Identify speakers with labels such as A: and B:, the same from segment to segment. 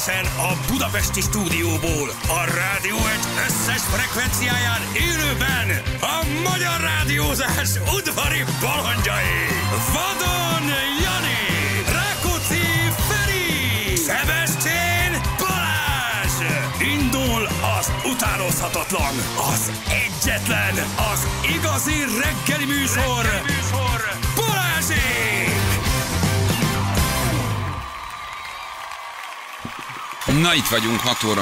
A: Élőben a budapesti stúdióból, a Rádió Egy összes frekvenciáján élőben a magyar rádiózás udvari balandjai. Vadon Jani, Rákóczi Feri, Szebestén Balázs. Indul az utánozhatatlan, az egyetlen, az igazi reggeli műsor, Balázsék!
B: Na, itt vagyunk 6 óra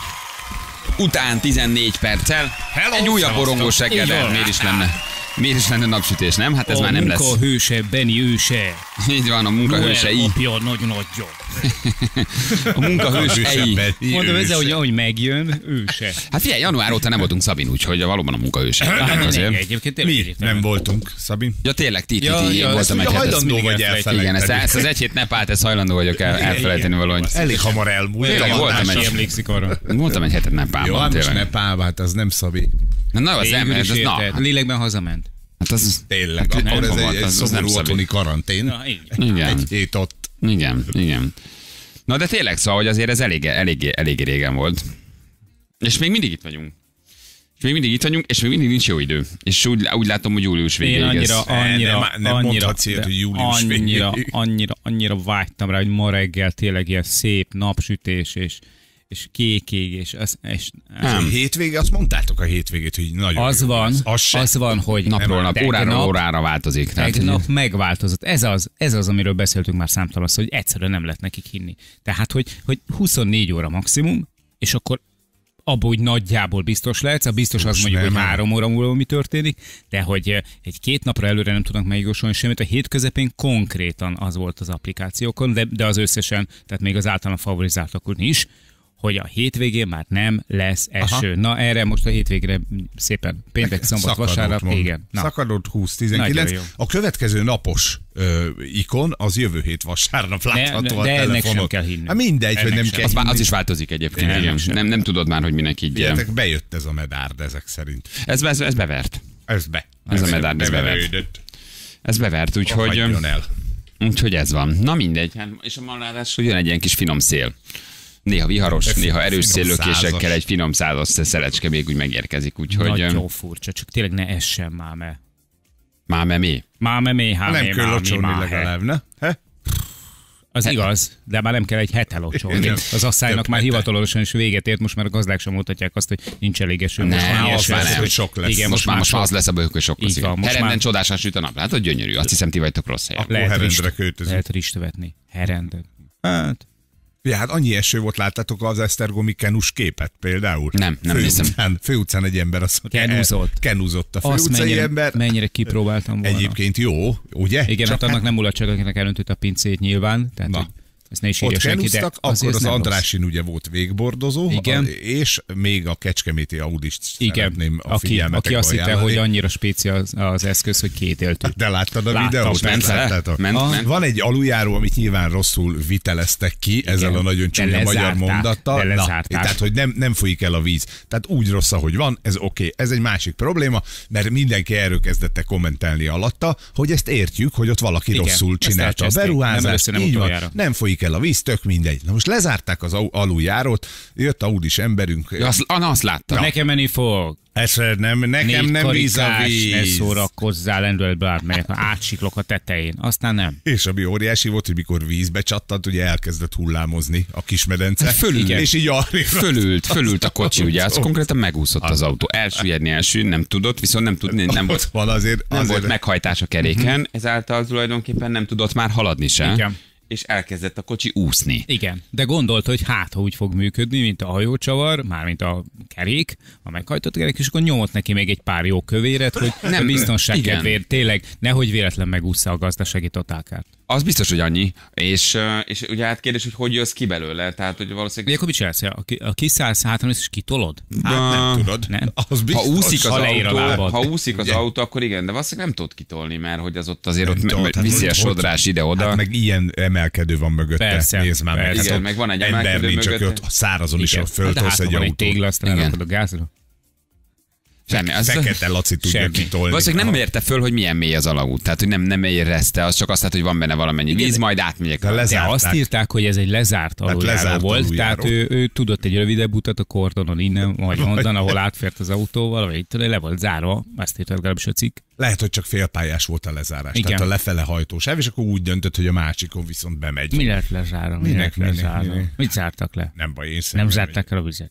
B: után 14 perccel.
C: Hello,
B: egy újabb borongós reggel, de miért is lenne napsütés, nem? Hát ez már nem lesz.
C: A munkahőse, Benni őse.
B: Így van, a munkahősei.
C: Noel apja nagyon-nagyon.
B: A munkahősei.
C: Mondom ezzel, hogy ahogy megjön, őse.
B: Hát figyelj, január óta nem voltunk Szabin, úgyhogy valóban a munkahősei.
C: Hát egyébként
D: Mi nem voltunk, Szabin?
B: Ja tényleg, ti
D: voltam egy
B: hajlandó
D: vagy elfelejteni.
B: Igen, ezt az egy hét ne párt, ezt hajlandó vagyok elfelejteni valahogy.
D: Elég hamar elmúlt.
C: Emlékszik arra.
B: Voltam egy hetet Nepálban.
D: Jó, most Nepálban, hát az nem Szabi.
B: Na, az nem, ez
C: Lélekben hazament.
B: Hát az
D: tényleg, akkor ez egy szomorú otthoni karantén.
B: Igen.
D: Egy hét ott.
B: Igen. Na de tényleg, szóval, hogy azért ez elég régen volt. És még mindig itt vagyunk. És még mindig nincs jó idő. És úgy látom, hogy július végéig
D: nem mondhatsz ilyet, hogy július végéig.
C: Annyira vágytam rá, hogy ma reggel tényleg ilyen szép napsütés, és kékég, és
D: hétvége, azt mondtátok a hétvégét, hogy nagyon
C: az van, hogy
B: napról nap, óráról órára változik.
C: Tegnap megváltozott. Ez az, amiről beszéltünk már számtalanszor, hogy egyszerűen nem lehet nekik hinni. Tehát, hogy 24 óra maximum, és akkor abból, hogy nagyjából biztos lehetsz, a biztos az mondjuk, hogy 3 óra múlva mi történik, de hogy egy 2 napra előre nem tudnak megjósolni semmit. A hét közepén konkrétan az volt az applikációkon, de az összesen, tehát még az általán favorizáltakon is, hogy a hétvégén már nem lesz eső. Aha. Na erre most a hétvégre szépen péntek, szombat, vasárnap, igen.
D: Szakadott 20-19. A következő napos ikon az jövő hét vasárnap látható a
C: telefonon.
D: De
C: ennek sem kell hinni.
D: Mindegy, hogy nem kell hinni.
B: Az is változik egyébként. Nem tudod már, hogy minek így.
D: Bejött ez a medárd ezek szerint.
B: Ez bevert.
D: Ez a
B: medárd, ez bevert. Ez bevert, úgyhogy ez van. Na mindegy. És a malárás, hogy jön egy ilyen kis finom szél. Néha viharos, néha erős széllökésekkel egy finom százas szelecske még úgy megérkezik, úgyhogy...
C: Nagyon furcsa, csak tényleg ne essen máme.
B: Máme mi?
C: Máme mi,
D: nem kell locsolni legalább, ne?
C: Az igaz, de már nem kell egy hete locsolni. Az asszálynak már hivatalosan is véget ért, most már a gazdák sem mondhatják azt, hogy nincs elég eső.
B: Most már nem.
D: Sok lesz.
B: Igen, most már az lesz abban, hogy sok lesz. Herenden csodásan süt a nap. Látod, gyönyörű. Azt hiszem, ti vagytok rossz helyen.
D: Akkor herendre költözünk.
C: Lehet rist vetni. Herenden.
D: Ja, hát annyi eső volt, láttátok az esztergomi kenus képet például?
B: Nem nézem.
D: Főutcán egy ember az kenúzott a főutcai ember.
C: Mennyire kipróbáltam volna.
D: Egyébként jó, ugye?
C: Igen, hát annak nem mulat csak, akinek elöntött a pincét nyilván. Tehát, ezt ne is írja senki, de
D: akkor az Andrásin ugye volt végbordozó, és még a kecskeméti Audist szeretném a figyelmetek
C: aki azt hitte, hogy annyira spéci az eszköz, hogy kétéltük.
D: De láttad a videót?
B: Ment.
D: Van egy aluljáró, amit nyilván rosszul viteleztek ki, ezzel a nagyon csúnya magyar mondattal. Tehát, hogy nem folyik el a víz. Tehát úgy rossz, ahogy van, ez oké. Ez egy másik probléma, mert mindenki erről kezdette kommentelni alatta, hogy ezt értjük, hogy ott valaki rosszul csinálta a beruházást. Nem folyik el a víz, tök mindegy. Na most lezárták az aluljárót, jött Audis emberünk.
B: Ja, azt láttam.
C: Nekem menni fog.
D: Nekem nem víz a víz.
C: Ne szórakozzál, lendületbe melyek átsiklok a tetején. Aztán nem.
D: És ami óriási volt, hogy mikor vízbe csattant, ugye elkezdett hullámozni a kismedence.
B: És így fölült a kocsi, ugye, az konkrétan megúszott az autó. Elsüllyedni, nem tudott, viszont nem volt meghajtás a keréken, ezáltal tulajdonképpen nem tudott már haladni sem.
C: Igen.
B: És elkezdett a kocsi úszni.
C: Igen, de gondolta, hogy ha úgy fog működni, mint a hajócsavar, mármint a kerék, a meghajtott kerék, és akkor nyomott neki még egy pár jó kövéret, hogy nem biztonság kedvéért tényleg nehogy véletlen megúszza a gazdasági totálkárt.
B: Az biztos, hogy annyi. És ugye hát kérdés, hogy jössz ki belőle. Tehát, hogy valószínűleg...
C: De akkor mit csinálsz? A kiszállsz hátra, és kitolod?
D: Hát nem tudod.
C: Nem.
D: Az
B: Ha úszik az autó, akkor igen, de valószínűleg nem tudod kitolni, mert hogy az ott azért ott viszi a sodrás ide-oda.
D: Hát meg ilyen emelkedő van mögötte.
C: Persze.
D: Nézd már meg.
B: Igen, meg van egy emelkedő
D: mögötte. Csak ott szárazon is föltolsz egy autót.
C: Tégla, aztán elrakod a gázra.
B: Semmi.
D: Fekete Laci tudja kitolni.
B: Valószínűleg nem érte föl, hogy milyen mély az alagút. Tehát, hogy nem érezte, az csak azt látta, hogy van benne valamennyi víz, majd átmegyek.
C: De azt írták, hogy ez egy lezárt aluljáró volt, tehát ő tudott egy rövidebb utat a kordonon innen, vagy onnan, ahol átfért az autóval, vagy itt le volt zárva, azt írta legalábbis a cikk.
D: Lehet, hogy csak félpályás volt a lezárás. Igen. Tehát a lefele hajtósáv, és akkor úgy döntött, hogy a másikon viszont bemegy.
C: Mi lett lezárva? Mit zártak le?
D: Nem baj, én
C: nem zárták el a vizet.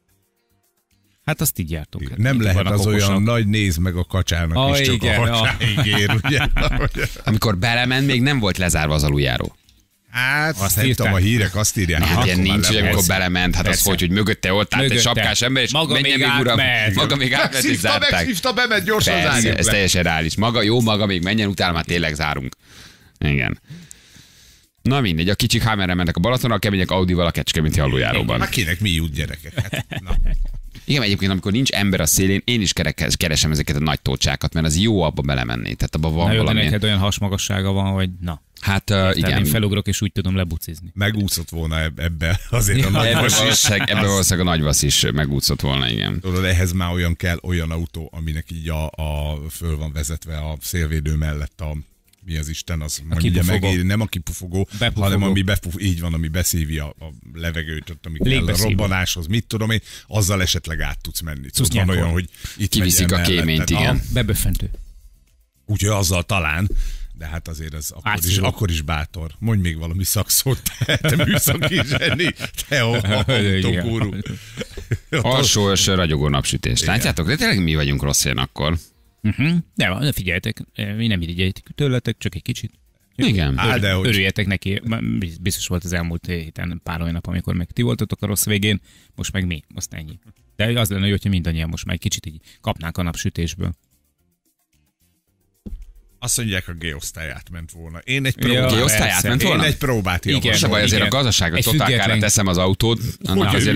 C: Hát azt így jártunk. Hát
D: nem lehet az olyan nagy, nézd meg a kacsának is, csak a kacsáig ér, ugye?
B: Amikor belement, még nem volt lezárva az aluljáró.
D: Hát, azt nem tudom, a hírek azt írják.
B: Hát ilyen nincs, hogy amikor belement, hát az hogy mögötte ott állt egy sapkás ember, és
C: maga még átment.
B: Maga még átment, és zárták.
D: Megszívta, bement, gyorsan zárjuk.
B: Ez teljesen reális. Maga még menjen, utána már tényleg zárunk. Igen. Na mindegy, a kicsik Hammerre mennek a Balatonnal, a kemények Audival a Kecskeméti aluljáróban.
D: Hát kinek mi jut, gyerekek? Hát,
B: igen, egyébként amikor nincs ember a szélén, én is keresem ezeket a nagy tócsákat, mert az jó abba belemenni. Tehát abban van valami.
C: Neked olyan hasmagassága van, hogy na.
B: Hát igen.
C: Én felugrok, és úgy tudom lebucizni.
D: Megúszott volna ebbe azért a nagyvasz is.
B: Ebbe valószínűleg a nagyvasz is megúszott volna, igen.
D: Tudod, ehhez már olyan autó, aminek így föl van vezetve a szélvédő mellett mi az Isten, az mondja megéri, nem a kipufogó, hanem ami így van, ami beszívja a levegőt, ott, ami kell a robbanáshoz, mit tudom én, azzal esetleg át tudsz menni. Szóval van olyan, hogy itt
B: kiviszik a kéményt, igen.
C: Beböffentő.
D: Úgyhogy azzal talán, de hát azért ez akkor is bátor. Mondj még valami szakszót, te műszaki zseni, te autógúru.
B: Alsó eső, ragyogó napsütés. Látjátok, de tényleg mi vagyunk rossz helyen akkor.
C: De figyeljetek, mi nem irigyeljetek tőletek, csak egy kicsit.
B: Igen.
C: Örüljetek neki. Biztos volt az elmúlt héten pár olyan nap, amikor meg ti voltatok a rossz végén, most meg mi, azt ennyi. De az lenne jó, hogyha mindannyian most már egy kicsit így kapnánk a napsütésből.
D: Azt mondják, a G-osztály átment volna. Én egy próbát javaslom.
B: Se baj, azért a gazdaságot totálkára teszem az autót, annak azért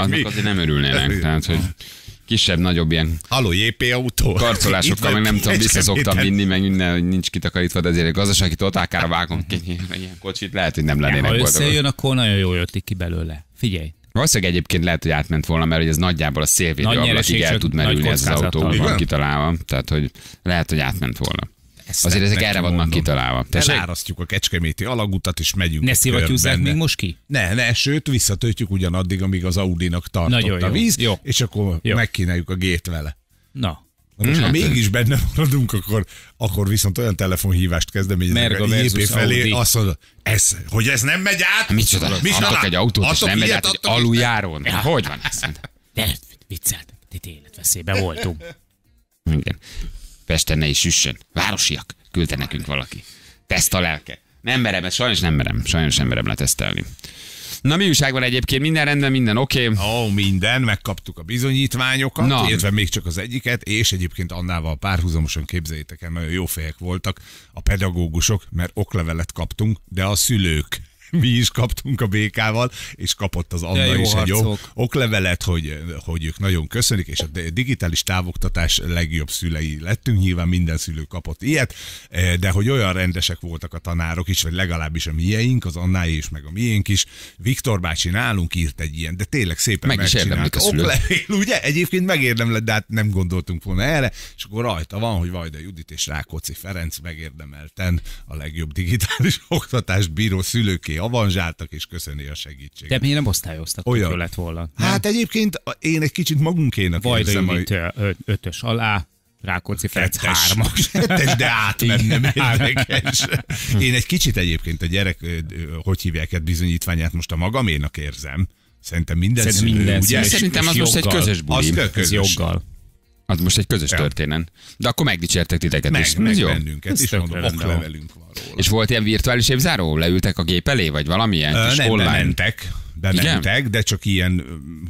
B: nem örülnének. Tehát, hogy kisebb-nagyobb ilyen
D: JP autó.
B: Karcolásokkal meg nem tudom, vissza szoktam vinni, meg minden, hogy nincs kitakarítva, de azért a gazdasági totálkára vágom ilyen kocsit, lehet, hogy nem lennének boldogok.
C: Ha összejön, akkor nagyon jól jöttek ki belőle. Figyelj.
B: Valószínűleg egyébként lehet, hogy átment volna, mert hogy ez nagyjából a szélvédő ablakig el tud merülni ez az autó, úgy van kitalálva. Tehát, hogy lehet, hogy átment volna. Azért ezek erre vannak kitalálva.
D: Elárasztjuk a kecskeméti alagutat, és megyünk.
C: Ne szivattyúzzák még most ki?
D: Ne, sőt, visszatöltjük ugyanaddig, amíg az Audinak tartott a víz, és akkor megkínáljuk a G-t vele.
C: Na.
D: Most, ha mégis benne maradunk, akkor viszont olyan telefonhívást kezdeményeznek a JP felé, azt mondod, hogy ez nem megy át?
B: Micsoda? Adtok egy autót, és nem megy át egy aluljáron? Hogy van ez?
C: De vicceltek, itt életveszélyben voltunk.
B: Igen. Pesten ne is süssön. Városiak. Küldte nekünk valaki. Teszt a lelke. Nem merem, sajnos nem merem letesztelni. Na mi újság van egyébként? Minden rendben, minden oké?
D: Minden, megkaptuk a bizonyítványokat, illetve még csak az egyiket, és egyébként annával párhuzamosan képzeljétek el, nagyon jó fejek voltak a pedagógusok, mert oklevelet kaptunk, de a szülők. Mi is kaptunk a BK-val, és kapott az Anna is egy oklevelet, hogy ők nagyon köszönik, és a digitális távoktatás legjobb szülei lettünk, nyilván minden szülő kapott ilyet, de hogy olyan rendesek voltak a tanárok is, vagy legalábbis a mieink, az Annái is, meg a miénk is. Viktor bácsi nálunk írt egy ilyen, de tényleg szépen megcsinált. Ugye? Egyébként megérdemlett, de hát nem gondoltunk volna erre, és akkor rajta van, hogy Vajda Judit és Rákóczi Ferenc megérdemelten a legjobb digitális oktatást bíró szülőké avanzsáltak, és köszöni a segítséget.
C: De miért nem osztályoztak, hogy lett volna?
D: Hát egyébként én egy kicsit magunkénak érzem.
C: Vajda Judit 5-ös alá, Rákóczi Ferenc 3-as.
D: 7-es, de átmennem érdekes. Én egy kicsit egyébként a gyerek, hogy hívják, bizonyítványát most a magaménak érzem. Szerintem minden szülő, ugye?
B: Szerintem az most egy közös buli.
C: Az joggal.
B: Az most egy közös történet. De akkor megdicsértek titeket is.
D: Meg bennünket is, mondom, oklevelünk van róla.
B: És volt ilyen virtuális évzáró? Leültek a gép elé, vagy valamilyen kis online?
D: Bementek, de csak ilyen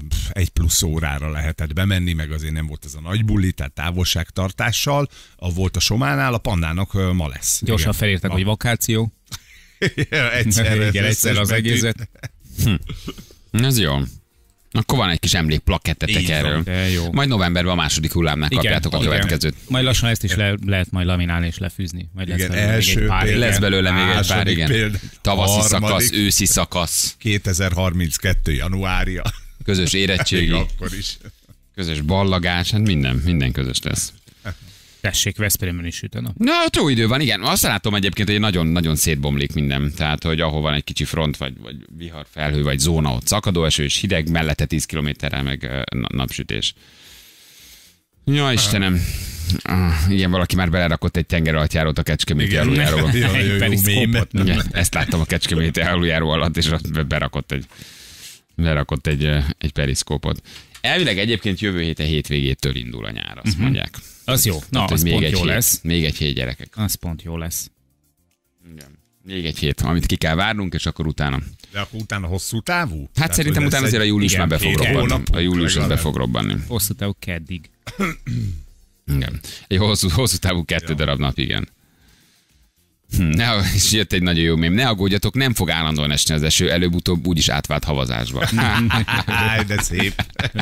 D: 1+ órára lehetett bemenni, meg azért nem volt ez a nagy buli, tehát távolságtartással. Volt a Sománál, a Pannának ma lesz.
C: Gyorsan felírtak, hogy vakáció. Egyszer az egészet.
B: Ez jó. Akkor van egy kis emlékplakettetek erről.
C: Jó.
B: Majd novemberben a második hullámnál kapjátok a következőt.
C: Majd lassan ezt is lehet majd laminálni és lefűzni. Majd
B: lesz belőle még egy pár, igen. Tavaszi szakasz, őszi szakasz.
D: 2032. januárja.
B: Közös érettségi.
D: Akkor is.
B: Közös ballagás, hát minden közös lesz.
C: Tessék, Veszprémben is süt a nap.
B: Na, ott jó idő van, igen. Azt látom egyébként, hogy nagyon szétbomlik minden. Tehát, hogy ahol van egy kicsi front, vagy vihar, felhő, vagy zóna, ott szakadóeső és hideg, mellette 10 kilométerrel meg napsütés. Ja, Istenem. Igen, valaki már belerakott egy tengeralattjárót a Kecskeméti aluljáróba. Ezt láttam a Kecskeméti aluljáró alatt, és berakott egy periszkópot. Elvileg egyébként jövő hétvégétől indul a nyár, azt mondják.
C: Az jó. Na, az pont jó lesz.
B: Még egy hét, gyerekek.
C: Az pont jó lesz.
B: Igen. Még egy hét, amit ki kell várnunk, és akkor utána.
D: De akkor utána hosszú távú?
B: Hát tehát, szerintem utána azért a július már be fog robbanni. A július be fog robbanni.
C: Hosszú távú keddig.
B: Igen. Egy hosszú távú 2 darab nap, igen. És jött egy nagyon jó mém. Ne aggódjatok, nem fog állandóan esni az eső, előbb-utóbb úgyis átvált havazásba.
D: De szép.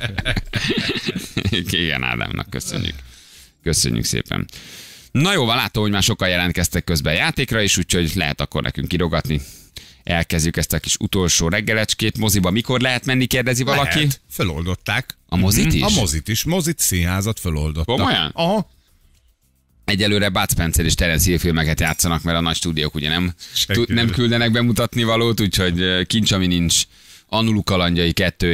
B: Igen, Ádámnak köszönjük. Köszönjük szépen. Na jó, látom, hogy már sokan jelentkeztek közben a játékra, és úgyhogy lehet akkor nekünk kirogatni. Elkezdjük ezt a kis utolsó reggelecskét. Moziba mikor lehet menni, kérdezi valaki?
D: Lehet. Föloldották.
B: A mozit is?
D: A mozit is. Mozit, színházat föloldottak.
B: Komolyan?
D: Aha.
B: Egyelőre Bud Spencer és Terence Hill filmeket játszanak, mert a nagy stúdiók ugye nem küldenek bemutatni valót, úgyhogy kincs, ami nincs. Anulu kalandjai 2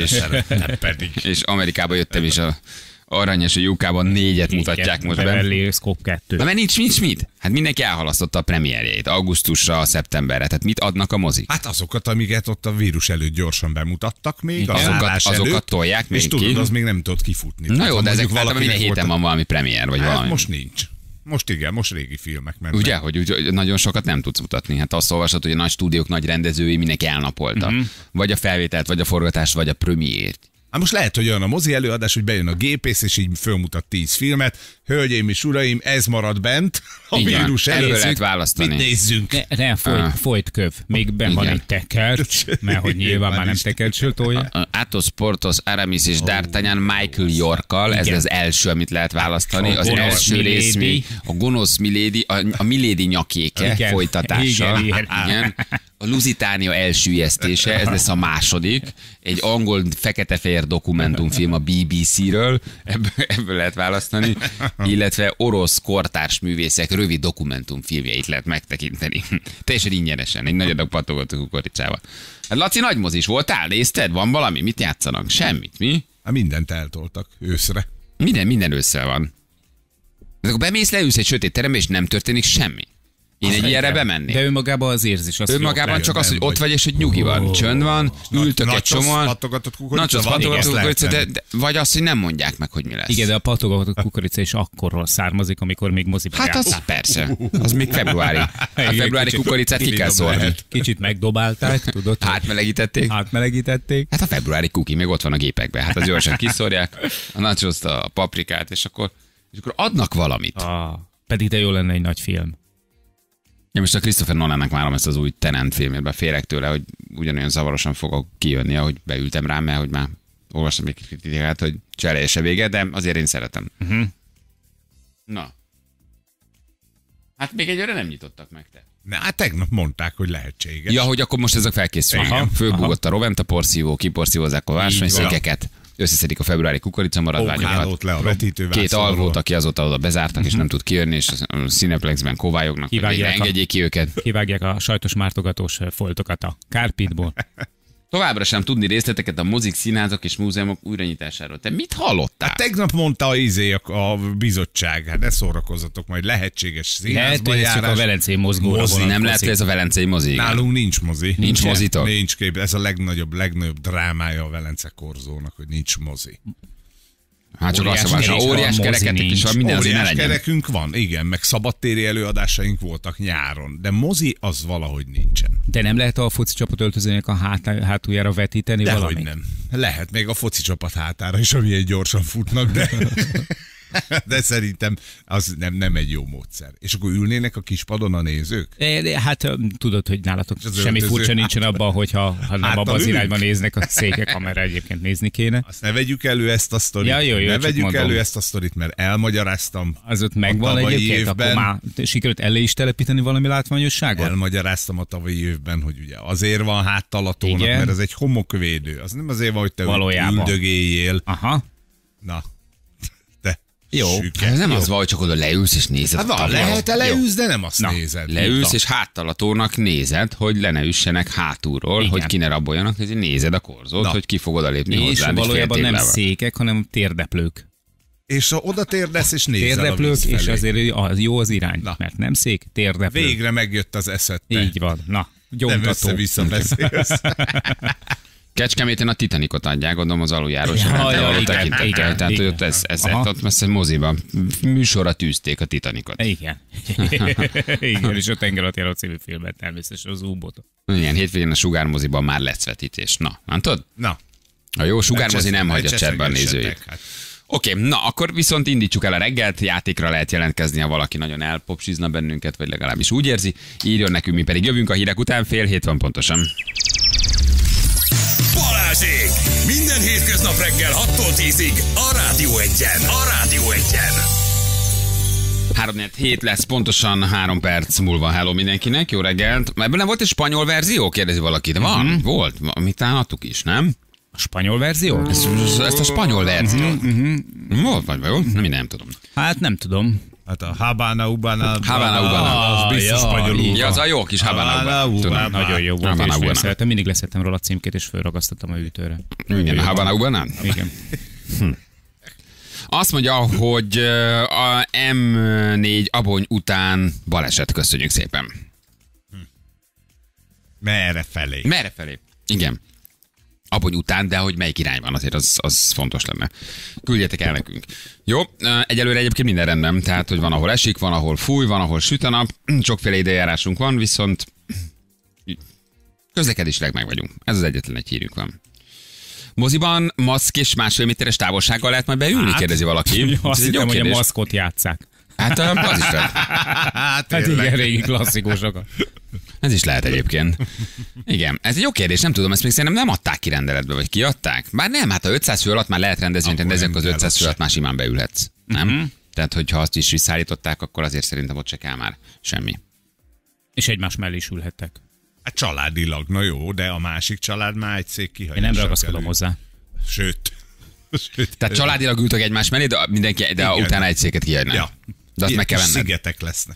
B: és Amerikába jöttem, és a Arany és a Lyukában 4-et mutatják most be.
C: Beverly Hills Cop 2.
B: Na, mert nincs mit? Hát mindenki elhalasztotta a premierjét augusztusra, szeptemberre. Tehát mit adnak a mozik?
D: Hát azokat, amiket ott a vírus előtt gyorsan bemutattak még.
B: Azokat tolják még
D: és tudod, az még nem tudod kifutni.
B: Na jó, de ezek valami minden héten van valami premier, vagy
D: hát
B: valami.
D: Most nincs. Most régi filmek mennek.
B: Ugye, hogy nagyon sokat nem tudsz mutatni. Hát azt olvasod, hogy a nagy stúdiók, nagy rendezői mindenki elnapolta. Vagy a felvételt, vagy a forgatást, vagy a premiért.
D: Hát most lehet, hogy olyan a mozi előadás, hogy bejön a gépész, és így fölmutat 10 filmet. Hölgyeim és uraim, ez marad bent. A vírus
B: előtt lehet választani.
D: Mit nézzünk?
C: Folyt köv. Még ben van egy tekert, mert hogy nyilván már nem tekertsől tolja.
B: Athos, Porthos, Aramis és D'Artagnan Michael Yorkkal, ez az első, amit lehet választani. Az első rész még a gonosz Milady, a Milady nyakéke folytatása. Igen. A Lusitánia elsüllyesztése, ez lesz a második. Egy angol fekete-fehér dokumentumfilm a BBC-ről, ebből lehet választani, illetve orosz kortárs művészek rövid dokumentumfilmjeit lehet megtekinteni. Teljesen ingyenesen, egy nagy adag patogott a kukoricával. Hát Laci, nagy mozis voltál? Nézted? Van valami? Mit játszanak? Semmit, mi?
D: Hát mindent eltoltak őszre.
B: Minden ősszel van. De akkor bemész, leülsz egy sötét terembe, és nem történik semmi. Én egy ilyenre bemennék.
C: De önmagában az érzés.
B: Önmagában csak az, hogy ott vagy, és hogy nyugi van, csönd van, ültök egy csomóan.
D: Pattogatott kukorica,
B: vagy azt, hogy nem mondják meg, hogy mi lesz.
C: Igen, de a pattogatott kukorica is akkorról származik, amikor még moziba
B: hát az persze. Az még februári. A februári kukoricát ki kell szórni.
C: Kicsit megdobálták, tudod?
B: Átmelegítették. Hát a februári kuki még ott van a gépekben. Hát az gyorsan kiszórják, a nachoszt, a paprikát, és akkor adnak valamit.
C: Pedig de jó lenne egy nagy film.
B: Ja, most a Christopher Nolannak várom ezt az új Tenant filmét, félek tőle, hogy ugyanolyan zavarosan fogok kijönni, ahogy beültem rá, mert hogy már olvastam egy kritikát, hogy cseréje se vége, de azért én szeretem. Na. Hát még egyre nem nyitottak meg, te.
D: Hát tegnap mondták, hogy lehetséges.
B: Ja, hogy akkor most ezek felkészülnek. Fölbúgott a rovent, a porszívó, kiporszívózzák a vásárszékeket, összeszedik a februári kukorica maradványokat.
D: Le a vetítővászorról.
B: 2 alvót, aki azóta oda bezártak, és nem tud kijönni, és a Cineplexben kovályognak, hogy engedjék ki őket.
C: Kivágják a sajtos mártogatós foltokat a kárpitból.
B: Továbbra sem tudni részleteket a mozik, színházak és múzeumok újranyitásáról. Te mit hallottál?
D: Hát tegnap mondta a bizottság, hát ne szórakozzatok, majd lehetséges színházba
C: járás. Lehet, hogy a Velencei mozgóra
B: mozi. Nem lehet, hogy ez a Velencei mozi.
D: Nálunk nincs mozi.
B: Nincs mozitok?
D: Nincs kép. Ez a legnagyobb drámája a Velence korzónak, hogy nincs mozi.
B: Hát csak azt mondom, óriás kereketek is van, minden azért ne legyen.
D: Kerekünk van, igen, meg szabadtéri előadásaink voltak nyáron, de mozi az valahogy nincsen.
C: De nem lehet a foci csapat öltözőnek a hátuljára vetíteni valamit?
D: Dehogy nem. Lehet még a foci csapat hátára is, amilyen gyorsan futnak, de szerintem az nem egy jó módszer. És akkor ülnének a kispadon a nézők?
C: Hát tudod, hogy nálatok semmi furcsa nincsen abban, hogyha nem abban az irányba néznek a székek, amerre egyébként nézni kéne.
D: Azt ne vegyük elő ezt a sztorit.
C: Ja, jó,
D: ne vegyük elő ezt a sztorit, mert elmagyaráztam.
C: Az ott megvan egyébként, akkor már sikerült elé is telepíteni valami látványosságot?
D: Elmagyaráztam a tavalyi évben, hogy ugye azért van háttal a tónak, mert ez egy homokvédő. Az nem azért van, hogy te üldögéljél.
C: Aha.
D: Na.
B: Jó, ez nem az van, hogy csak oda leülsz és nézed.
D: Hát lehet-e leülsz, de nem azt nézed.
B: Leülsz és háttal a tónak nézed, hogy le ne üssenek hátulról, hogy ki ne raboljanak, hogy nézed a korzót, hogy ki fog odalépni hozzád.
C: És valójában nem székek, hanem térdeplők.
D: És oda térdesz és nézel
C: térdeplők, a víz felé. És azért jó az irány, mert nem szék, térdeplők.
D: Végre megjött az eszed.
C: Így van, na, gyomtató.
D: Nem össze-vissza beszélsz.
B: Kecskeméten a Titanicot adják, gondolom az aluljárós. Tehát, hogy ott ezt moziban műsorra tűzték a Titanicot.
C: Igen. Igen, és a Tengeralattjáró című filmet természetesen az U-botot.
B: Igen, hétvégén a Sugármoziban már lesz vetítés. Na, látod?
D: Na.
B: A jó Sugármozi nem hagyja cserben a nézőit. Oké, na akkor viszont indítsuk el a reggelt, játékra lehet jelentkezni, ha valaki nagyon elpopsizna bennünket, vagy legalábbis úgy érzi. Írjon nekünk, mi pedig jövünk a hírek után, 6:30 van pontosan.
A: Balázsék! Minden hétköznap reggel 6-tól 10-ig a Rádió Egyen. A Rádió Egyen.
B: 3-4 lesz, pontosan 3 perc múlva. Hello mindenkinek, jó reggelt. Ebből nem volt egy spanyol verzió? Kérdezi valaki. De van, volt. Amit adtuk is, nem?
C: A spanyol verzió?
B: Ezt a spanyol verziót. Volt vagy vajon? Nem tudom.
C: Hát nem tudom.
D: Hát a Habana Ubana.
B: Az
D: biztos spanyolul.
B: Ja, az a jó kis Habana Ubana.
C: Nagyon jó volt. Szeretem, mindig leszettem róla a címkét, és fölragasztottam a hűtőre.
B: Igen, a Habana Ubana?
C: Igen.
B: Azt mondja, hogy a M4 Abony után baleset, köszönjük szépen.
D: Merre felé?
B: Merre felé? Igen. Abony után, de hogy melyik irányban, azért az fontos lenne. Küldjetek el nekünk. Jó, egyelőre egyébként minden rendben, tehát hogy van, ahol esik, van, ahol fúj, van, ahol süt a nap, sokféle időjárásunk van, viszont közlekedésileg meg vagyunk. Ez az egyetlen egy hírünk van. Moziban maszk és 1,5 méteres távolsággal lehet majd beülni, kérdezi valaki.
C: Azt hittem, hogy a maszkot játsszák.
B: Hát az is lehet.
C: Hát igen, régi klasszikusok.
B: Ez is lehet egyébként. Igen, ez egy jó kérdés, nem tudom, ezt még szerintem nem adták ki rendeletbe, vagy kiadták? Bár nem, hát a 500 fő alatt már lehet rendezvényt rendezni, akkor az 500 fő alatt már simán beülhetsz. Nem? Tehát, hogyha azt is visszaállították, akkor azért szerintem ott se kell már semmi.
C: És egymás mellé is ülhettek.
D: Hát családilag, na jó, de a másik család már egy szék kihagyja.
C: Én nem ragaszkodom hozzá.
D: Sőt.
B: Tehát családilag ültök egymás mellé, de mindenki, de utána egy széket kihagynak. Ja. De azt meg kell venned.
D: Szigetek lesznek.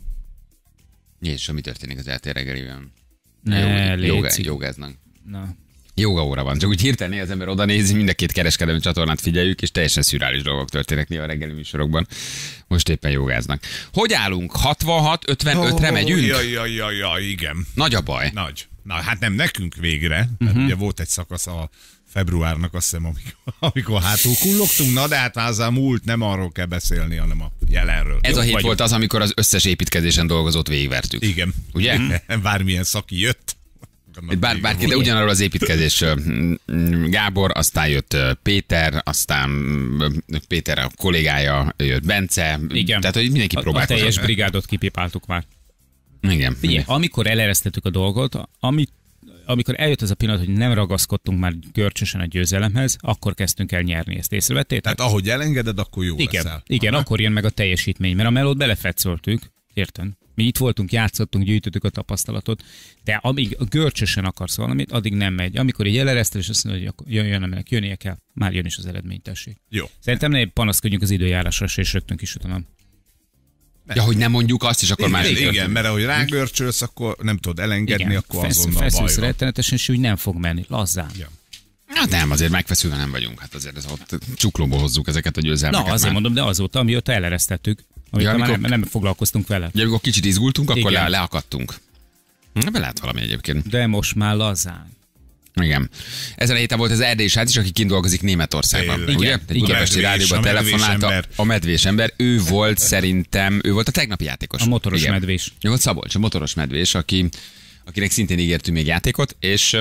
B: Jézus, mi történik az eltér reggeliben? Jogáznak. Jóga óra van. Csak úgy hirtelen az ember oda nézi, mind a két kereskedelmi csatornát figyeljük, és teljesen szürális dolgok történnek néha a reggeli műsorokban. Most éppen jogáznak. Hogy állunk? 66-55-re megyünk?
D: Ja, igen.
B: Nagy a baj.
D: Nagy. Na, hát nem nekünk végre. Mert ugye volt egy szakasz a februárnak, azt hiszem, amikor hátul kullogtunk, na de hát az a múlt, nem arról kell beszélni, hanem a jelenről.
B: Ez a hét volt az, amikor az összes építkezésen dolgozót végigvertük.
D: Igen.
B: Ugye?
D: Bármilyen szaki jött.
B: Bárki, de ugyanarról az építkezésről. Gábor, aztán jött Péter, aztán Péter a kollégája, jött Bence.
C: Igen.
B: Tehát, hogy mindenki próbálkozott.
C: A teljes brigádot kipipáltuk már.
B: Igen.
C: Figyelj, amikor eleresztettük a dolgot, amikor eljött az a pillanat, hogy nem ragaszkodtunk már görcsösen a győzelemhez, akkor kezdtünk el nyerni, ezt észrevettétek?
D: Tehát ahogy elengeded, akkor jó leszel.
C: Igen, akkor jön meg a teljesítmény, mert a melót belefetszoltük, érted? Mi itt voltunk, játszottunk, gyűjtöttük a tapasztalatot, de amíg görcsösen akarsz valamit, addig nem megy. Amikor egy eleresztel, és azt mondja, hogy jöjjön, aminek jönnie kell, már jön is az eredmény, tessék.
D: Jó.
C: Szerintem ne panaszkodjunk az időjárásra, és rögtön kisütöm.
B: Ja, hogy nem mondjuk azt, és akkor már...
D: Igen, mert ahogy rágörcsölsz, akkor nem tudod elengedni, igen, akkor azonnal baj van.
C: Rettenetesen, és úgy nem fog menni, lazzán. Ja.
B: Hát nem, azért megfeszülve nem vagyunk. Hát azért ez ott csuklóból hozzuk ezeket a győzelmeket.
C: Na, azért mondom, de azóta, amióta eleresztettük, amikor nem foglalkoztunk vele.
B: Ugye, amikor kicsit izgultunk, akkor leakadtunk. Ebben lehet valami egyébként.
C: De most már lazán.
B: Igen. Ezen a héten volt az erdélyi srác is, aki kint dolgozik Németországban. Ugye? Egy budapesti rádióban telefonálta a medvés ember. Ő volt szerintem, ő volt a tegnapi játékos.
C: A motoros medvés.
B: Ő volt Szabolcs, a motoros medvés, akinek szintén ígértünk még játékot, és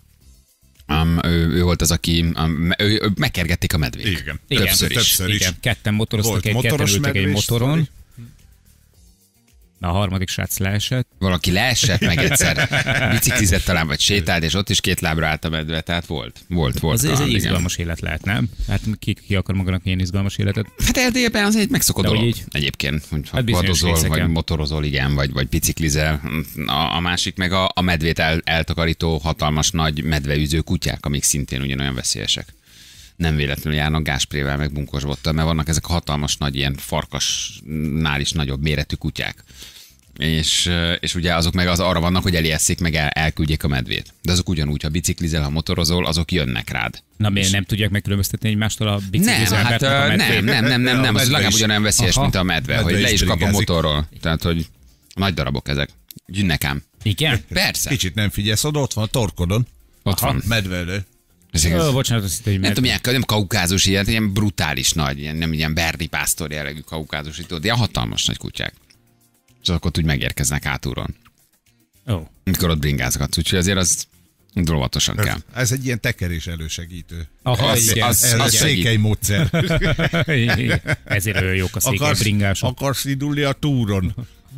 B: ő volt az, aki ő megkergették a medvék.
D: Igen.
B: Többször is.
C: Igen. Ketten motoroztak, ketten ültek egy motoron. A harmadik srác leesett.
B: Valaki leesett meg egyszer, biciklizett talán, vagy sétált, és ott is két lábra állt a medve, tehát volt.
C: Az egy izgalmas élet lehet, nem? Hát ki akar magának ilyen izgalmas életet?
B: Hát Erdélyben az egy megszokott dolog egyébként, hogy hát vadozol, vagy motorozol, igen, vagy biciklizel. A másik meg a medvét eltakarító hatalmas nagy medveüző kutyák, amik szintén ugyanolyan veszélyesek. nem véletlenül járnak gásprével, meg bunkosbottal, mert vannak ezek a hatalmas nagy ilyen farkasnál is nagyobb méretű kutyák. És ugye azok meg arra vannak, hogy eliesszék, meg elküldjék a medvét. De azok ugyanúgy, ha biciklizel, ha motorozol, azok jönnek rád.
C: Na miért nem tudják megkülönböztetni egymástól a bicikliző embert?
B: Nem, az legalább ugyanolyan veszélyes, mint a medve, hogy le is kap a motorról. Tehát, hogy nagy darabok ezek. Jönnek ám.
C: Igen?
B: Persze.
D: Kicsit nem figyelsz oda, ott van a torkodon.
B: Ott van.
D: Medvelő.
C: Bocsánat, azt hittem, hogy
B: nem kaukázus, ilyen brutális nagy, nem ilyen Berni Pásztor jellegű kaukázusító, de ilyen hatalmas nagy kutyák. És akkor úgy megérkeznek hátulról. Mikor ott bringázgatsz, úgyhogy azért az óvatosan kell.
D: Ez egy ilyen tekerés elősegítő.
B: Az
D: székely módszer.
C: Ezért olyan jók a székely bringások.
D: Akarsz indulni a túron?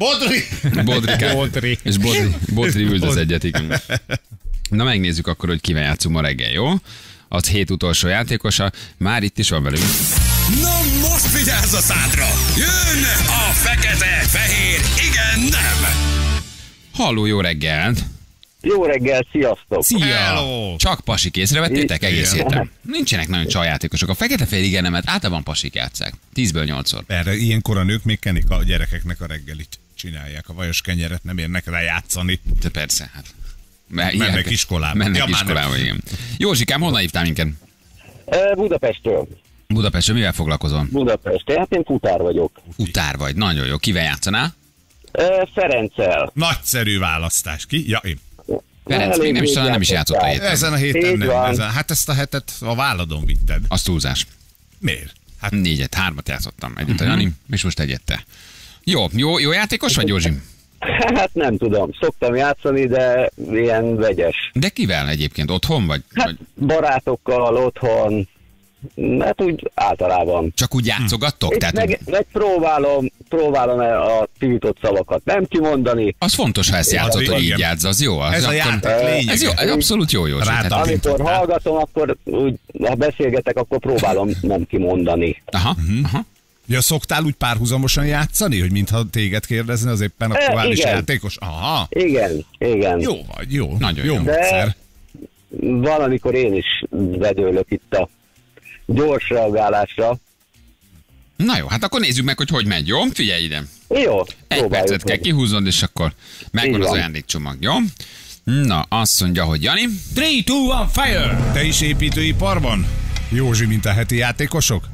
B: Bodri. És Bodri üldöz egyet, igen. Na megnézzük akkor, hogy kivel játszunk ma reggel, jó? Az 7 utolsó játékosa, már itt is van velünk.
A: Na most vigyázz a szádra! Jön a fekete, fehér, igen, nem!
B: Halló, jó reggelt!
E: Jó reggel, sziasztok!
B: Szia! Hello. Csak pasik észrevettétek egész héten? Nincsenek nagyon csajjátékosok. A fekete-fehér igen nemet általában pasik játsszák. 10-ből 8-szor.
D: Erre ilyenkor a nők még kenik a gyerekeknek a reggelit. Csinálják. A vajos kenyeret nem érnek rá játszani.
B: De persze, hát.
D: Mennek iskolába.
B: Mennek iskolába, igen. Józsikám, honnan hívtál minket?
E: Budapestről.
B: Budapestről mivel foglalkozol?
E: Budapest, hát én futár vagyok.
B: Futár vagy, nagyon jó. Kivel játszanál?
E: Ferenccel.
D: Nagyszerű választás. Ki? Ja, én.
B: Ferenc még nem is játszott a héten.
D: Ezen a héten nem. Hát ezt a hetet a válladon vitted.
B: Az túlzás.
D: Miért?
B: Hát 3-at játszottam. Egyet a Jani, és most egyet te. Jó játékos vagy, Józsi?
E: Hát nem tudom, szoktam játszani, de ilyen vegyes.
B: De kivel egyébként? Otthon vagy?
E: Hát barátokkal, otthon, hát úgy általában.
B: Csak úgy játszogattok?
E: Tehát meg próbálom a tiltott szavakat nem kimondani.
B: Az fontos, ha ezt játszod, hogy így játsz, az jó.
D: Ez a játék lényeg.
B: Ez jó, abszolút jó, Józsi.
E: Amikor hallgatom, akkor úgy, ha beszélgetek, akkor próbálom nem kimondani.
B: Aha.
D: Ja, szoktál úgy párhuzamosan játszani, hogy mintha téged kérdezni, az éppen aktuális játékos? Aha.
E: Igen.
D: Jó vagy, jó.
B: Nagyon jó.
E: De valamikor én is vedőlök itt a gyors reagálásra.
B: Na jó, hát akkor nézzük meg, hogy megy, jó? Figyelj ide.
E: Jó.
B: Egy percet kell kihúznod, és akkor megvan az ajándékcsomag, jó? Na, azt mondja, hogy Jani.
C: 3, 2, 1, fire!
D: Te is építőiparban? Józsi, mint a heti játékosok?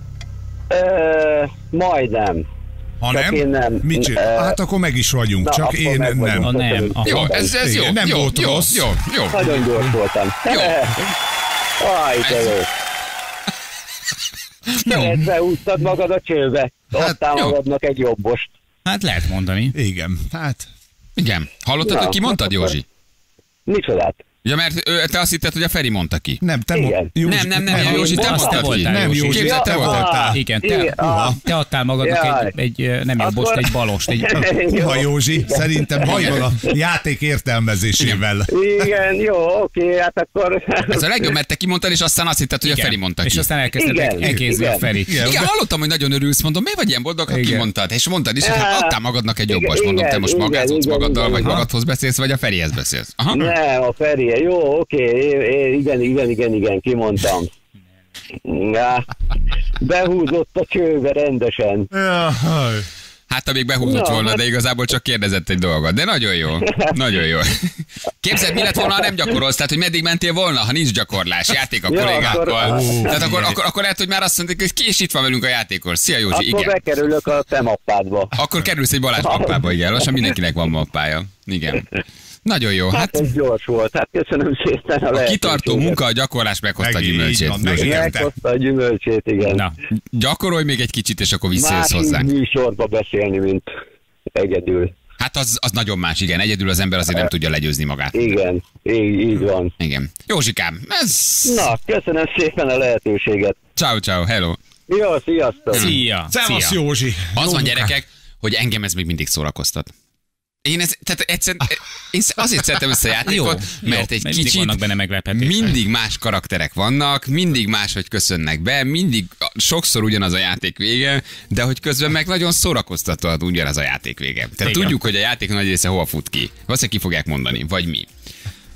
E: Majdnem.
D: Ha nem? Mit csinál? Hát akkor meg is vagyunk,
E: na,
D: csak én nem.
B: Jó, ez jó.
D: Nem volt rossz.
B: Jó.
E: Nagyon gyors voltam.
B: Jó.
E: Aj, te jó. Te úsztad magad a csőbe. Adtál magadnak egy jobbost.
C: Hát lehet mondani.
D: Igen, hát.
B: Igen. Hallottad, hogy ki mondtad, Józsi?
E: Micsodát?
B: Ja, mert te azt hitted, hogy a Feri mondta ki.
D: Nem, te
B: nem, Józsi, te mondtad ki.
D: Nem, Józsi,
B: képzeld, te voltál.
C: Igen, te adtál magadnak egy nem jobbost, egy balost.
D: Józsi, szerintem baj van a játék értelmezésével.
E: Igen, jó, oké, hát akkor...
B: Ez a legjobb, mert te kimondtad, és aztán azt hitted, hogy a Feri mondta ki.
C: És aztán elkezdted elkézni a Feri.
B: Igen, hallottam, hogy nagyon örülsz, mondom, miért vagy ilyen boldog, ha kimondtad? És mondtad is, hogy hát adtál magadnak egy jobbost. Mondom, te most magázolsz magaddal, vagy magadhoz beszélsz, vagy a Ferihez beszélsz.
E: Nem, a Feri. Jó, oké, igen, kimondtam. Ja, behúzott a csőbe rendesen.
B: Hát, ha még behúzott volna, de igazából csak kérdezett egy dolgot. De nagyon jó. Nagyon jó. Képzeld, mi lett volna, ha nem gyakorolsz? Tehát, hogy meddig mentél volna, ha nincs gyakorlás, játék a kollégákkal. Tehát akkor lehet, hogy már azt mondták, hogy ki is itt van velünk a játékos. Szia, Józsi, igen.
E: Akkor bekerülök a te mappádba.
B: Akkor kerülsz egy Balázs mappába, igen. Lassan mindenkinek van mappája. Igen. Nagyon jó.
E: Hát ez gyors volt, hát köszönöm szépen a lehetőséget.
B: Kitartó munka, a gyakorlás meghozta a gyümölcsét.
E: Meghozta a gyümölcsét, igen.
B: Na, gyakorolj még egy kicsit, és akkor visszajössz hozzánk.
E: Más műsorba beszélni, mint egyedül.
B: Hát az nagyon más, igen. Egyedül az ember azért nem tudja legyőzni magát.
E: Igen, így van.
B: Igen. Józsikám,
E: Na, köszönöm szépen a lehetőséget.
B: Ciao, hello.
E: Jó, sziasztok.
C: Szia.
D: Szevasz, Józsi.
B: Az van, gyerekek, hogy engem ez még mindig szórakoztat. Én azért szeretem ezt a játékot, mert egy kicsit
C: vannak benne meglepetések.
B: Mindig más karakterek vannak, mindig máshogy köszönnek be, mindig sokszor ugyanaz a játék vége, de hogy közben meg nagyon szórakoztató ugyanaz a játék vége. Tehát tudjuk, hogy a játék nagy része hova fut ki. Valószínűleg ki fogják mondani, vagy mi.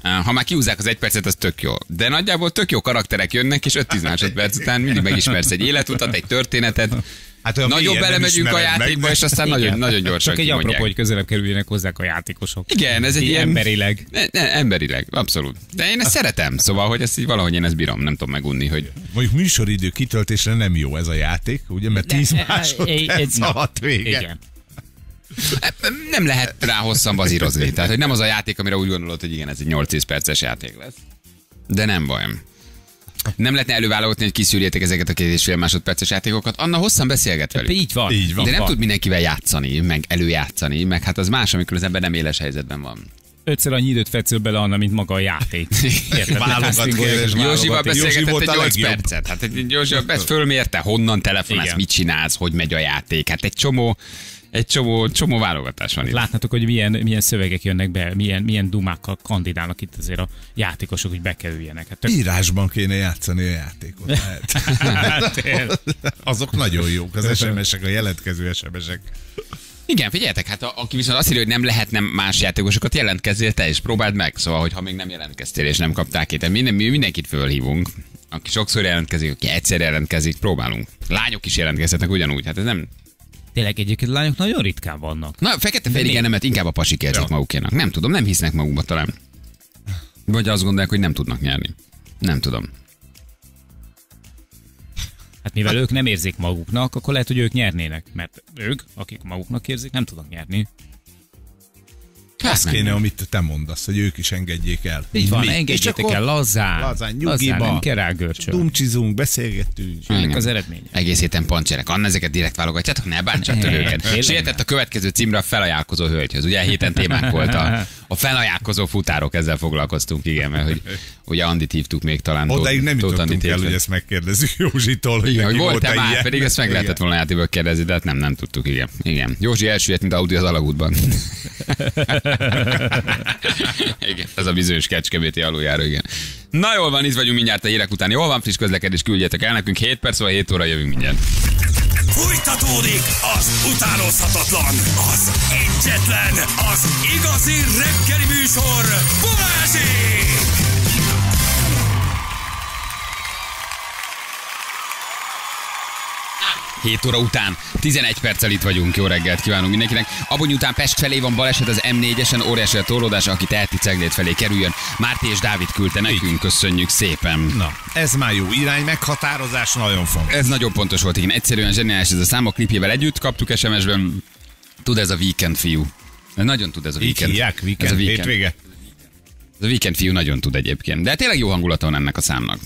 B: Ha már kiúzzák az 1 percet, az tök jó. De nagyjából tök jó karakterek jönnek, és 5-10 másodperc után mindig megismersz egy életutat, egy történetet. Hát nagyon belemegyünk a játékba, és aztán nagyon gyorsan
C: csak egy apropó, hogy közelebb kerüljenek hozzák a játékosok.
B: Igen, ez egy ilyen...
C: Emberileg.
B: Emberileg, abszolút. De én ezt szeretem, szóval, hogy ezt így valahogy én ezt bírom, nem tudom megunni, hogy...
D: Mondjuk műsoridő kitöltésre nem jó ez a játék, ugye, mert 10 másodperc alatt vége. Igen.
B: Nem lehet rá hosszan bazírozni. Tehát, hogy nem az a játék, amire úgy gondolod, hogy igen, ez egy 8-10 perces játék lesz. De nem baj. Nem lehetne előválogatni, hogy kiszűrjétek ezeket a 2,5 másodperces játékokat, Anna hosszan beszélget velük.
C: Így van.
B: De nem tud mindenkivel játszani, meg előjátszani, meg hát az más, amikor az ember nem éles helyzetben van.
C: 5-szer annyi időt fetszöl bele, Anna, mint maga a játék.
B: Józsival beszélgetett egy 8 percet. Hát Józsival fölmérte, honnan telefonálsz, mit csinálsz, hogy megy a játék. Hát egy csomó válogatás van itt.
C: Látnátok, hogy milyen szövegek jönnek be, milyen dumákkal kandidálnak itt azért a játékosok, hogy bekerüljenek. Hát
D: írásban kéne játszani a játékot. Azok nagyon jók, az SMS-ek, a jelentkező SMS-ek.
B: Igen, figyeljetek, hát aki viszont azt írja, hogy nem lehetne más játékosokat, jelentkezzél te is, próbáld meg. Szóval, hogy ha még nem jelentkeztél és nem kapták ki, mindenkit fölhívunk. Aki sokszor jelentkezik, aki egyszer jelentkezik, próbálunk. Lányok is jelentkezhetnek ugyanúgy, hát ez nem...
C: Tényleg egyébként lányok nagyon ritkán vannak.
B: Na, fekete-fehér nemet inkább a pasik érzik magukénak. Nem tudom, nem hisznek magukba talán. Vagy azt gondolják, hogy nem tudnak nyerni. Nem tudom.
C: Hát mivel ők nem érzik maguknak, akkor lehet, hogy ők nyernének. Mert ők, akik maguknak érzik, nem tudnak nyerni.
D: Azt kéne, amit te mondasz, hogy ők is engedjék el.
C: Így van, engedjétek el lazán,
D: nyugiba,
C: nem kell rá görcsöl.
D: Dumcsizunk, beszélgettünk.
C: Ennek az eredménye.
B: Egész héten pancserek. Anna, ezeket direkt válogatjátok, ne bántsátok őket. Sietett a következő címre a felajánlkozó hölgyhöz. Ugye héten témánk volt a felajánkozó futárok, ezzel foglalkoztunk, igen, mert hogy ugye Andit hívtuk még talán.
D: Odaig nem jutottunk el, hogy ezt megkérdezzük Józsitól.
B: Igen, hogy volt-e már, ilyen? Pedig ezt meg lehetett volna játékból kérdezni, de hát nem tudtuk, igen. Józsi elsüllyedt, mint Audi az alagútban. Igen, ez a bizonyos Kecskeméti aluljáró, igen. Na jól van, itt vagyunk mindjárt a hírek után. Jól van, friss közlekedés, küldjetek el nekünk 7 perc, vagy 7 óra jövünk mindjárt.
A: Fújtatódik az utánozhatatlan, az egyetlen, az igazi reggeli műsor, Balázsék!
B: 7 óra után, 11 perccel itt vagyunk, jó reggelt kívánunk mindenkinek. Abony után Pest felé van baleset az M4-esen, óriási a torlódás, aki teheti Ceglét felé kerüljön. Márti és Dávid küldte nekünk, köszönjük szépen.
D: Na, ez már jó irány, meghatározás nagyon fontos.
B: Ez nagyon pontos volt, igen, egyszerűen zseniális ez a szám, a klipjével együtt kaptuk SMS-ben. Tud ez a Weekend fiú. Nagyon tud ez a Weekend.
D: Ez a hétvége.
B: Ez a Weekend fiú nagyon tud egyébként. De tényleg jó hangulata van ennek a számnak.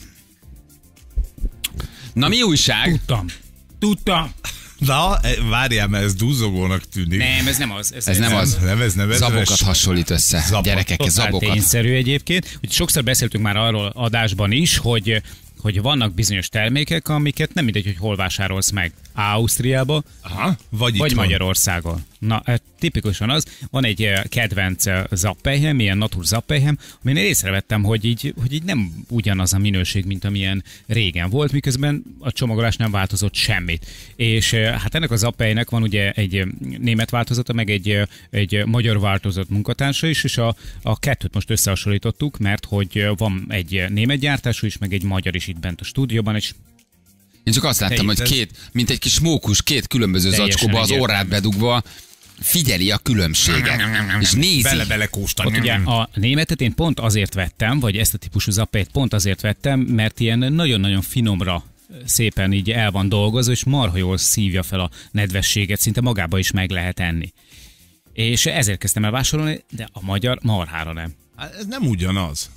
B: Na mi újság?
C: Tudtam.
D: Na, várjál, mert ez duzzogónak tűnik.
C: Nem, ez nem az.
B: Ez nem az.
D: Nem,
B: zabokat hasonlít össze. Gyerekek, ez zabokat.
C: Tényszerű egyébként. Úgy sokszor beszéltünk már arról adásban is, hogy vannak bizonyos termékek, amiket nem mindegy, hogy hol vásárolsz meg. Ausztriába, vagy Magyarországon. Na, tipikusan az. Van egy kedvenc zappelyhem, ilyen natur zappelyhem, amin észrevettem, hogy így nem ugyanaz a minőség, mint amilyen régen volt, miközben a csomagolás nem változott semmit. És hát ennek a zappelynek van ugye egy német változata, meg egy magyar változat munkatársa is, és a kettőt most összehasonlítottuk, mert hogy van egy német gyártású is, meg egy magyar is itt bent a stúdióban, és
B: én csak azt láttam, hogy mint egy kis mókus, két különböző zacskóba az orrát bedugva, figyeli a különbséget, és nézi.
D: Bele kóstolni.
C: Ugye a németet én pont azért vettem, vagy ezt a típusú zappelyt pont azért vettem, mert ilyen nagyon-nagyon finomra szépen így el van dolgozva, és marha jól szívja fel a nedvességet, szinte magába is meg lehet enni. És ezért kezdtem el vásárolni, de a magyar marhára nem.
D: Ez nem ugyanaz.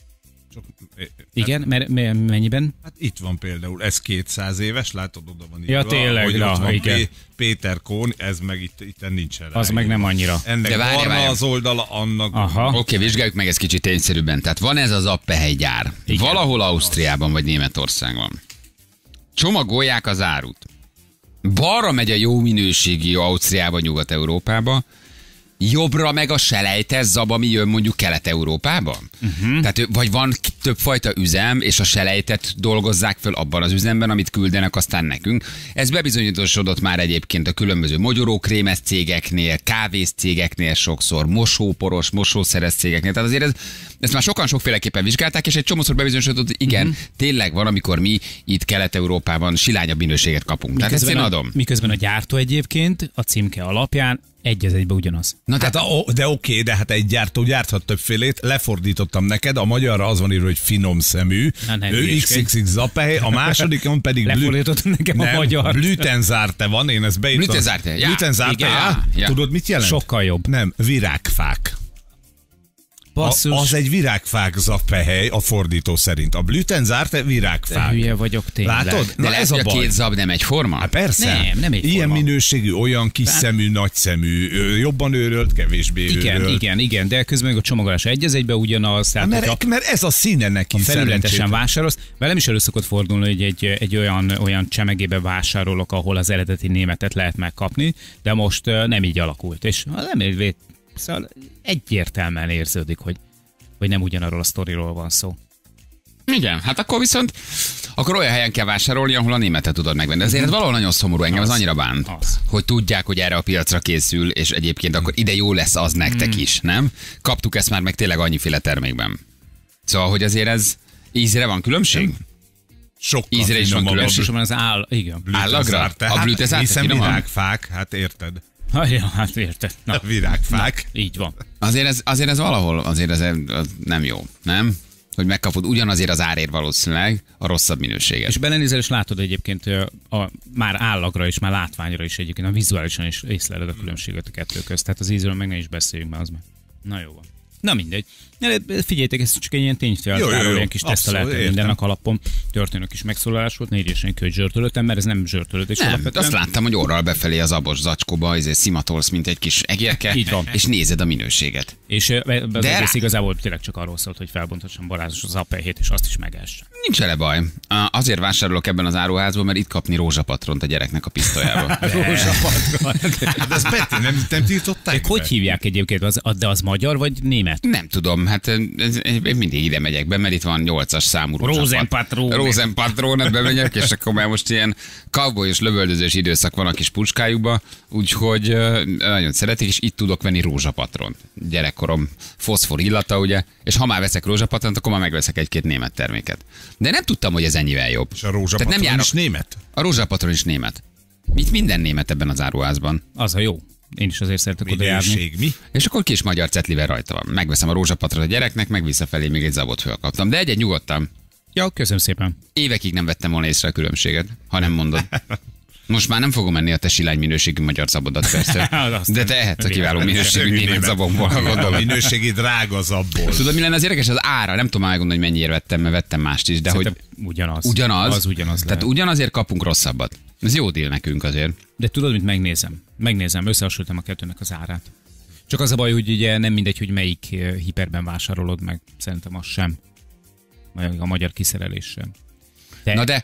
C: Igen, mert mennyiben?
D: Hát itt van például, ez 200 éves, látod, oda van
C: írva. Ja, tényleg,
D: igen. Péter Kohn, ez meg itt nincsen rá.
C: Az meg nem annyira.
D: Ennek barna az oldala, annak...
B: Oké, vizsgáljuk meg ezt kicsit tényszerűbben. Tehát van ez az Appehely gyár. Igen. Valahol Ausztriában vagy Németországban. Csomagolják az árut. Balra megy a jó minőségi Ausztriába, Nyugat-Európába. jobbra meg a selejtes zab, ami jön mondjuk Kelet-Európában? Tehát vagy van többfajta üzem, és a selejtet dolgozzák föl abban az üzemben, amit küldenek aztán nekünk. Ez bebizonyítosodott már egyébként a különböző mogyorókrémes cégeknél, kávész cégeknél sokszor, mosóporos, mosószeres cégeknél. Tehát azért ezt már sokan sokféleképpen vizsgálták, és egy csomószor bebizonyosodott, hogy igen, tényleg van, amikor mi itt Kelet-Európában silányabb minőséget kapunk. Tehát ezt én adom.
C: Miközben a gyártó egyébként a címke alapján egy az egybe ugyanaz.
D: Na, de oké, de hát egy gyártó gyárthat többfélét, lefordítottam neked, a magyarra az van írva, hogy finom szemű, ő XXX zapehely, a másodikon pedig
C: lefordítottam nekem a magyar.
D: Blütenzárte van, én ezt beírtam.
B: Blütenzárte,
D: ja. Tudod, mit jelent?
C: Sokkal jobb.
D: Nem, virágfák. Az egy virágfák zappehely a fordító szerint. A Blütenzárte virágfák.
C: De hülye vagyok tényleg.
D: Látod?
B: De ez a két zab nem egyforma?
D: Hát persze.
C: Nem egyforma.
D: Ilyen minőségű, olyan kis szemű, nagy szemű, jobban őrölt, kevésbé őrölt.
C: Igen, de közben a csomagolás egy az egybe ugyanaz.
D: Mert ez a színe neki.
C: Ha felületesen vásárolsz, velem is elő szokott fordulni, hogy egy olyan csemegébe vásárolok, ahol az eredeti németet lehet megkapni, de most nem így alakult. És nem szóval egyértelműen érződik, hogy nem ugyanarról a sztoriról van szó.
B: Igen, hát akkor viszont olyan helyen kell vásárolni, ahol a németet tudod megvenni. Azért ez valahol nagyon szomorú, engem az annyira bánt, hogy tudják, hogy erre a piacra készül, és egyébként akkor ide jó lesz az nektek is, nem? Kaptuk ezt már meg tényleg annyiféle termékben. Szóval, hogy azért ez ízre van különbség?
D: Sokkal
B: ízre is van különbség.
C: Az állagra?
B: A blütenzárte?
D: Hiszen virágfák, hát érted.
C: Ja, hát érted.
D: Na. Virágfák.
C: Na, így van.
B: Azért ez valahol, azért ez nem jó, nem? Hogy megkapod ugyanazért az árért valószínűleg a rosszabb minőséget.
C: És belenézel, és látod egyébként már állagra és már látványra is egyébként, a vizuálisan is észleled a különbséget a kettő közt. Tehát az ízről meg ne is beszéljünk, mert az meg. Na jó van. Na mindegy. Figyeljétek, ez csak egy ilyen tényfeltáró, ilyen kis teszta lehet mindennek alapon. Történő kis megszólalás volt, ne írja senki, hogy zsörtölöttem, mert ez nem zsörtölődés.
B: Nem, azt láttam, hogy orral befelé az abos zacskóba, szimatolsz, mint egy kis egérke, és nézed a minőséget.
C: És az egész igazából tényleg csak arról szólt, hogy felbontassam barázos az apehét, és azt is megess.
B: Nincs vele baj. Azért vásárolok ebben az áruházban, mert itt kapni rózsapatront a gyereknek a pisztolyába.
C: Rózsapatron.
D: Hát ez Peti, nem tiltották?
C: Hogy hívják egyébként? De az magyar vagy német?
B: Nem tudom, hát én mindig ide megyek be, mert itt van 8-as számú Rosenpatron, bemegyek, és akkor már most ilyen cowboyos lövöldözős időszak van a kis pucskájukba, úgyhogy nagyon szeretik, és itt tudok venni rózsapatront. Gyerekkorom foszfor illata, ugye, és ha már veszek rózsapatront, akkor már megveszek egy-két német terméket. De nem tudtam, hogy ez ennyivel jobb.
D: És a rózsapatron is német?
B: A rózsapatron is német. Itt minden német ebben az áruházban.
C: Az a jó. Én is azért szeretek oda járni.
D: Mi?
B: És akkor kis magyar cetlivel rajta van. Megveszem a rózsapatrot a gyereknek, meg visszafelé még egy zabot fölkaptam. De egy nyugodtan.
C: Ja, köszönöm szépen.
B: Évekig nem vettem volna észre a különbséget, ha nem mondod. Most már nem fogom menni a te silány minőségű magyar szabodat, persze. De tehetsz a kiváló minőségű német zabomból.
D: A minőségi drága zabból.
B: Tudod, mi lenne az érdekes? Az ára. Nem tudom megmondani, hogy mennyiért vettem, mert vettem mást is. De
C: szerintem
B: hogy
C: ugyanaz.
B: Az ugyanaz. Tehát ugyanazért kapunk rosszabbat. Ez jó deal nekünk azért.
C: De tudod, mit megnézem, összehasonlítom a kettőnek az árát. Csak az a baj, hogy ugye nem mindegy, hogy melyik hiperben vásárolod meg. Szerintem az sem. A magyar kiszerelés sem. De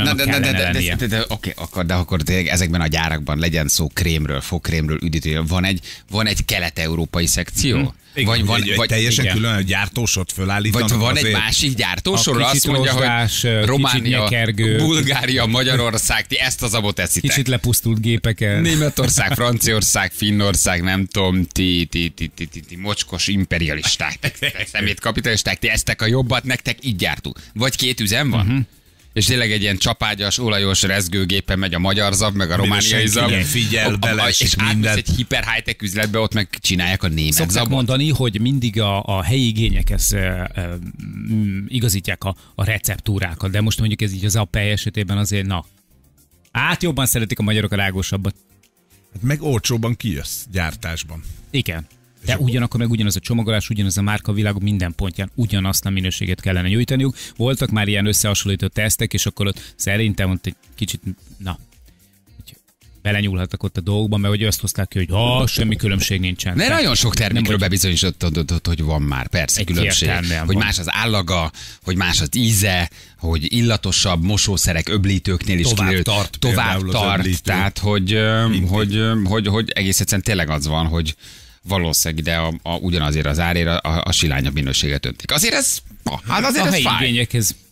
C: akkor
B: ezekben a gyárakban legyen szó krémről, fogkrémről, üdítőről. Van egy kelet-európai szekció?
D: Vagy teljesen külön a gyártósort fölállítanak.
B: Vagy van egy másik gyártósor, azt mondja, hogy Románia, Bulgária, Magyarország, ti ezt az abot eszitek.
C: Kicsit lepusztult gépeken.
B: Németország, Franciaország, Finnország, nem tudom, ti mocskos imperialisták, szemétkapitalisták, ti eztek a jobbat, nektek így gyártuk. Vagy két üzem van? És tényleg egy ilyen csapágyas, olajos rezgőgépen megy a magyar zab, meg a romániai zab.
D: Figyel bele,
B: és átmész egy hiper high-tech üzletbe, ott meg csinálják a német zabot.
C: Szokták mondani, hogy mindig a helyi igényekhez igazítják a receptúrákat, de most mondjuk ez így az apej esetében azért, jobban szeretik a magyarok a rágósabbat.
D: Hát meg olcsóban kijössz gyártásban.
C: Igen. De ugyanakkor meg ugyanaz a csomagolás, ugyanaz a márka világon minden pontján ugyanazt a minőséget kellene nyújtaniuk. Voltak már ilyen összehasonlító tesztek, és akkor ott szerintem ott egy kicsit, belenyúlhattak ott a dolgokba, mert hogy azt hozták ki, hogy semmi különbség nincsen.
B: De nagyon sok termékről bebizonyosodott, hogy van már, persze különbség. Hogy más az állaga, hogy más az íze, hogy illatosabb mosószerek öblítőknél is tovább tart. Tehát, hogy egész egyszerűen tényleg az van, hogy valószínűleg ide ugyanazért az árért a silányabb minőséget öntik. Azért ez, hát azért ez fáj.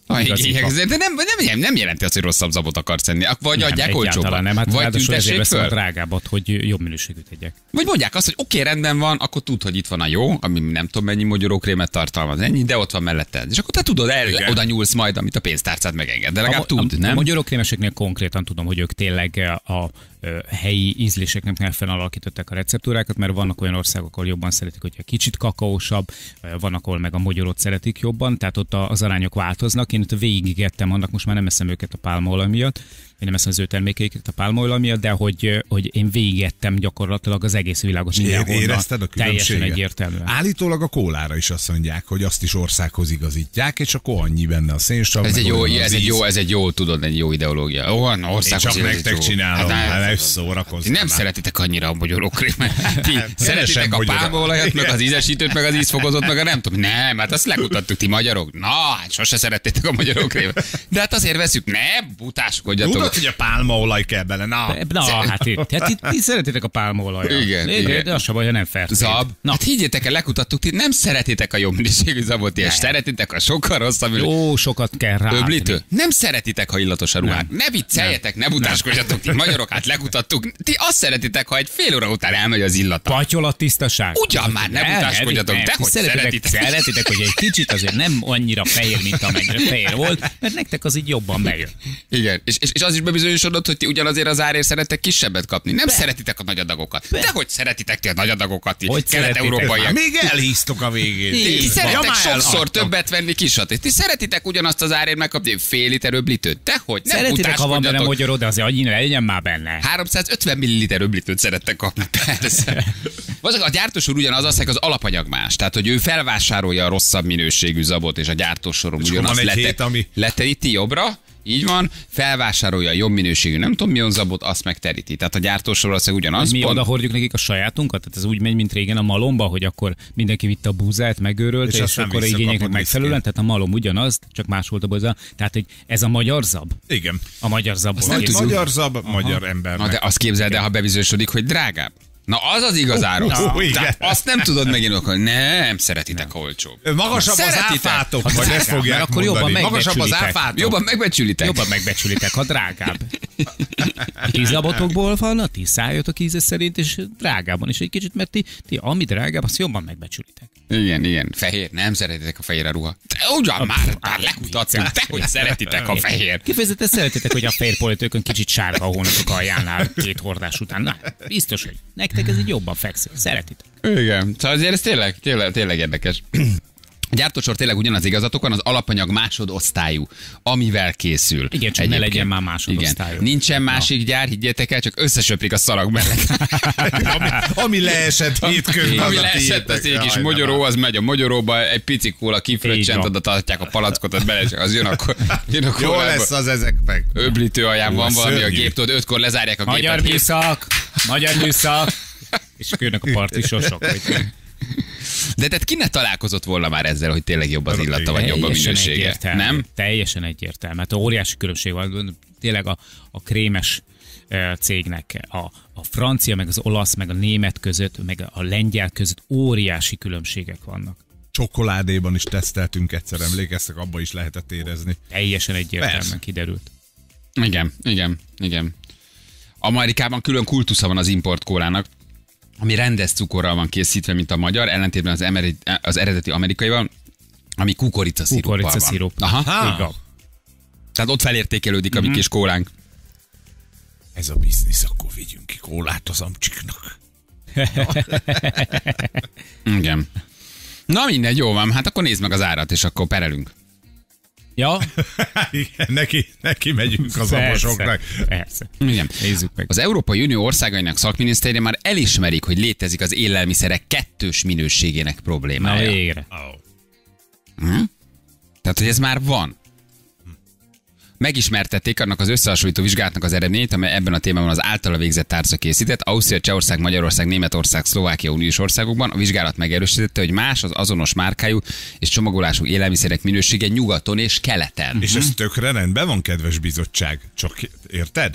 B: De nem jelenti azt, hogy rosszabb zabot akarsz enni. Vagy nem, adják olcsóban.
C: Nem, hát
B: vagy tüntessék föl.
C: Drágábbat, hogy jobb minőségűt tegyek.
B: Vagy mondják azt, hogy oké, rendben van, akkor tudd, hogy itt van a jó, ami nem tudom mennyi mogyorókrémet tartalmaz, ennyi, de ott van melletted. És akkor te tudod, oda nyúlsz majd, amit a pénztárcád megenged. De legalább tudd, nem?
C: A mogyorókrémeseknél konkrétan tudom, hogy ők tényleg a helyi ízléseknek megfelelően alakították a receptúrákat, mert vannak olyan országok, ahol jobban szeretik, hogyha kicsit kakaósabb, vannak, ahol meg a mogyorot szeretik jobban, tehát ott az arányok változnak. Én itt végigettem annak, most már nem eszem őket a pálmaolaj miatt, én nem eszem az ő termékeiket a pálmaolaj miatt, de hogy én végigettem gyakorlatilag az egész világot mindenhol.
D: Érezted a különbséget?
C: Teljesen egyértelműen.
D: Állítólag a kólára is azt mondják, hogy azt is országhoz igazítják, és akkor annyi benne a szénsav.
B: Ez egy jó, tudod, egy jó ideológia. Országhoz
D: csak nektek csinálom, ne szórakozni.
B: Nem szeretitek annyira a mogyorókrémet. Ti szeretitek a pálmaolajat, meg az ízesítőt, meg az ízfokozót, meg a nem tudom. Nem, hát azt legutattuk ti magyarok. Na, hát sose szerettétek a mogyorókrémet. De hát azért veszük, ne butáskodjatok.
D: Tudod, hogy a pálmaolaj kell bele.
C: Hát ti szeretitek a pálmaolajat.
B: Igen.
C: De az sem baj, ha nem fertőt.
B: Zab. Hát higgyétek el, legutattuk, ti nem szeretitek a jó minőségű zabot, és szeretitek a sokkal rosszabb.
C: Jó, sokat kell rá.
B: Öblítő. Nem szeretitek, ha illatos a ruhák. Ne vicceljetek, ne butáskodjatok, ti magyarok, hát legutattuk. Ti azt szeretitek, ha egy fél óra után elmegy az illata.
C: Patyol a tisztaság.
B: Ugyan már, ne butáskodjatok, de hogy
C: szeretitek, hogy egy kicsit azért nem annyira fehér, mint amennyire fehér volt, mert nektek az így jobban bejön.
B: Igen, és az is bebizonyosodott, hogy ti ugyanazért az árért szerettek kisebbet kapni. Nem szeretitek a nagy adagokat. De hogy szeretitek ti a nagy adagokat? Kelet-európaiak.
D: Még elhíztok a végén.
B: Ti szerettek sokszor többet venni kisat. Ti szeretitek ugyanazt az árért megkapni fél liter öblítőt. Dehogy, nem
C: szeretitek, ha van benne mogyoró, de azért annyira legyen már benne.
B: 350 milliliter öblítőt szerettek kapni. Persze. A gyártósor ugyanaz, az alapanyag más. Tehát, hogy ő felvásárolja a rosszabb minőségű zabot, és a gyártósoron ugyanazt leteríti jobbra. Így van, felvásárolja a jobb minőségű, nem tudom milyen zabot, azt megteríti. Tehát a gyártósor az ugyanaz.
C: Mi oda hordjuk nekik a sajátunkat? Tehát ez úgy megy, mint régen a malomba, hogy akkor mindenki vitte a búzát, megőrölt, és akkor igényeknek megfelelően, tehát a malom ugyanaz, csak más volt a boza. Tehát, hogy ez a magyar zab?
D: Igen.
C: A magyar zab.
D: Magyar zab, magyar ember.
B: Na de azt képzeld el, ha bebizonyosodik, hogy drágább. Na az az igazáról. Azt nem tudod megint, nem szeretitek olcsóbb.
D: Magasabb az áfátok, vagy ezt fogják
C: akkor
D: mondani. Magasabb az áfátok.
B: Jobban megbecsülitek.
C: Ha drágább. 10 labotokból van, a 10 szálljatok íze szerint, és drágában is egy kicsit, mert ti ami drágább, azt jobban megbecsülitek.
B: Igen. Fehér, nem szeretitek a fehér a ruha. De ugyan már lekutatsz, te hogy szeretitek a fehér.
C: Kifejezetten szeretitek, hogy a fehér politőkön kicsit sárga a hónapok aljánál 2 hordás után. Na, biztos, hogy nektek ez így jobban fekszik. Szeretitek.
B: Igen, szóval azért ez tényleg érdekes. A gyártósor tényleg ugyanaz igazatokon, az alapanyag másodosztályú, amivel készül.
C: Igen, csak ne legyen már másodosztályú.
B: Igen. Nincsen másik gyár, higgyétek el, csak összesöprik a szalag mellett.
D: ami leesett hétközben.
B: Ami leesett, az egy kis mogyoró, az megy a mogyoróba, egy pici kóla kifröccsent, oda tartják a palackot, az bele, az jön akkor.
D: Jó lesz az ezeknek.
B: Öblítő alján van valami a géptől, 5-kor lezárják a gépet.
C: Magyar műszak. És jönnek a partisosok.
B: De tehát ki ne találkozott volna már ezzel, hogy tényleg jobb az illata, vagy jobb a minősége? Nem?
C: Teljesen egyértelmű. Hát óriási különbség van. Tényleg a krémes cégnek a francia, meg az olasz, meg a német között, meg a lengyel között óriási különbségek vannak.
D: Csokoládéban is teszteltünk egyszer, emlékeztek, abba is lehetett érezni.
C: Teljesen egyértelműen kiderült.
B: Igen. Amerikában külön kultusza van az import kólának, ami rendes cukorral van készítve, mint a magyar, ellentétben az eredeti amerikaival, ami kukoricasziruppal van.
C: Kukoricaszirup.
B: Aha. Tehát ott felértékelődik a mi kis kólánk.
D: Ez a biznisz, akkor vigyünk ki kólát az amcsiknak.
B: Igen. Na mindegy, jó van, hát akkor nézd meg az árat, és akkor perelünk.
C: Ja?
D: Igen, neki megyünk az abosoknak.
C: Persze.
B: Igen.
C: Nézzük meg.
B: Az Európai Unió országainak szakminisztérium már elismerik, hogy létezik az élelmiszerek kettős minőségének problémája.
C: Na végre.
B: Tehát, hogy ez már van. Megismertették annak az összehasonlító vizsgálatnak az eredményét, amely ebben a témában az általa végzett tárca készített. Ausztria, Csehország, Magyarország, Németország, Szlovákia uniós országokban. A vizsgálat megerősítette, hogy más az azonos márkájú és csomagolású élelmiszerek minősége nyugaton és keleten.
D: És ez tökre rendben van, kedves bizottság. Csak érted?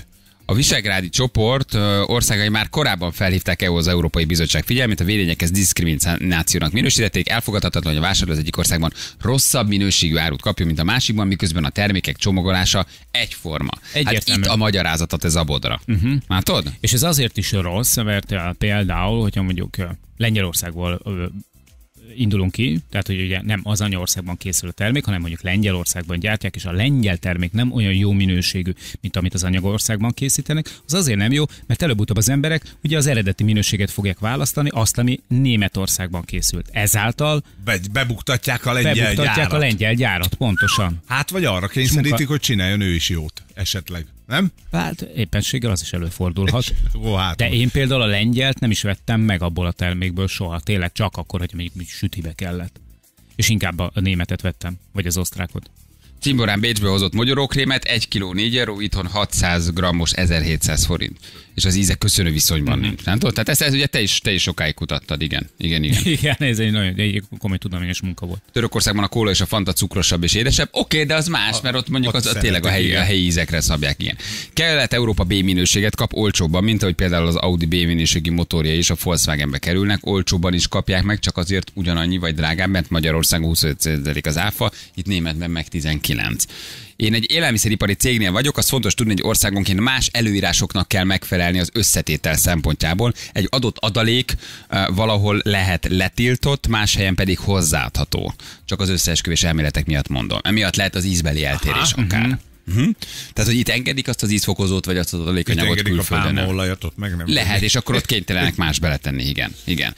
B: A visegrádi csoport országai már korábban felhívták az Európai Bizottság figyelmét, a védények ezt diszkriminációnak minősítették, elfogadhatatlan, hogy a vásárló az egyik országban rosszabb minőségű árut kapja, mint a másikban, miközben a termékek csomagolása egyforma. Hát itt a magyarázatot ez abodra. Látod?
C: És ez azért is rossz, mert például, hogyha mondjuk Lengyelországból indulunk ki, tehát hogy ugye nem az anyaországban készül a termék, hanem mondjuk Lengyelországban gyártják, és a lengyel termék nem olyan jó minőségű, mint amit az anyagországban készítenek, az azért nem jó, mert előbb-utóbb az emberek ugye az eredeti minőséget fogják választani, azt, ami Németországban készült. Ezáltal
D: bebuktatják a lengyel gyárat.
C: Pontosan.
D: Hát vagy arra kényszerítik, hogy csináljon ő is jót, esetleg. Nem?
C: Hát éppenséggel az is előfordulhat. De én például a lengyelt nem is vettem meg abból a termékből soha. Tényleg csak akkor, hogy még sütibe kellett. És inkább a németet vettem, vagy az osztrákot.
B: Cimborán Bécsbe hozott mogyorókrémet, 1 kiló 4 euró, itthon 600 grammos 1700 forint. És az íze köszönő viszonyban nincs. Nem tudod? Tehát ezt ugye te is sokáig kutattad, igen. Igen,
C: ez egy nagyon komoly tudományos munka volt.
B: Törökországban a kóla és a fanta cukrosabb és édesebb. Oké, de az más, mert ott mondjuk az tényleg a helyi ízekre szabják, igen. Kelet-Európa B minőséget kap olcsóbban, mint ahogy például az Audi B minőségi motorja is a Volkswagenbe kerülnek, olcsóbban is kapják meg, csak azért ugyanannyi vagy drágább, mert Magyarországon 25% az áfa, itt németben meg 19. Én egy élelmiszeripari cégnél vagyok, az fontos tudni, hogy országonként más előírásoknak kell megfelelni az összetétel szempontjából. Egy adott adalék valahol lehet letiltott, más helyen pedig hozzáadható. Csak az összeesküvés elméletek miatt mondom. Emiatt lehet az ízbeli eltérés akár. Tehát, hogy itt engedik azt az ízfokozót, vagy azt az adalékanyagot külföldön.
D: Ott meg nem
B: lehet, és akkor ott kénytelenek más beletenni, igen.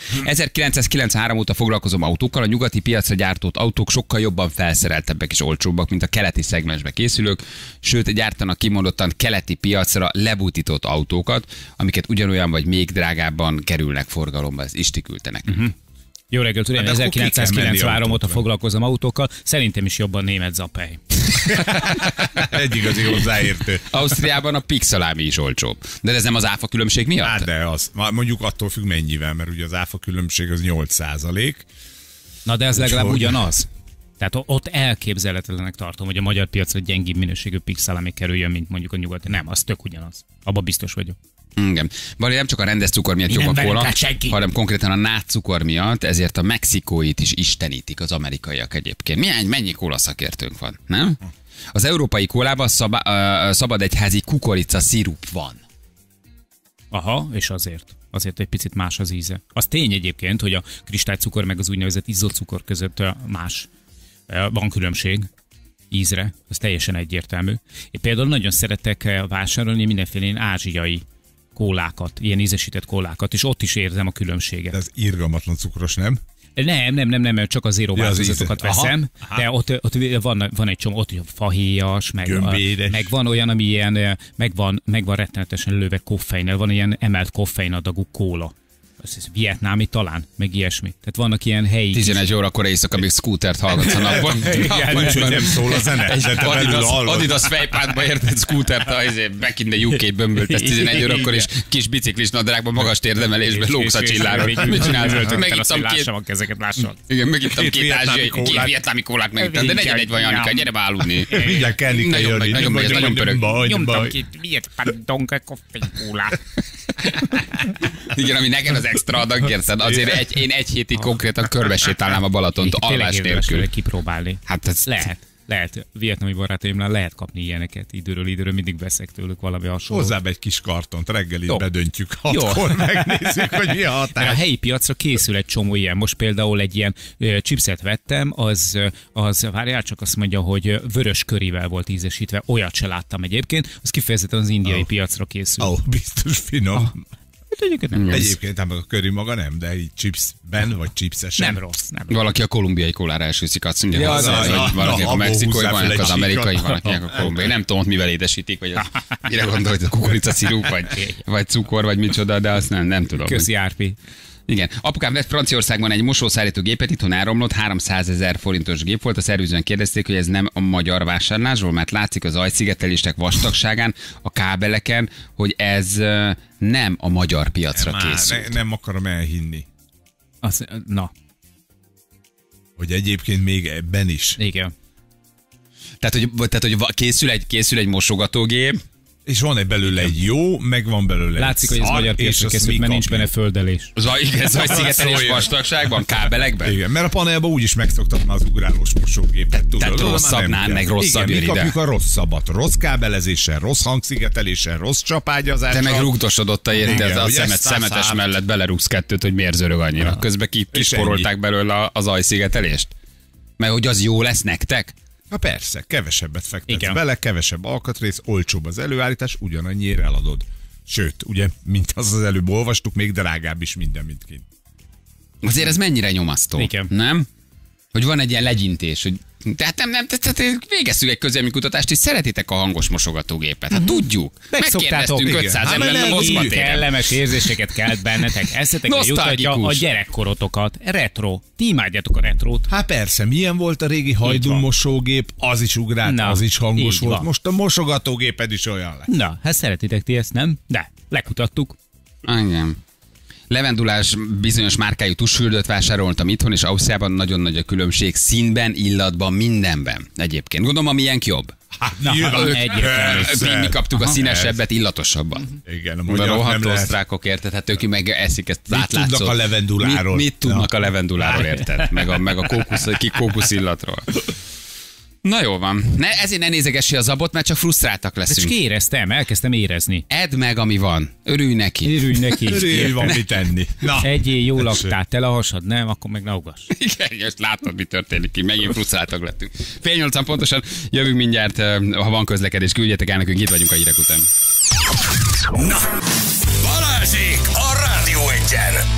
B: 1993 óta foglalkozom autókkal, a nyugati piacra gyártott autók sokkal jobban felszereltebbek és olcsóbbak, mint a keleti szegmensbe készülők, sőt, gyártanak kimondottan keleti piacra lebutított autókat, amiket ugyanolyan vagy még drágábban kerülnek forgalomba, ezt Isti küldte nekünk.
C: Jó reggelt, tudom, 1993 óta foglalkozom autókkal, szerintem is jobban német zapej.
D: Egy igazi hozzáértő.
B: Ausztriában a pixalámi is olcsóbb. De ez nem az áfa különbség miatt?
D: Hát de az. Mondjuk attól függ mennyivel, mert ugye az áfa különbség az 8%.
C: Na de ez legalább ugyanaz. Tehát ott elképzelhetetlenek tartom, hogy a magyar piacra gyengébb minőségű pixalámi kerüljön, mint mondjuk a nyugati. Nem, az tök ugyanaz. Abban biztos vagyok.
B: Igen. Valami nem csak a rendes cukor miatt jobb a kóla, hanem konkrétan a nát cukor miatt, ezért a mexikóit is istenítik az amerikaiak egyébként. Mennyi kóla szakértőnk van, nem? Az európai kólában szabad egyházi kukorica szirup van.
C: Aha, és azért egy picit más az íze. Az tény egyébként, hogy a kristálycukor meg az úgynevezett izzócukor között más. Van különbség ízre, az teljesen egyértelmű. Én például nagyon szeretek vásárolni mindenféle ilyen ázsiai kólákat, ilyen ízesített kólákat, és ott is érzem a különbséget.
D: De ez irgalmatlan cukros, nem?
C: Nem, csak a zéró változatokat veszem, de ott van egy csomó, ott fahéjas, meg van olyan, ami ilyen, meg van rettenetesen lőve koffeinnel, van ilyen emelt koffeinadagú kóla. Ez vietnámi talán, meg ilyesmi. Tehát vannak ilyen helyi...
B: 11 órakor éjszaka még Scootert hallgatsz a napban.
D: Nem szól a zene.
B: Adidas fejpádba érted Scootert, back in the UK bömböltesz 11 órakor, és kis biciklis nadrágban, magas térdemelésben lógsz a csillára. Mit csinálsz? Megittam két ázsiai, két vietnámi kólát megittam, de 41 van, Janika, gyere be aludni.
D: Mindjárt kell jönni.
B: Nagyon pörög.
C: Nyomtam két vietnámi koffeinkólát.
B: Igen, ami nekem az extra adag, érted? Azért én egy hétig konkrétan körbesétálnám a Balatont alvás nélkül.
C: Kipróbálni.
B: Hát ez...
C: Lehet. Vietnami barátaimnál lehet kapni ilyeneket. Időről mindig veszek tőlük valami hasonló.
D: Hozzább egy kis kartont, reggelit bedöntjük, 6-kor megnézzük, hogy mi a hatás.
C: A helyi piacra készül egy csomó ilyen. Most például egy ilyen chipset vettem, az várjál, csak azt mondja, hogy vörös körivel volt ízesítve. Olyat se láttam egyébként. Az kifejezetten az indiai piacra készül.
D: Biztos finom. Egyébként a köri maga nem, de így chipsben vagy chipsesen.
C: Nem rossz.
B: Valaki a kolumbiai kólára elsőszik, azt mondja, valaki a mexikói, valaki az amerikai, valaki a kolumbiai. Nem tudom, mivel édesítik, vagy mire gondolod, a kukoricaszirup, vagy cukor, vagy micsoda, de azt nem tudom.
C: Köszi, Árpi.
B: Igen. Apukám vett Franciaországban egy mosószállító gépet, itthon elromlott, 300 000 forintos gép volt. A szervizőn kérdezték, hogy ez nem a magyar vásárlásról, mert látszik az ajszigetelések vastagságán, a kábeleken, hogy ez nem a magyar piacra készült.
D: Nem akarom elhinni.
C: Na.
D: Hogy egyébként még ebben is.
C: Igen.
B: Tehát, hogy készül egy mosogatógép,
D: És van belőle egy jó, meg van belőle
C: látszik, hogy ez magyar piacra készült, mert nincs benne földelés.
B: Igen, zajszigetelés vastagságban, kábelekben?
D: Igen, mert a panelban úgyis megszoktatna az ugrálós mosógépet.
B: Tehát rosszabbnál, meg rosszabb
D: jön
B: ide.
D: Mi kapjuk a rosszabbat. Rossz kábelezéssel, rossz hangszigeteléssel, rossz csapágyazással.
B: Te meg rugdosodott a szemetes mellett belerúgsz kettőt, hogy miért zörög annyira. Közben kisporolták belőle az ajszigetelést. Mert hogy az jó lesz nektek?
D: Na persze, kevesebbet fektetsz bele, kevesebb alkatrész, olcsóbb az előállítás, ugyanannyiért eladod. Sőt, ugye, mint az előbb olvastuk, még drágább is minden, mint kint.
B: Azért ez mennyire nyomasztó,
C: igen.
B: Nem? Hogy van egy ilyen legyintés, hogy tehát végeztük egy közelmi kutatást, és szeretitek a hangos mosogatógépet. Hát tudjuk. Megkérdeztünk 500 embert a Moszkvatéren.
C: Kellemes érzéseket kelt bennetek. Eszetekre jutatja a gyerekkorotokat. Retro. Ti imádjátok a retrót.
D: Hát persze, milyen volt a régi hajdú mosógép, az is ugrált, az is hangos volt. Most a mosogatógéped is olyan lesz.
C: Na, hát szeretitek ti ezt, nem? De, lekutattuk.
B: Igen. Levendulás bizonyos márkájú tusfürdőt vásároltam itthon, és Ausztriában nagyon nagy a különbség színben, illatban, mindenben. Egyébként. Gondolom, a miénk jobb. Mi kaptuk a színesebbet, illatosabban.
D: Igen, a
B: magyar rohadt osztrákok, érted? Hát ők meg eszik ezt átlátszót.
D: Mit tudnak a levenduláról?
B: Mit tudnak a levenduláról, érted? Meg a kókusz illatról. Na jó van. Ezért ne nézegessé a zabot, mert csak frusztráltak leszünk.
C: De csak éreztem, elkezdtem érezni.
B: Edd meg, ami van. Örülj neki.
D: Örülj, van mit tenni.
C: Egyél jó laktát, tele a hasad, nem? Akkor meg ne ugass.
B: Igen, és látod, mi történik ki. Megint frusztráltak lettünk. 7:08 pontosan jövünk mindjárt, ha van közlekedés, küldjetek el nekünk, itt vagyunk a hírek után.
A: Na, Balázsék a Rádió Egyen!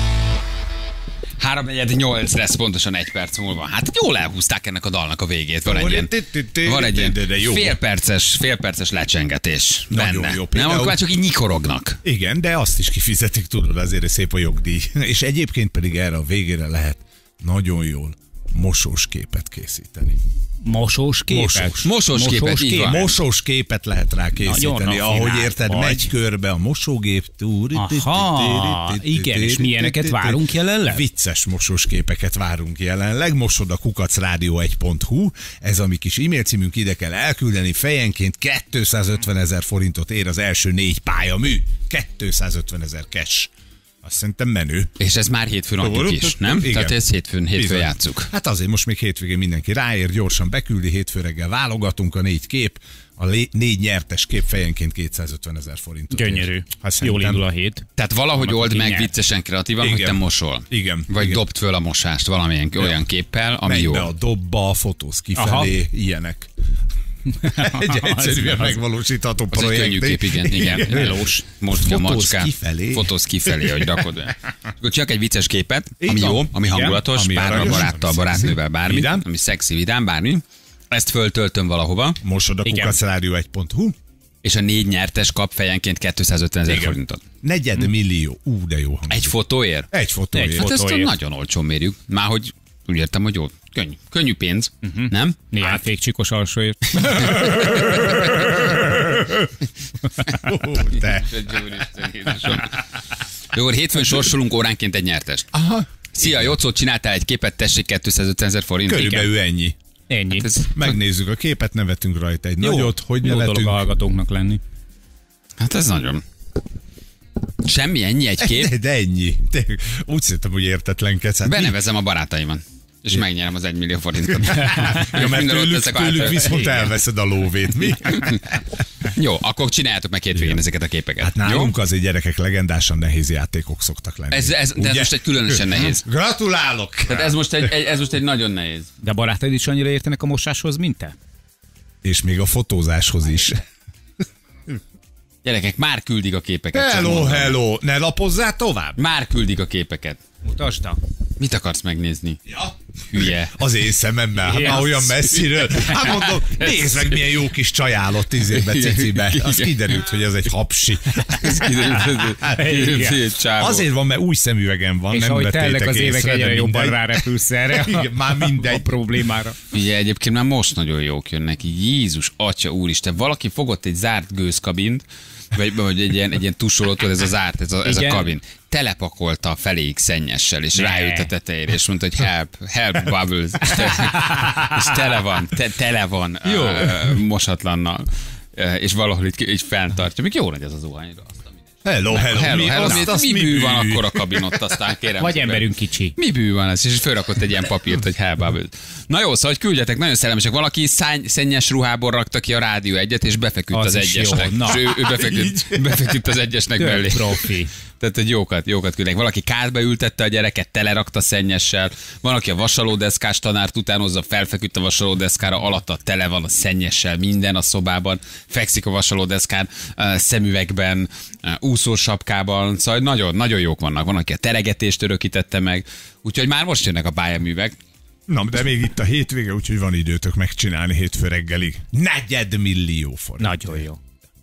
B: 7:48 lesz pontosan 1 perc múlva. Hát jól elhúzták ennek a dalnak a végét. Van egy ilyen félperces lecsengetés benne.
D: Jó,
B: nem, akkor már csak így nyikorognak.
D: Igen, de azt is kifizetik, tudod, azért szép a jogdíj. És egyébként pedig erre a végére lehet nagyon jól mosós képet készíteni.
C: Mosós képet?
D: Mosós képet lehet rá készíteni. Ahogy érted, megy körbe a mosógép.
C: Igen, és milyeneket várunk jelenleg?
D: Vicces mosós képeket várunk jelenleg. Mosod a kukacradio1.hu. Ez a mi kis e-mail címünk, ide kell elküldeni. Fejenként 250 000 forintot ér az első 4 pályamű. 250 000 cash. Azt szerintem menő.
B: És ez már hétfőn adjuk is, nem?
D: Igen.
B: Tehát ez hétfőn játsszuk.
D: Hát azért most még hétvégén mindenki ráér, gyorsan beküldi, hétfő reggel válogatunk a 4 kép, a 4 nyertes kép fejenként 250 000 forintot.
C: Gyönyörű. Jól indul a hét.
B: Tehát valahogy old meg viccesen, kreatívan, hogy te mosol.
D: Igen.
B: Vagy dobd föl a mosást valamilyen olyan képpel, ami
D: menj
B: jó.
D: Be a dobba, fotóz kifelé, ilyenek. Egy egyszerűen megvalósítható projekt.
B: Könnyű kép, igen. Melós. Most a macskát. Fotóz kifelé, hogy rakod. Csak egy vicces képet, ami jó, ami hangulatos, párral, baráttal, barátnővel, bármi, ami szexi, vidám, bármi. Ezt föltöltöm valahova.
D: Mosod a kukacradio1.hu.
B: És a 4 nyertes kap fejenként 250 000 forintot.
D: 4 millió. De jó hangzik.
B: Egy fotóért?
D: Egy fotóért.
B: Hát ezt nagyon olcsón mérjük. Már hogy úgy értem, hogy jó. Könnyű pénz, nem?
C: Néhány fékcsikos alsóért.
B: Jó, hétfőn sorsolunk óránként egy nyertest.
D: Aha.
B: Szia, Jocó, csináltál egy képet, tessék 250 000 forint.
D: Körülbelül ennyi.
C: Hát
D: megnézzük a képet, nevetünk rajta egy nagyot, hogy
C: jó
D: nevetünk.
C: Dolog a hallgatóknak lenni.
B: Hát ez nagyon. Semmi, ennyi egy kép?
D: De ennyi. Úgy szerintem, hogy értetlenkedsz. Hát
B: benevezem a barátaimat. És megnyerem az 1 millió forintot.
D: Ja, mert tőlük viszont elveszed a lóvét, mi?
B: Jó, akkor csináljátok meg hétvégén ezeket a képeket.
D: Hát nálunk azért gyerekek legendásan nehéz játékok szoktak lenni.
B: Ez most egy különösen nehéz.
D: Gratulálok!
B: Tehát ez most egy nagyon nehéz.
C: De a barátaid is annyira értenek a mosáshoz, mint te?
D: És még a fotózáshoz is.
B: Gyerekek, már küldik a képeket.
D: Hello, ne lapozzál tovább.
B: Már küldik a képeket.
C: Mutasd.
B: Mit akarsz megnézni?
D: Ja.
B: Hülye.
D: Az én szememmel, hát olyan messziről. Hát mondom, nézd meg, milyen jó kis csajálott 10 évben cicibe. Az kiderült, hogy ez egy hapsi. Azért van, mert új szemüvegem van.
C: És
D: nem
C: ahogy telnek az évek, egyre jobban
D: mindegy.
C: rárepülsz erre.
D: Igen, már mindegy.
C: A problémára.
B: Ugye egyébként már most nagyon jók jönnek. Jézus, atya, úristen. Valaki fogott egy zárt gőzkabint, vagy egy ilyen tusolót, ez a zárt, ez a kabin. Telepakolta a feléig szennyessel, és rájött a tetejére, és mondta, hogy help bubbles. És tele van mosatlannal. és valahol így fenntartja. Még jó nagy ez az zuhanyra.
D: Hello.
B: Mi bű van akkor a kabinot, aztán kérem.
C: Vagy emberünk kicsi.
B: Mi bű van ez? És fölrakott egy ilyen papírt, hogy helbáből. Na jó, szóval hogy küldjetek, nagyon szellemesek. Valaki szennyes ruhából rakta ki a rádió egyet, és befeküdt az egyesnek. És ő befeküdt az egyesnek mellé.
C: Profi.
B: Tehát, hogy jókat küldnek. Valaki kádba ültette a gyereket, telerakta szennyessel. Van, aki a vasalódeszkás tanárt utánozza, felfeküdt a vasalódeszkára, alatta tele van a szennyessel, minden a szobában. Fekszik a vasalódeszkán, szemüvegben, úszósapkában. Szóval nagyon, nagyon jók vannak. Van, aki a teregetést örökítette meg. Úgyhogy már most jönnek a pályaművek.
D: Na, de még itt a hétvége, úgyhogy van időtök megcsinálni hétfő reggelig. 4 millió forint.
C: Nagyon jó.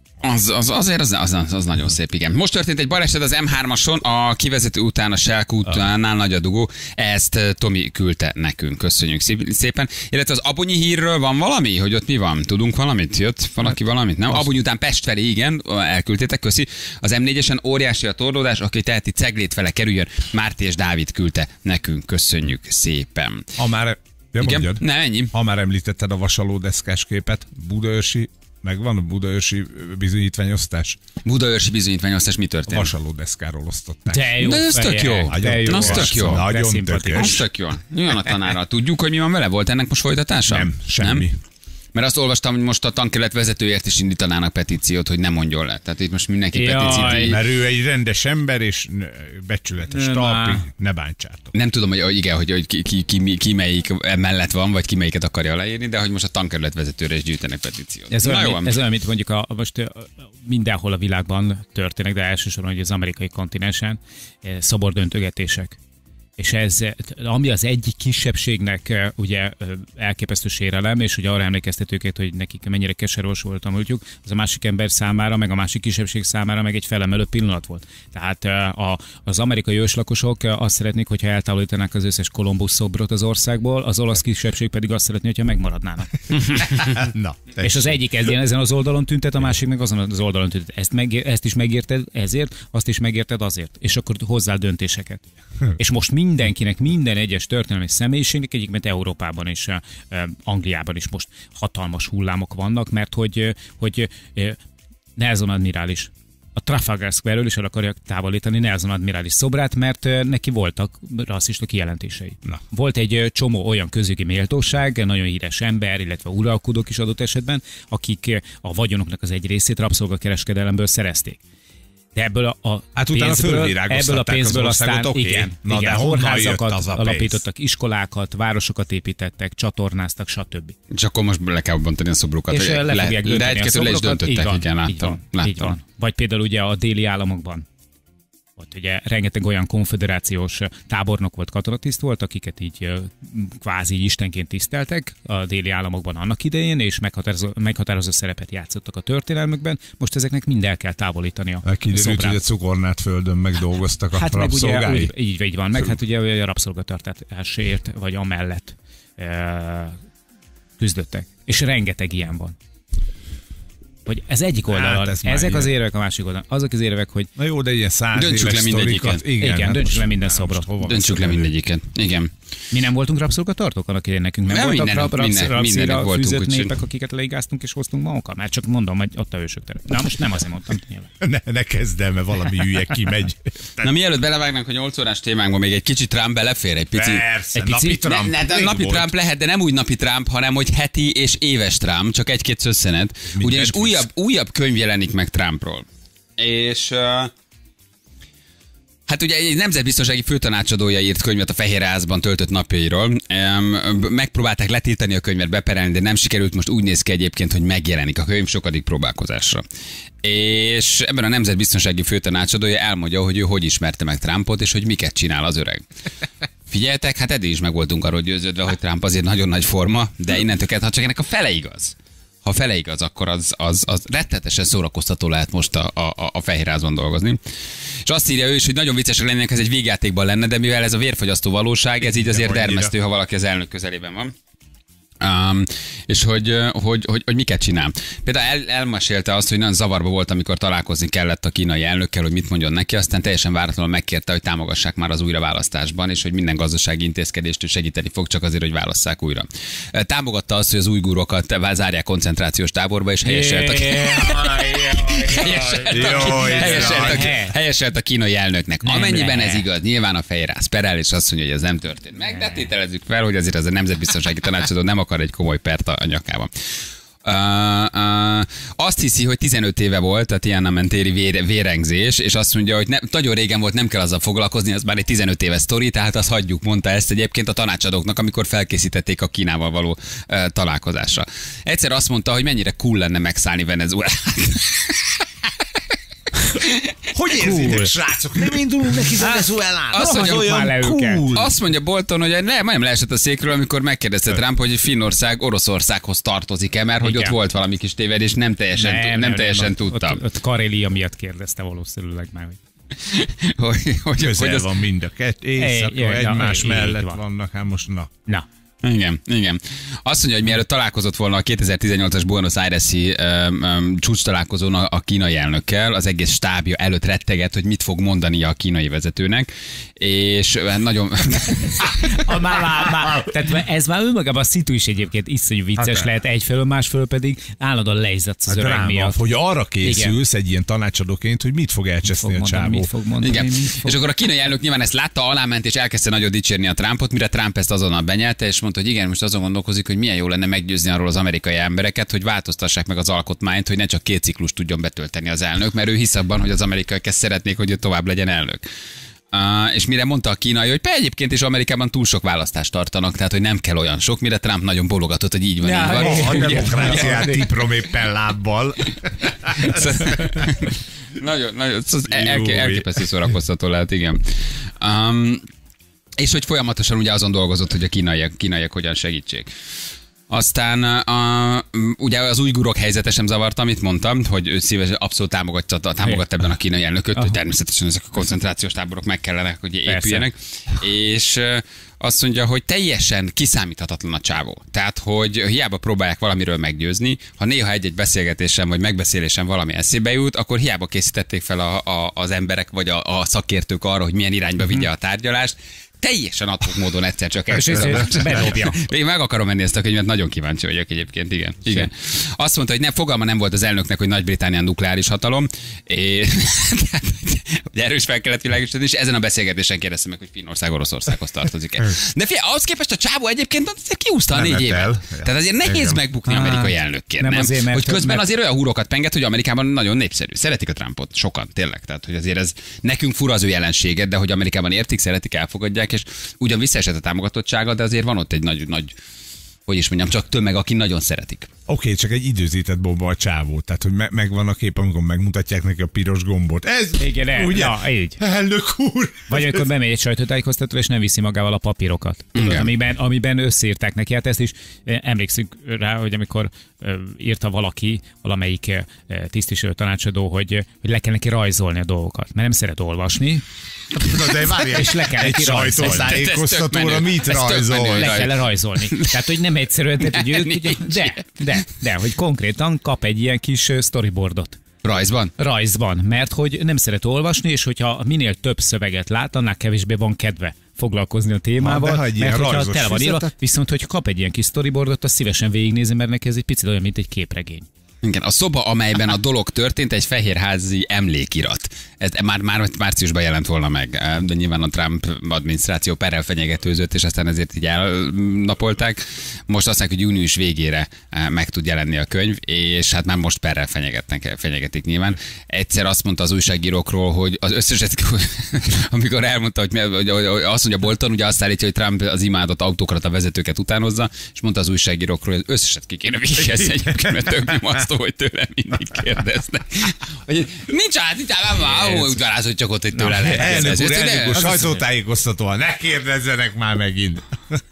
B: Az nagyon szép, igen. Most történt egy baleset az M3-ason, a kivezető után a Selkó utánál nagy a dugó. Ezt Tomi küldte nekünk, köszönjük szépen. Illetve az Abonyi hírről van valami, hogy ott mi van? Tudunk valamit? Jött valaki valamit? Nem? Abonyi után Pest felé, igen, elküldtétek, köszi. Az M4-esen óriási a torlódás, aki teheti Ceglét fele kerüljön. Márti és Dávid küldte nekünk, köszönjük szépen.
D: Igen?
B: Nem, ennyi.
D: Ha már említetted a vasalódeszkás képet, Budaörsi, megvan a budaörsi bizonyítványosztás?
B: Budaörsi bizonyítványosztás mi történt?
D: Vasalódeszkáról osztották.
C: De jó.
B: De ez tök jó.
D: Az
B: tök jó. Jön a tanárral. Tudjuk, hogy mi van vele? Volt ennek most folytatása?
D: Nem, semmi.
B: Mert azt olvastam, hogy most a tankerület vezetőért is indítanának petíciót, hogy nem mondjon le. Tehát itt most mindenki petíciót.
D: Mert ő egy rendes ember, és becsületes talpig, ne bántsátok.
B: Nem tudom, hogy igen, hogy ki melyik mellett van, vagy ki melyiket akarja leírni, de hogy most a tankerület vezetőre is gyűjtenek petíciót.
C: Ez olyan, mint mondjuk most mindenhol a világban történik, de elsősorban hogy az amerikai kontinensen szobordöntögetések. És ez, ami az egyik kisebbségnek ugye elképesztő sérelem, és ugye arra emlékeztet őket, hogy nekik mennyire keserűs volt a múltjuk, az a másik ember számára, meg a másik kisebbség számára meg egy felemelő pillanat volt. Tehát az amerikai őslakosok azt szeretnék, hogyha eltávolítanák az összes Kolumbusz szobrot az országból, az olasz kisebbség pedig azt szeretné, hogyha megmaradnának.
D: Na,
C: és az egyik ezen az oldalon tüntet, a másik meg azon az oldalon tüntet. Ezt is megérted ezért, azt is megérted azért. És akkor hozzá döntéseket. És most mindenkinek, minden egyes történelmi személyiségnek, egyébként Európában és Angliában is most hatalmas hullámok vannak, mert hogy Nelson admirális a Trafalgar Square-ről is el akarják távolítani Nelson admirális szobrát, mert neki voltak rasszista kijelentései. Na. Volt egy csomó olyan közjogi méltóság, nagyon híres ember, illetve uralkodók is adott esetben, akik a vagyonoknak az egy részét rabszolgakereskedelemből szerezték. De ebből a pénzből aztán
D: okay.
C: igen, kórházakat alapítottak, iskolákat, városokat építettek, csatornáztak, stb.
B: És akkor most le kell bontani a szobrokat.
C: És le fogják dönteni a szobrokat.
B: Le is döntöttek, igen,
C: így van. Vagy például ugye a déli államokban. Ott ugye rengeteg olyan konföderációs tábornok volt, katonatiszt volt, akiket így kvázi istenként tiszteltek a déli államokban annak idején, és meghatározó szerepet játszottak a történelmükben. Most ezeknek mind el kell távolítani a
D: kiderült, hogy a cukornát földön megdolgoztak a rabszolgái.
C: Így van, meg hát ugye a rabszolgatartásért, vagy amellett küzdöttek. És rengeteg ilyen van. Hogy ez egyik oldalon, ezek az érvek, a másik oldalon. Azok az érvek, hogy...
D: Na jó, de ilyen 100
B: döntsük le mindegyiket.
C: Igen, döntsük le minden szobrot.
B: Döntsük le mindegyiket. Igen.
C: Mi nem voltunk rabszolgatartók annak idején nekünk? Nem voltak rabszolgatra fűzött népek, akiket leigáztunk és hoztunk magunkkal? Már csak mondom, hogy ott a ősök tere. Na most nem azért mondtam.
D: Ne kezd el, mert valami hülye kimegy.
B: Na mielőtt belevágnánk a 8 órás témánkba, még egy kicsit Trump belefér, egy pici.
D: Persze, napi Trump.
B: Napi Trump lehet, de nem úgy napi Trump, hanem hogy heti és éves Trump, csak egy-két szösszenet. Ugyanis újabb könyv jelenik meg Trumpról. És hát ugye egy nemzetbiztonsági főtanácsadója írt könyvet a Fehérházban töltött napjairól. Megpróbálták letiltani a könyvet, beperelni, de nem sikerült. Most úgy néz ki egyébként, hogy megjelenik a könyv sokadik próbálkozásra. És ebben a nemzetbiztonsági főtanácsadója elmondja, hogy ő hogy ismerte meg Trumpot, és hogy miket csinál az öreg. Figyeljetek, hát eddig is meg voltunk arról győződve, hogy Trump azért nagyon nagy forma, de innentől kezdve, ha csak ennek a fele igaz. Ha fele igaz, akkor az rettetesen szórakoztató lehet most a Fehérházban dolgozni. És azt írja ő is, hogy nagyon viccesek lennének, ez egy végjátékban lenne, de mivel ez a vérfogyasztó valóság, ez így azért dermesztő, ha valaki az elnök közelében van. és hogy miket csinál. Például elmesélte azt, hogy nagyon zavarba volt, amikor találkozni kellett a kínai elnökkel, hogy mit mondjon neki, aztán teljesen váratlanul megkérte, hogy támogassák már az újraválasztásban, és hogy minden gazdasági intézkedést ő segíteni fog, csak azért, hogy válasszák újra. Támogatta azt, hogy az ujgurokat zárják koncentrációs táborba, és helyeselt a kínai elnöknek. Amennyiben ez igaz, nyilván a fejrász perel, és azt mondja, hogy ez nem történt meg, de tételezzük fel, hogy azért az a nemzetbiztonsági tanácsadó nem akar egy komoly pert a nyakában. Azt hiszi, hogy 15 éve volt a Tiananmen-téri vérengzés, és azt mondja, hogy nagyon régen volt, nem kell azzal foglalkozni, az már egy 15 éves sztori, tehát azt hagyjuk, mondta ezt egyébként a tanácsadóknak, amikor felkészítették a Kínával való találkozásra. Egyszer azt mondta, hogy mennyire cool lenne megszállni Venezuelát.
D: Hogy érzitek, srácok? Nem indulunk neki Venezuelára?
B: Azt mondja Bolton, hogy majdnem leesett a székről, amikor megkérdezte Trump, hogy Finnország Oroszországhoz tartozik-e, mert hogy ott volt valami kis tévedés, nem teljesen tudtam.
C: Ott Karélia miatt kérdezte valószínűleg már,
D: hogy közel van mind a kettő, éjszaka egymás mellett vannak, hát most na.
B: Igen. Azt mondja, hogy mielőtt találkozott volna a 2018-as Buenos Aires-i csúcs találkozón a kínai elnökkel, az egész stábja előtt retteget, hogy mit fog mondani a kínai vezetőnek, és nagyon...
C: Tehát ez már önmagában a szitu is egyébként iszonyú vicces lehet egyfelől, másfelől pedig állandóan leizadsz az öreg miatt.
D: Hogy arra készülsz egy ilyen tanácsadóként, hogy mit fog elcseszni a csávó.
B: Igen. És akkor a kínai elnök nyilván ezt látta, aláment, és elkezdte nagyon dicsérni a Trumpot, mire Trump ezt azonnal benyelte, és mondta, hogy igen, most azon gondolkozik, hogy milyen jó lenne meggyőzni arról az amerikai embereket, hogy változtassák meg az alkotmányt, hogy ne csak 2 ciklus tudjon betölteni az elnök, mert ő hisz abban, hogy az amerikaiak ezt szeretnék, hogy ő tovább legyen elnök. És mire mondta a kínai, hogy egyébként is Amerikában túl sok választást tartanak, tehát hogy nem kell olyan sok, mire Trump nagyon bologatott, hogy így van.
D: A demokráciát tiprom éppen lábbal.
B: Nagyon elképesztő szórakoztató lehet, igen. És hogy folyamatosan ugye azon dolgozott, hogy a kínaiak hogyan segítsék. Aztán ugye az ujgurok helyzete sem zavarta, amit mondtam, hogy ő szívesen abszolút támogat ebben a kínai elnököt, hogy természetesen ezek a koncentrációs táborok meg kellene, hogy épüljenek. Persze. És azt mondja, hogy teljesen kiszámíthatatlan a csávó. Tehát, hogy hiába próbálják valamiről meggyőzni, ha néha egy-egy beszélgetésen vagy megbeszélésen valami eszébe jut, akkor hiába készítették fel az emberek vagy a szakértők arra, hogy milyen irányba vigye a tárgyalást. Teljesen adhok módon egyszer csak
C: bedobja.
B: Még meg akarom menni ezt a könyvet, nagyon kíváncsi vagyok egyébként, igen. Azt mondta, hogy fogalma nem volt az elnöknek, hogy Nagy-Britannia nukleáris hatalom, és erős fel kellett világosítani, és ezen a beszélgetésen kérdeztem meg, hogy Finnország Oroszországhoz tartozik-e. De figyelj, ahhoz képest a csávó egyébként kiúzta a 4 évet. Tehát azért nehéz megbukni amerikai elnökként, nem? Azért, hogy közben azért olyan húrokat penget, hogy Amerikában nagyon népszerű. Szeretik a Trumpot, sokan, tényleg. Tehát, hogy azért ez nekünk fura az ő jelenséget, de hogy Amerikában értik, szeretik, elfogadják, és ugyan visszaesett a támogatottsága, de azért van ott egy nagy hogy is mondjam, csak tömeg, aki nagyon szeretik.
D: Oké, csak egy időzített bomba a csávó. Tehát, hogy megvan a kép, amikor megmutatják neki a piros gombot. Ez
C: igen,
D: ugye?
C: Na, így.
D: Elnök úr!
C: Vagy amikor bemegy egy sajtótájékoztatóra, és nem viszi magával a papírokat. Amiben összeírták neki. Hát ezt is emlékszünk rá, hogy amikor írta valamelyik tisztviselő tanácsadó, hogy le kell neki rajzolni a dolgokat. Mert nem szeret olvasni.
D: De várjál, és le kell egy sajtótájékoztatóra mit rajzol?
C: Le kell rajzolni. Tehát, hogy nem egyszerűen, de, hogy konkrétan kap egy ilyen kis storyboardot. Rajzban, mert hogy nem szeret olvasni, és hogyha minél több szöveget lát, annál kevésbé van kedve foglalkozni a témával, mert hogyha tele van írva, viszont hogy kap egy ilyen kis storyboardot, azt szívesen végignézi, mert neki ez egy picit olyan, mint egy képregény.
B: Igen, a szoba, amelyben a dolog történt, egy fehérházi emlékirat. Ez már márciusban jelent volna meg, de nyilván a Trump adminisztráció perrel fenyegetőzött, és aztán ezért így elnapolták. Most azt mondják, hogy június végére meg tud jelenni a könyv, és hát már most perrel fenyegetik nyilván. Egyszer azt mondta az újságírókról, hogy az összeset, amikor elmondta, hogy azt mondja Bolton, ugye azt állítja, hogy Trump az imádott autokrata vezetőket utánozza, és mondta az újságírókról, hogy az összeset ki kéne végezni egyébként, mert tök nyomasztó, hogy tőlem mindig kérdeznek. Hogy nincs udvaráz, hogy csak ott egy tőle lehet.
D: Elnök úr, sajtótájékoztatóan, ne kérdezzenek már megint.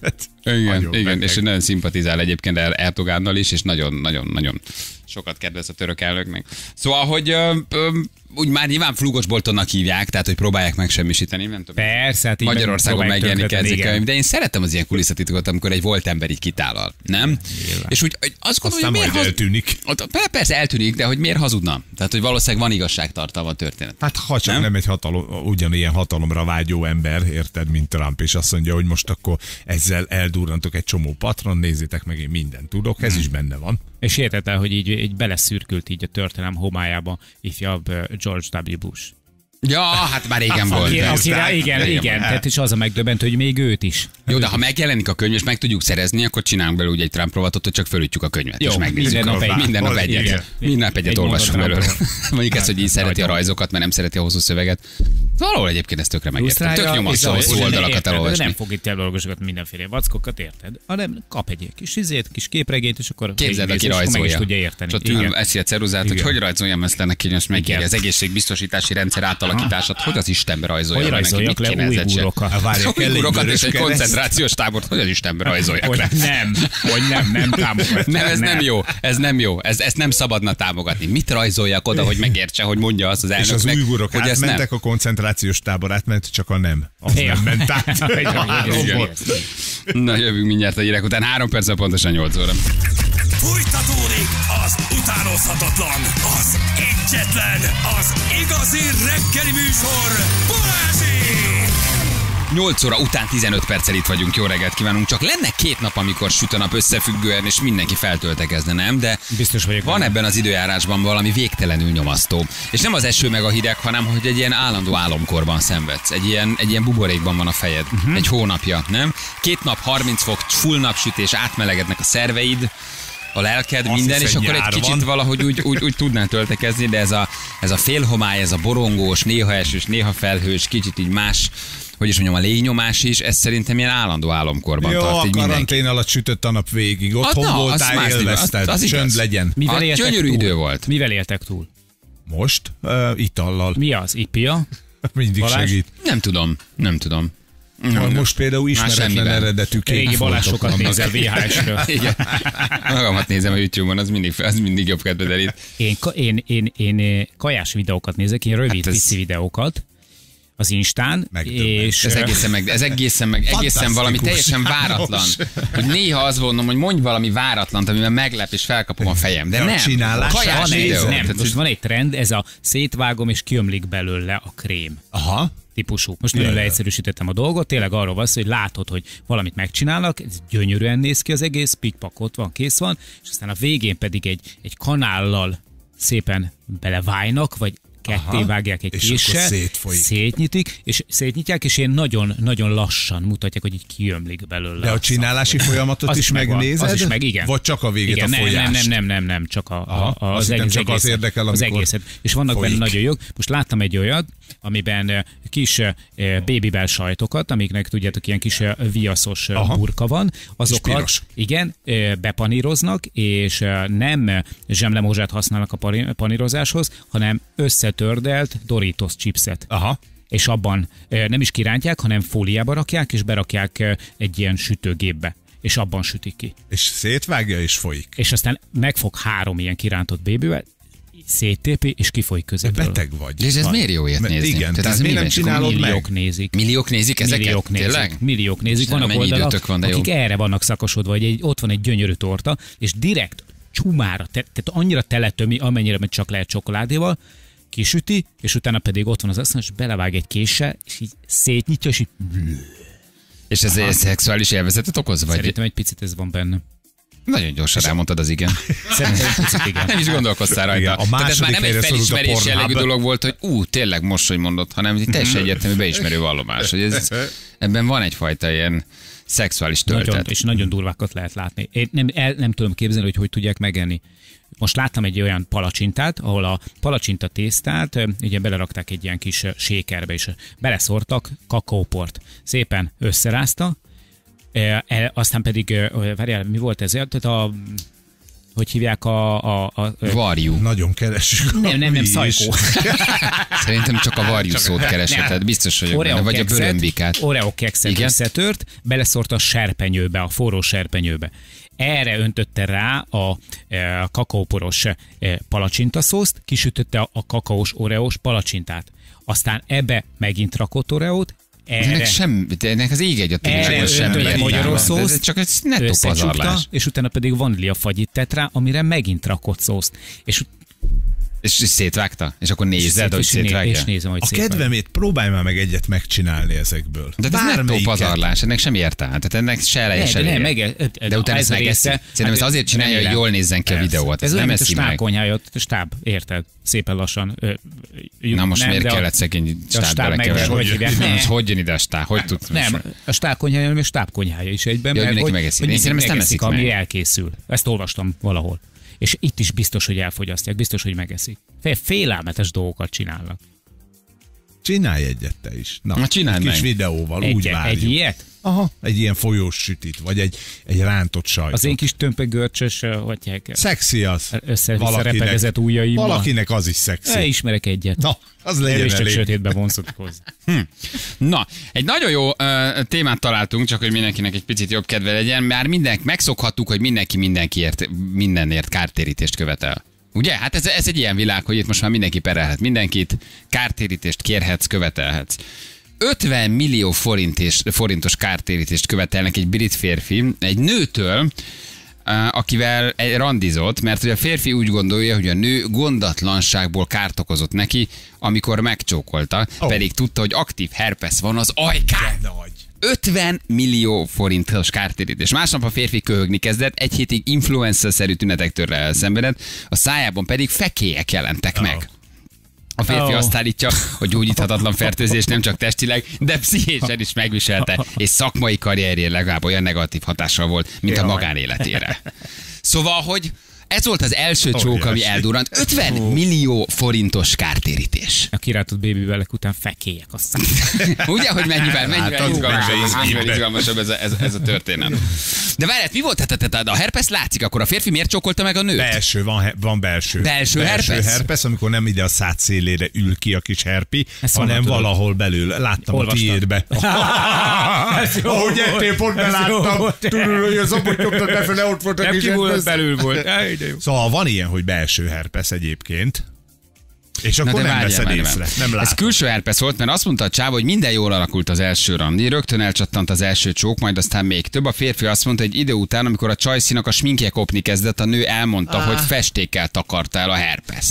B: Igen, és nagyon szimpatizál egyébként Erdogánnal is, és nagyon sokat kedvez a török elnöknek. Szóval, hogy úgy már nyilván Flugosboltonnak hívják, tehát hogy próbálják megsemmisíteni, nem tudom.
C: Persze, hát
B: Magyarországon megjelenik ez a könyv, de én szeretem az ilyen kulisszatitkokat, amikor egy volt ember így kitállal, nem?
D: Nyilván.
B: És úgy azt gondolom, hogy miért
D: eltűnik.
B: Persze eltűnik, de hogy miért hazudna? Tehát, hogy valószínűleg van igazságtartalma a történet.
D: Hát ha csak nem egy ugyanilyen hatalomra vágyó ember, érted, mint Trump, és azt mondja, hogy most akkor ezzel eldurrantok egy csomó patron, nézzétek meg, én mindent tudok, ez is benne van.
C: És érted el, hogy így beleszürkült így a történelem homályába ifjabb George W. Bush.
B: Ja, hát már régen volt.
C: Igen. Tehát és az a megdöbbentő, hogy még őt is.
B: Jó, de ha megjelenik a könyv, és meg tudjuk szerezni, akkor csinálunk belőle ugye egy Trump rovatot, hogy csak fölütjük a könyvet.
C: Jó,
B: és megnézzük. Minden nap egyet. Minden nap egyet olvasunk belőle. Mondjuk ezt, hogy így szereti a rajzokat, mert nem szereti a hosszú szöveget. Valahol egyébként ezt tökre megértem. Tök nyomasztó hosszú oldalakat elolvasni.
C: Nem fog itt elolvasokat mindenféle vackokat, érted? Hanem kap egy kis képregényt, és akkor
B: képzeld, aki rajzolja.
C: Tudja érteni.
B: És ott eszi a ceruzát, hogy rajzoljam ezt ennek, hogy megírja az egészségbiztosítási rendszer átalakítását, hogy az Istenbe rajzolja.
C: Hogy rajzoljak le
B: újgurokat és egy koncentrációs tábort, hogy az Istenbe rajzoljak le.
C: Nem támogatja.
B: Nem, ez nem jó. Ezt nem szabadna támogatni. Mit rajzoljak oda, hogy megértse, hogy mondja azt az elnöknek,
D: és az újgurok átmentek a koncentrációs tábor, átment, csak a nem. Az nem ment át.
B: Na, jövünk mindjárt a hírek után. 3 perc, pontosan 8 óra.
A: Fújtatódik az utánozhatatlan, az egyetlen, az igazi reggeli műsor, Balázsék!
B: 8 óra után 15 perccel itt vagyunk, jó reggelt kívánunk. Csak lenne 2 nap, amikor süt a nap összefüggően, és mindenki feltöltekezne, nem? De
C: biztos vagyok,
B: van ebben az időjárásban valami végtelenül nyomasztó. És nem az eső meg a hideg, hanem hogy egy ilyen állandó álomkorban szenvedsz. Egy ilyen buborékban van a fejed. Egy hónapja, nem? 2 nap, 30 fok, full napsütés, átmelegednek a szerveid, a lelked, azt minden, és akkor egy kicsit van. Valahogy úgy tudnál töltekezni, de ez a félhomály, ez a borongós, néha esős, néha felhős, kicsit így más, hogy is mondjam, a légnyomás is, ez szerintem ilyen állandó álomkorban
D: jó,
B: tart.
D: Jó, a karantén alatt sütött a nap végig. Otthon voltál, élvezted. Az csönd legyen.
B: Gyönyörű idő volt.
C: Mivel éltek túl?
D: Most? Itallal.
C: Mi az? Ipia?
D: Mindig
C: Balázs?
D: segít.
B: Nem tudom.
D: Most például ismeretlen eredetű
C: régi Balázsokat nézel VHS-ről.
B: Igen. Magamat nézem a YouTube-on, az mindig jobb kedved elít.
C: Én kajás videókat nézek, ilyen rövid pici videókat az Instán, és
B: ez egészen valami teljesen váratlan. Hogy néha azt mondom, hogy mondj valami váratlant, amivel meglep és felkapom a fejem. De nem.
C: Kajás videó. Nem. Most van egy trend, ez a szétvágom és kiömlik belőle a krém.
D: Aha.
C: Típusú. Most nagyon leegyszerűsítettem a dolgot, tényleg arról van szó, hogy látod, hogy valamit megcsinálnak, ez gyönyörűen néz ki az egész, pikpak ott van, kész van, és aztán a végén pedig egy kanállal szépen belevájnak, vagy ketté vágják egy késsel, szétnyitják, és ilyen nagyon lassan mutatják, hogy így kiömlik belőle.
D: De a csinálási folyamatot is megnézed?
C: Az is meg, igen.
D: Vagy csak a végét, igen, a folyást?
C: Nem, csak az
D: egészet. Az érdekel,
C: az egészet. És vannak benne nagyon jók. Most láttam egy olyat, amiben kis babybel sajtokat, amiknek tudjátok, ilyen kis viaszos burka van, azokat igen, bepaníroznak, és nem zsemlemózsát használnak a panírozáshoz, hanem összetördelt Doritos chipset.
D: Aha.
C: És abban nem is kirántják, hanem fóliába rakják, és berakják egy ilyen sütőgépbe. És abban sütik ki.
D: És szétvágja, és folyik.
C: És aztán megfog 3 ilyen kirántott bébivel, széttépi, és kifolyik közepről.
D: Beteg vagy.
B: És ez miért jó ilyet nézni?
D: Igen, tehát miért nem csinálod
C: milliók nézik.
B: Milliók nézik ezeket?
C: Milliók nézik. Vannak oldalak, akik erre vannak szakosodva, hogy ott van egy gyönyörű torta, és direkt csumára, tehát annyira teletömi, amennyire csak lehet csokoládéval, kisüti, és utána pedig ott van az asztal, és belevág egy késsel, és így szétnyitja, és így...
B: És ez egy szexuális élvezetet okoz? Vagy?
C: Szerintem egy picit ez van benne.
B: Nagyon gyorsan elmondtad az igen.
C: Szerintem egy picit igen.
B: Nem is gondolkoztál rajta. Tehát ez már nem egy felismerés jellegű dolog volt, hogy tényleg most, hogy mondod, hanem egy teljesen egyértelmű beismerő vallomás. Hogy ebben van egyfajta ilyen szexuális töltet.
C: És nagyon durvákat lehet látni. Én nem tudom képzelni, hogy tudják megenni. Most láttam egy olyan palacsintát, ahol a palacsinta tésztát ugye belerakták egy ilyen kis sékerbe, és beleszórtak kakaóport. Szépen összerázta, aztán pedig, várjál, mi volt ez? Tehát hogy hívják a
B: Varjú.
D: Nagyon keresünk.
C: Nem, Szajkó.
B: Szerintem csak a varjú szót keresheted, biztos, hogy vagy a bőrömbikát.
C: Oreo kekszet összetört, beleszórt a serpenyőbe, a forró serpenyőbe. Erre öntötte rá a kakaóporos palacsintaszószt, kisütötte a kakaós oreós palacsintát. Aztán ebbe megint rakott oreót,
B: ennek az ég egy a tényleg semmi
C: értelme.
B: Csak egy nettó pazarlás.
C: És utána pedig vaníliafagyit tett rá, amire megint rakott szószt.
B: És szétvágta? És akkor nézed, hogy szétvágja?
C: És nézem, hogy
D: a kedvemét próbálj már meg egyet megcsinálni ezekből.
B: De ez nettó pazarlás, ennek sem értelme. Tehát ennek se eleje, se vége. De utána ezt megeszi. Szerintem ezt azért csinálja, hogy jól nézzen ki a videót.
C: Ez olyan,
B: nem
C: mint a stábkonyhája, stáb, érted? Szépen lassan.
B: Na most miért kellett szegény stábba lekeverni? Hogy jön ide a stáb? Hogy tudsz?
C: Nem, a stábkonyhája, ami a stábkonyhája is egyben.
B: Hogy mindenki megeszi. Én szerintem ezt nem eszik meg.
C: Ami elkészül. Ezt olvastam valahol. És itt is biztos, hogy elfogyasztják, biztos, hogy megeszik. Félelmetes dolgokat csinálnak.
D: Csinálj egyet te is. Na,
B: csinálj meg.
D: Kis videóval, úgy várjuk.
C: Egy ilyet?
D: Aha, egy ilyen folyós sütit, vagy egy rántott sajtot.
C: Az én kis tömpegörcsös, hogy
D: szexi az.
C: Összerepedezett ujjaimmal.
D: Valakinek az is szexi.
C: Ismerek egyet.
D: Na, az legyen
C: csak sötétbe vonszok hozzá.
B: Na, egy nagyon jó témát találtunk, csak hogy mindenkinek egy picit jobb kedve legyen. Már megszokhattuk, hogy mindenkiért mindenért kártérítést követel. Ugye? Hát ez egy ilyen világ, hogy itt most már mindenki perelhet mindenkit, kártérítést kérhetsz, követelhetsz. 50 millió forintos kártérítést követelnek egy brit férfi egy nőtől, akivel randizott, mert hogy a férfi úgy gondolja, hogy a nő gondatlanságból kárt okozott neki, amikor megcsókolta, pedig tudta, hogy aktív herpes van az ajkán. 50 millió forintos kártérítés. Másnap a férfi köhögni kezdett, egy hétig influencer-szerű tünetektől elszenvedett, a szájában pedig fekélyek jelentek meg. A férfi azt állítja, hogy gyógyíthatatlan fertőzés nem csak testileg, de pszichésen is megviselte, és szakmai karrierjén legalább olyan negatív hatással volt, mint a magánéletére. Szóval, hogy ez volt az első csók, ami eldurrant. 50 millió forintos kártérítés.
C: A kirátott bébivelek után fekélyek aztán.
B: Ugye, hogy mennyivel izgalmasabb ez a történet. De várját, mi volt? Tehát a herpes látszik, akkor a férfi miért csókolta meg a nőt?
D: Belső, van belső.
B: Belső herpes,
D: amikor nem ide a szád szélére ül ki a kis herpi, hanem valahol belül. Láttam a tiédbe. Ahogy ettél, pont beláttam. Tudod, hogy az abot nyomtad befele, ott volt a kis herpes.
C: Belül volt.
D: Szóval van ilyen, hogy belső herpes egyébként. És akkor nem veszed észre.
B: Ez külső herpes volt, mert azt mondta a csáva, hogy minden jól alakult az első randi. Rögtön elcsattant az első csók, majd aztán még több. A férfi azt mondta, hogy idő után, amikor a csajszínak a sminkje kopni kezdett, a nő elmondta, hogy festékkel takarta el a herpes.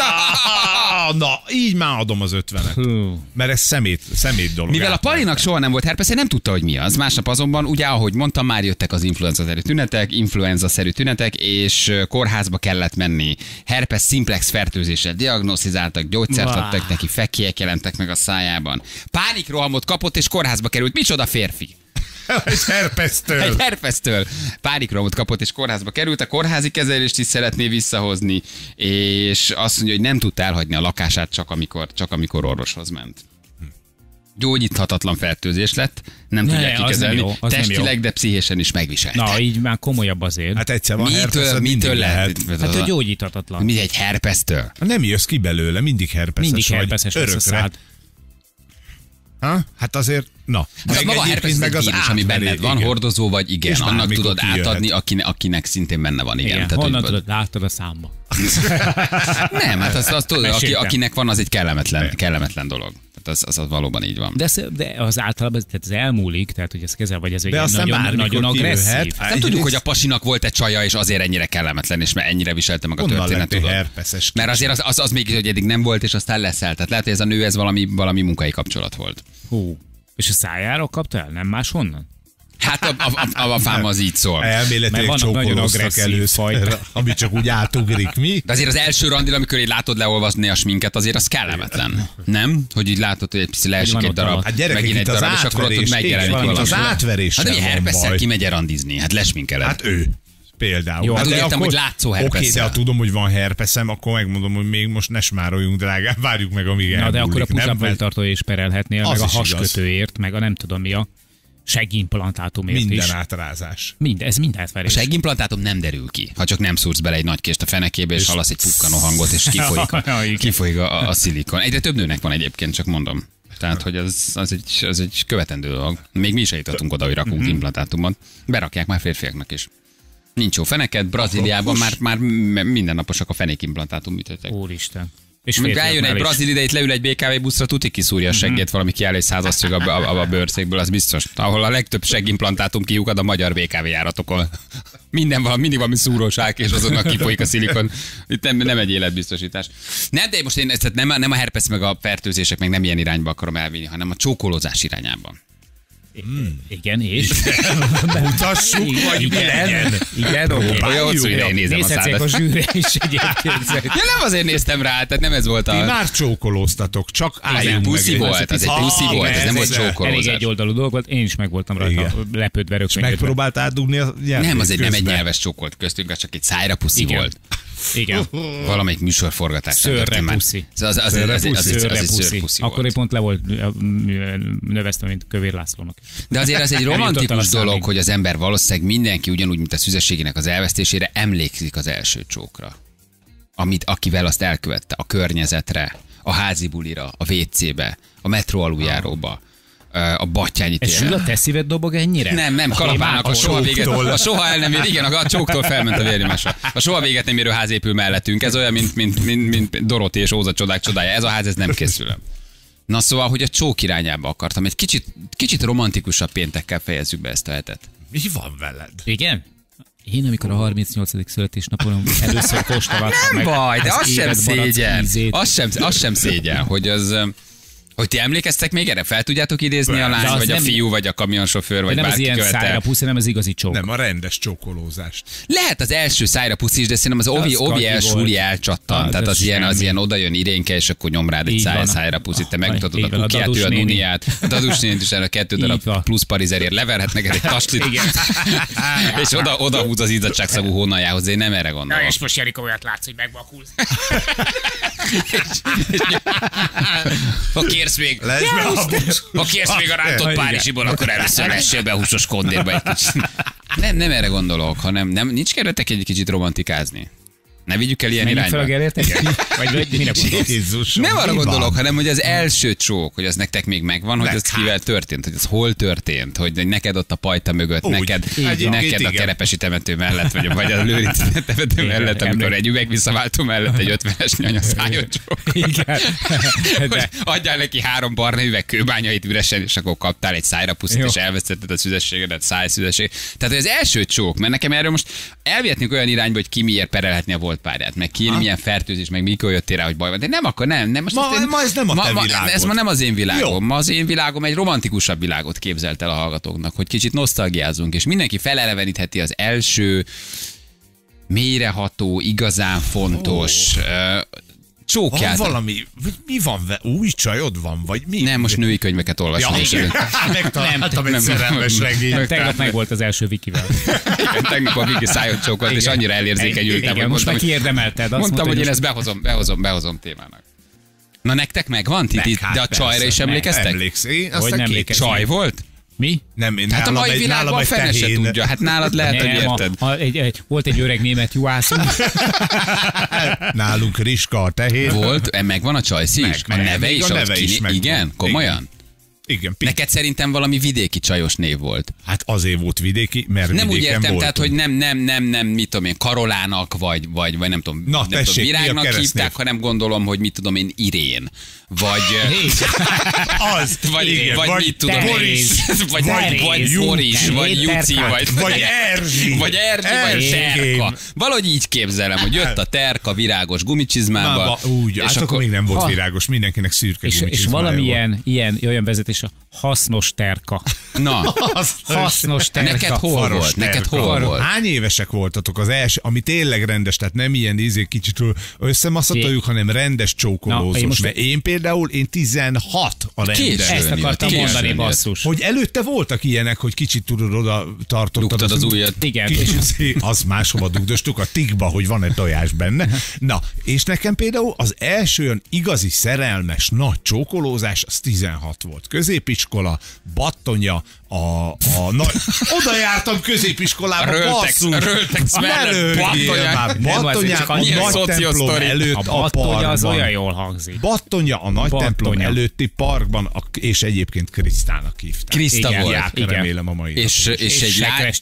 D: Na, így már adom az 50-et. Mert ez szemét dolog.
B: Mivel a Palinak soha nem volt herpes, nem tudta, hogy mi az. Másnap azonban, ugye, ahogy mondtam, már jöttek az influenza-szerű tünetek, és kórházba kellett menni. Herpes simplex fertőzéssel diagnosztizáltak, gyógyszert adtak neki, fekélyek jelentek meg a szájában. Pánikrohamot kapott, és kórházba került. Micsoda férfi?
D: Egy herpesztől.
B: Egy herpesztől. Pánikrohamot kapott, és kórházba került. A kórházi kezelést is szeretné visszahozni, és azt mondja, hogy nem tudta elhagyni a lakását, csak amikor orvoshoz ment. Gyógyíthatatlan fertőzés lett, nem tudják kikezelni, testileg, de pszichésen is megviselte.
C: Na, így már komolyabb azért.
D: Hát egyszer van herpes, mitől lehet?
C: Hát, hogy gyógyíthatatlan.
B: Mi egy herpesztől?
D: Nem jössz ki belőle, mindig herpeszes
C: mindig herpeszes
D: vagy. Örökre. Hát azért, na.
B: Hát maga a herpes meg az vírus, ami benned van, igen. Hordozó vagy, igen. És annak tudod átadni, akinek szintén benne van, igen.
C: Tehát, honnan tudod, látod a számba?
B: Nem, hát azt tudod, akinek van, az egy kellemetlen dolog. Az valóban így van.
C: De az általában tehát ez elmúlik, tehát hogy ez kezel, vagy ez nagyon agresszív.
B: Nem tudjuk, hogy a pasinak volt egy csaja, és azért ennyire kellemetlen, és ennyire viselte meg a történet. Mert azért az még, hogy eddig nem volt, és aztán leszel. Tehát lehet, hogy ez a nő, ez valami munkai kapcsolat volt.
C: És a szájáról kapta el, nem máshonnan?
B: Hát a fám az így szól.
D: Elméletileg csókolóztak először, ami csak úgy átugrik, mi?
B: De azért az első randil, amikor így látod leolvasni a sminket, azért az kellemetlen. Nem? Hogy így látod, hogy egy pici leesik egy darab,
D: hát gyerekek,
B: megint egy darab, és akkor ott megjelenik valami.
D: Az átverés.
B: Hát de mi herpesszel kimegy randizni? Hát lesminkeled.
D: Hát ő. Például.
B: Jó, hát úgy értem, hogy látszó herpesszel.
D: Oké, de ha tudom, hogy van herpeszem, akkor megmondom, hogy még most ne smároljunk, drágám, várjuk meg, amíg elmúlik.
C: Na, de akkor a puszapfeltartója is perelhetnél, meg a haskötőért, meg a nem tudom mi a... Seggimplantátumért is.
D: Minden átrázás.
C: Ez mind átverés.
B: A seggimplantátum nem derül ki, ha csak nem szúrsz bele egy nagy kést a fenekébe, és hallasz egy pukkanó hangot, és kifolyik a szilikon. Egyre több nőnek van egyébként, csak mondom. Tehát, hogy az egy követendő dolog. Még mi is eljutottunk oda, hogy rakunk implantátumot. Berakják már férfiaknak is. Nincs jó feneket, Brazíliában már mindennaposak a fenékimplantátum műtétek.
C: Úristen. És
B: rájön egy brazil ide, itt leül egy BKV buszra, tuti kiszúrja a seggét, valami kiáll egy százaszög a bőrszékből, az biztos. Ahol a legtöbb seggimplantátum kiukad a magyar BKV járatokon. Mindig valami szúróság, és azonnak kifolyik a szilikon. Itt nem egy életbiztosítás. Nem, de most én ezt nem a herpes meg a fertőzések meg nem ilyen irányba akarom elvinni, hanem a csókolózás irányában.
C: Igen, és?
D: Mutassuk, vagy
C: Igen, oké.
B: Olyan hosszú ideig nézem a szádat.
C: A zsűre is egyébként.
B: Ja, nem azért néztem rá, tehát nem ez volt a...
D: Ti már csókolóztatok, csak álljunk
B: puszi volt, ez egy puszi volt, ez nem volt csókolózás.
C: Elég egyoldalú dolog volt, én is meg voltam rajta, lepődve rögtön.
D: Megpróbált átdugni a nyelvét?
B: Nem, azért nem egy nyelves csókolt köztünk, az csak egy szájra puszi volt.
C: Igen.
B: Valamelyik műsorforgatás.
C: Szőrre puszi.
B: Az egy szőrpuszi.
C: Akkor épp pont le volt növeztem, mint Kövér Lászlónak.
B: De azért az egy romantikus dolog, hogy az ember valószínűleg mindenki ugyanúgy, mint a szüzességének az elvesztésére emlékszik az első csókra. Akivel azt elkövette, a környezetre, a házi bulira, a WC-be, a metró aluljáróba, a Battyányi téren.
C: Ez Zsül, a te szíved dobog ennyire?
B: Nem, kalapálnak a soha el nem ér, igen, a csóktól felment a vérnyomás. A soha véget nem érő ház épül mellettünk. Ez olyan, mint Doroti és Óza csodák csodája. Ez a ház, ez nem készül. Na szóval, hogy a csók irányába akartam. Egy kicsit romantikusabb péntekkel fejezzük be ezt a hetet.
D: Mi van veled?
C: Igen? Én, amikor a 38. születésnapon először kóstoltam
B: meg. Nem baj, de az sem szégyen. Az sem szégyen, hogy az... Hogy ti emlékeztek még erre? Fel tudjátok idézni a lány, vagy a fiú, vagy a kamionsofőr, vagy bárki követel?
C: Nem az ilyen szájra puszi, nem az igazi csók.
D: Nem, a rendes csókolózást.
B: Lehet az első szájra puszi is, de szerintem az Ovi elsúli elcsattan. Tehát az ilyen odajön Irénke, és akkor nyom rád egy szájra puszit. Te megmutatod a kukiát, ő a nuniát. A dadusnénit is erre 2 darab plusz parizerért leverhet neked egy taslit. És oda húz az izzadságszagú hónaljához. Én nem erre gondolom.
C: Na és most Jerika olyat látsz, hogy megvakulsz.
B: Ha kérsz még a rántott párizsiból, akkor először lessél be a húsos kondérba egy kicsit. Nem erre gondolok, hanem nincs kedvetek egy kicsit romantikázni. Ne vigyük el ilyen irányba.
C: Menjünk fel a Gerérteket? Vagy mire gondolsz?
B: Nem arra gondolok, hanem hogy az első csók, hogy az nektek még megvan, hogy az kivel történt, hogy az hol történt, hogy neked ott a pajta mögött, neked a Kerepesi temető mellett, vagy a Lőrinc temető mellett, amikor egy üvegvisszaváltó mellett egy 50-es nyanya szájon csók.
C: Igen.
B: Adjál neki 3 barna üveg kőbányait üresen, és akkor kaptál egy szájrapuszit, és elvesztetted a szüzességedet, szájszüzesség. Tehát az első csók, mert nekem erről most elvihetnénk olyan irányba, hogy ki miért perelhetni a volt párját, meg ki milyen fertőzés, meg mikor jöttél rá, hogy baj van. De nem akkor nem. Most
D: ma ez nem a te világod.
B: Ez ma nem az én világom. Jó. Ma az én világom egy romantikusabb világot képzelt el a hallgatóknak, hogy kicsit nosztalgiázunk, és mindenki felelevenítheti az első mélyreható, igazán fontos csókját.
D: Van valami, mi van, új csajod van, vagy mi?
B: Nem, most női könyveket olvasom.
D: Megtaláltam egy szerelmes regényt.
C: Tegnap meg volt az első Vikivel.
B: Igen, tegnap a Viki szájot csókolt, és annyira elérzékenyültem.
C: Igen, most már kiérdemelted.
B: Mondtam, hogy én ezt behozom témának. Na nektek megvan, Titi? De a csajra is emlékeztek?
D: Emlékszem.
C: Hogy nem emlékeztek.
B: Csaj volt?
C: Mi?
D: Nem,
B: hát a mai világban a fene se tudja. Hát nálad lehet, hogy érted.
C: Volt egy öreg német juhászunk.
D: Nálunk Riska a tehén.
B: Volt, megvan a Csajci is? A neve is? Igen? Komolyan?
D: Igen.
B: Neked szerintem valami vidéki csajos név volt.
D: Hát azért volt vidéki, mert
B: nem
D: vidéken
B: úgy értem,
D: voltunk.
B: Tehát, hogy nem, mit tudom én, Karolának, vagy nem tudom, Virágnak hívták, hanem gondolom, hogy mit tudom én, Irén. Vagy mit tudom,
D: Boris,
B: vagy Boris, vagy Juci,
D: vagy Erzsi,
B: vagy Terka. Valahogy így képzelem, hogy jött a Terka virágos gumicsizmába.
D: Úgy, és akkor még nem volt virágos, mindenkinek szürke gumicsizmája.
C: És valamilyen ilyen vezetés, a hasznos Terka.
B: Na,
C: hasznos Terka.
B: Neked hol volt?
D: Hány évesek voltatok az első, ami tényleg rendes, tehát nem ilyen kicsit összemaszatoljuk, hanem rendes csókolózós. Mert én például 16 a rendes.
C: Ezt akartam mondani, basszus.
D: Hogy előtte voltak ilyenek, hogy kicsit tudod oda tartottad
B: az ujjat.
C: Igen.
D: Az máshova dugdostuk a tikba, hogy van egy tojás benne. Na, és nekem például az első olyan igazi szerelmes nagy csókolózás, az 16 volt. Középiskola, Battonya, Oda jártam középiskolába, basszus!
B: Röltex mellett,
D: Battonyán a nagy templom előtt
C: a Battonya az olyan jól hangzik.
D: Battonya a nagy templom előtti parkban, és egyébként Krisztának hívták.
B: Kriszta volt.
D: Remélem a mai
B: és egy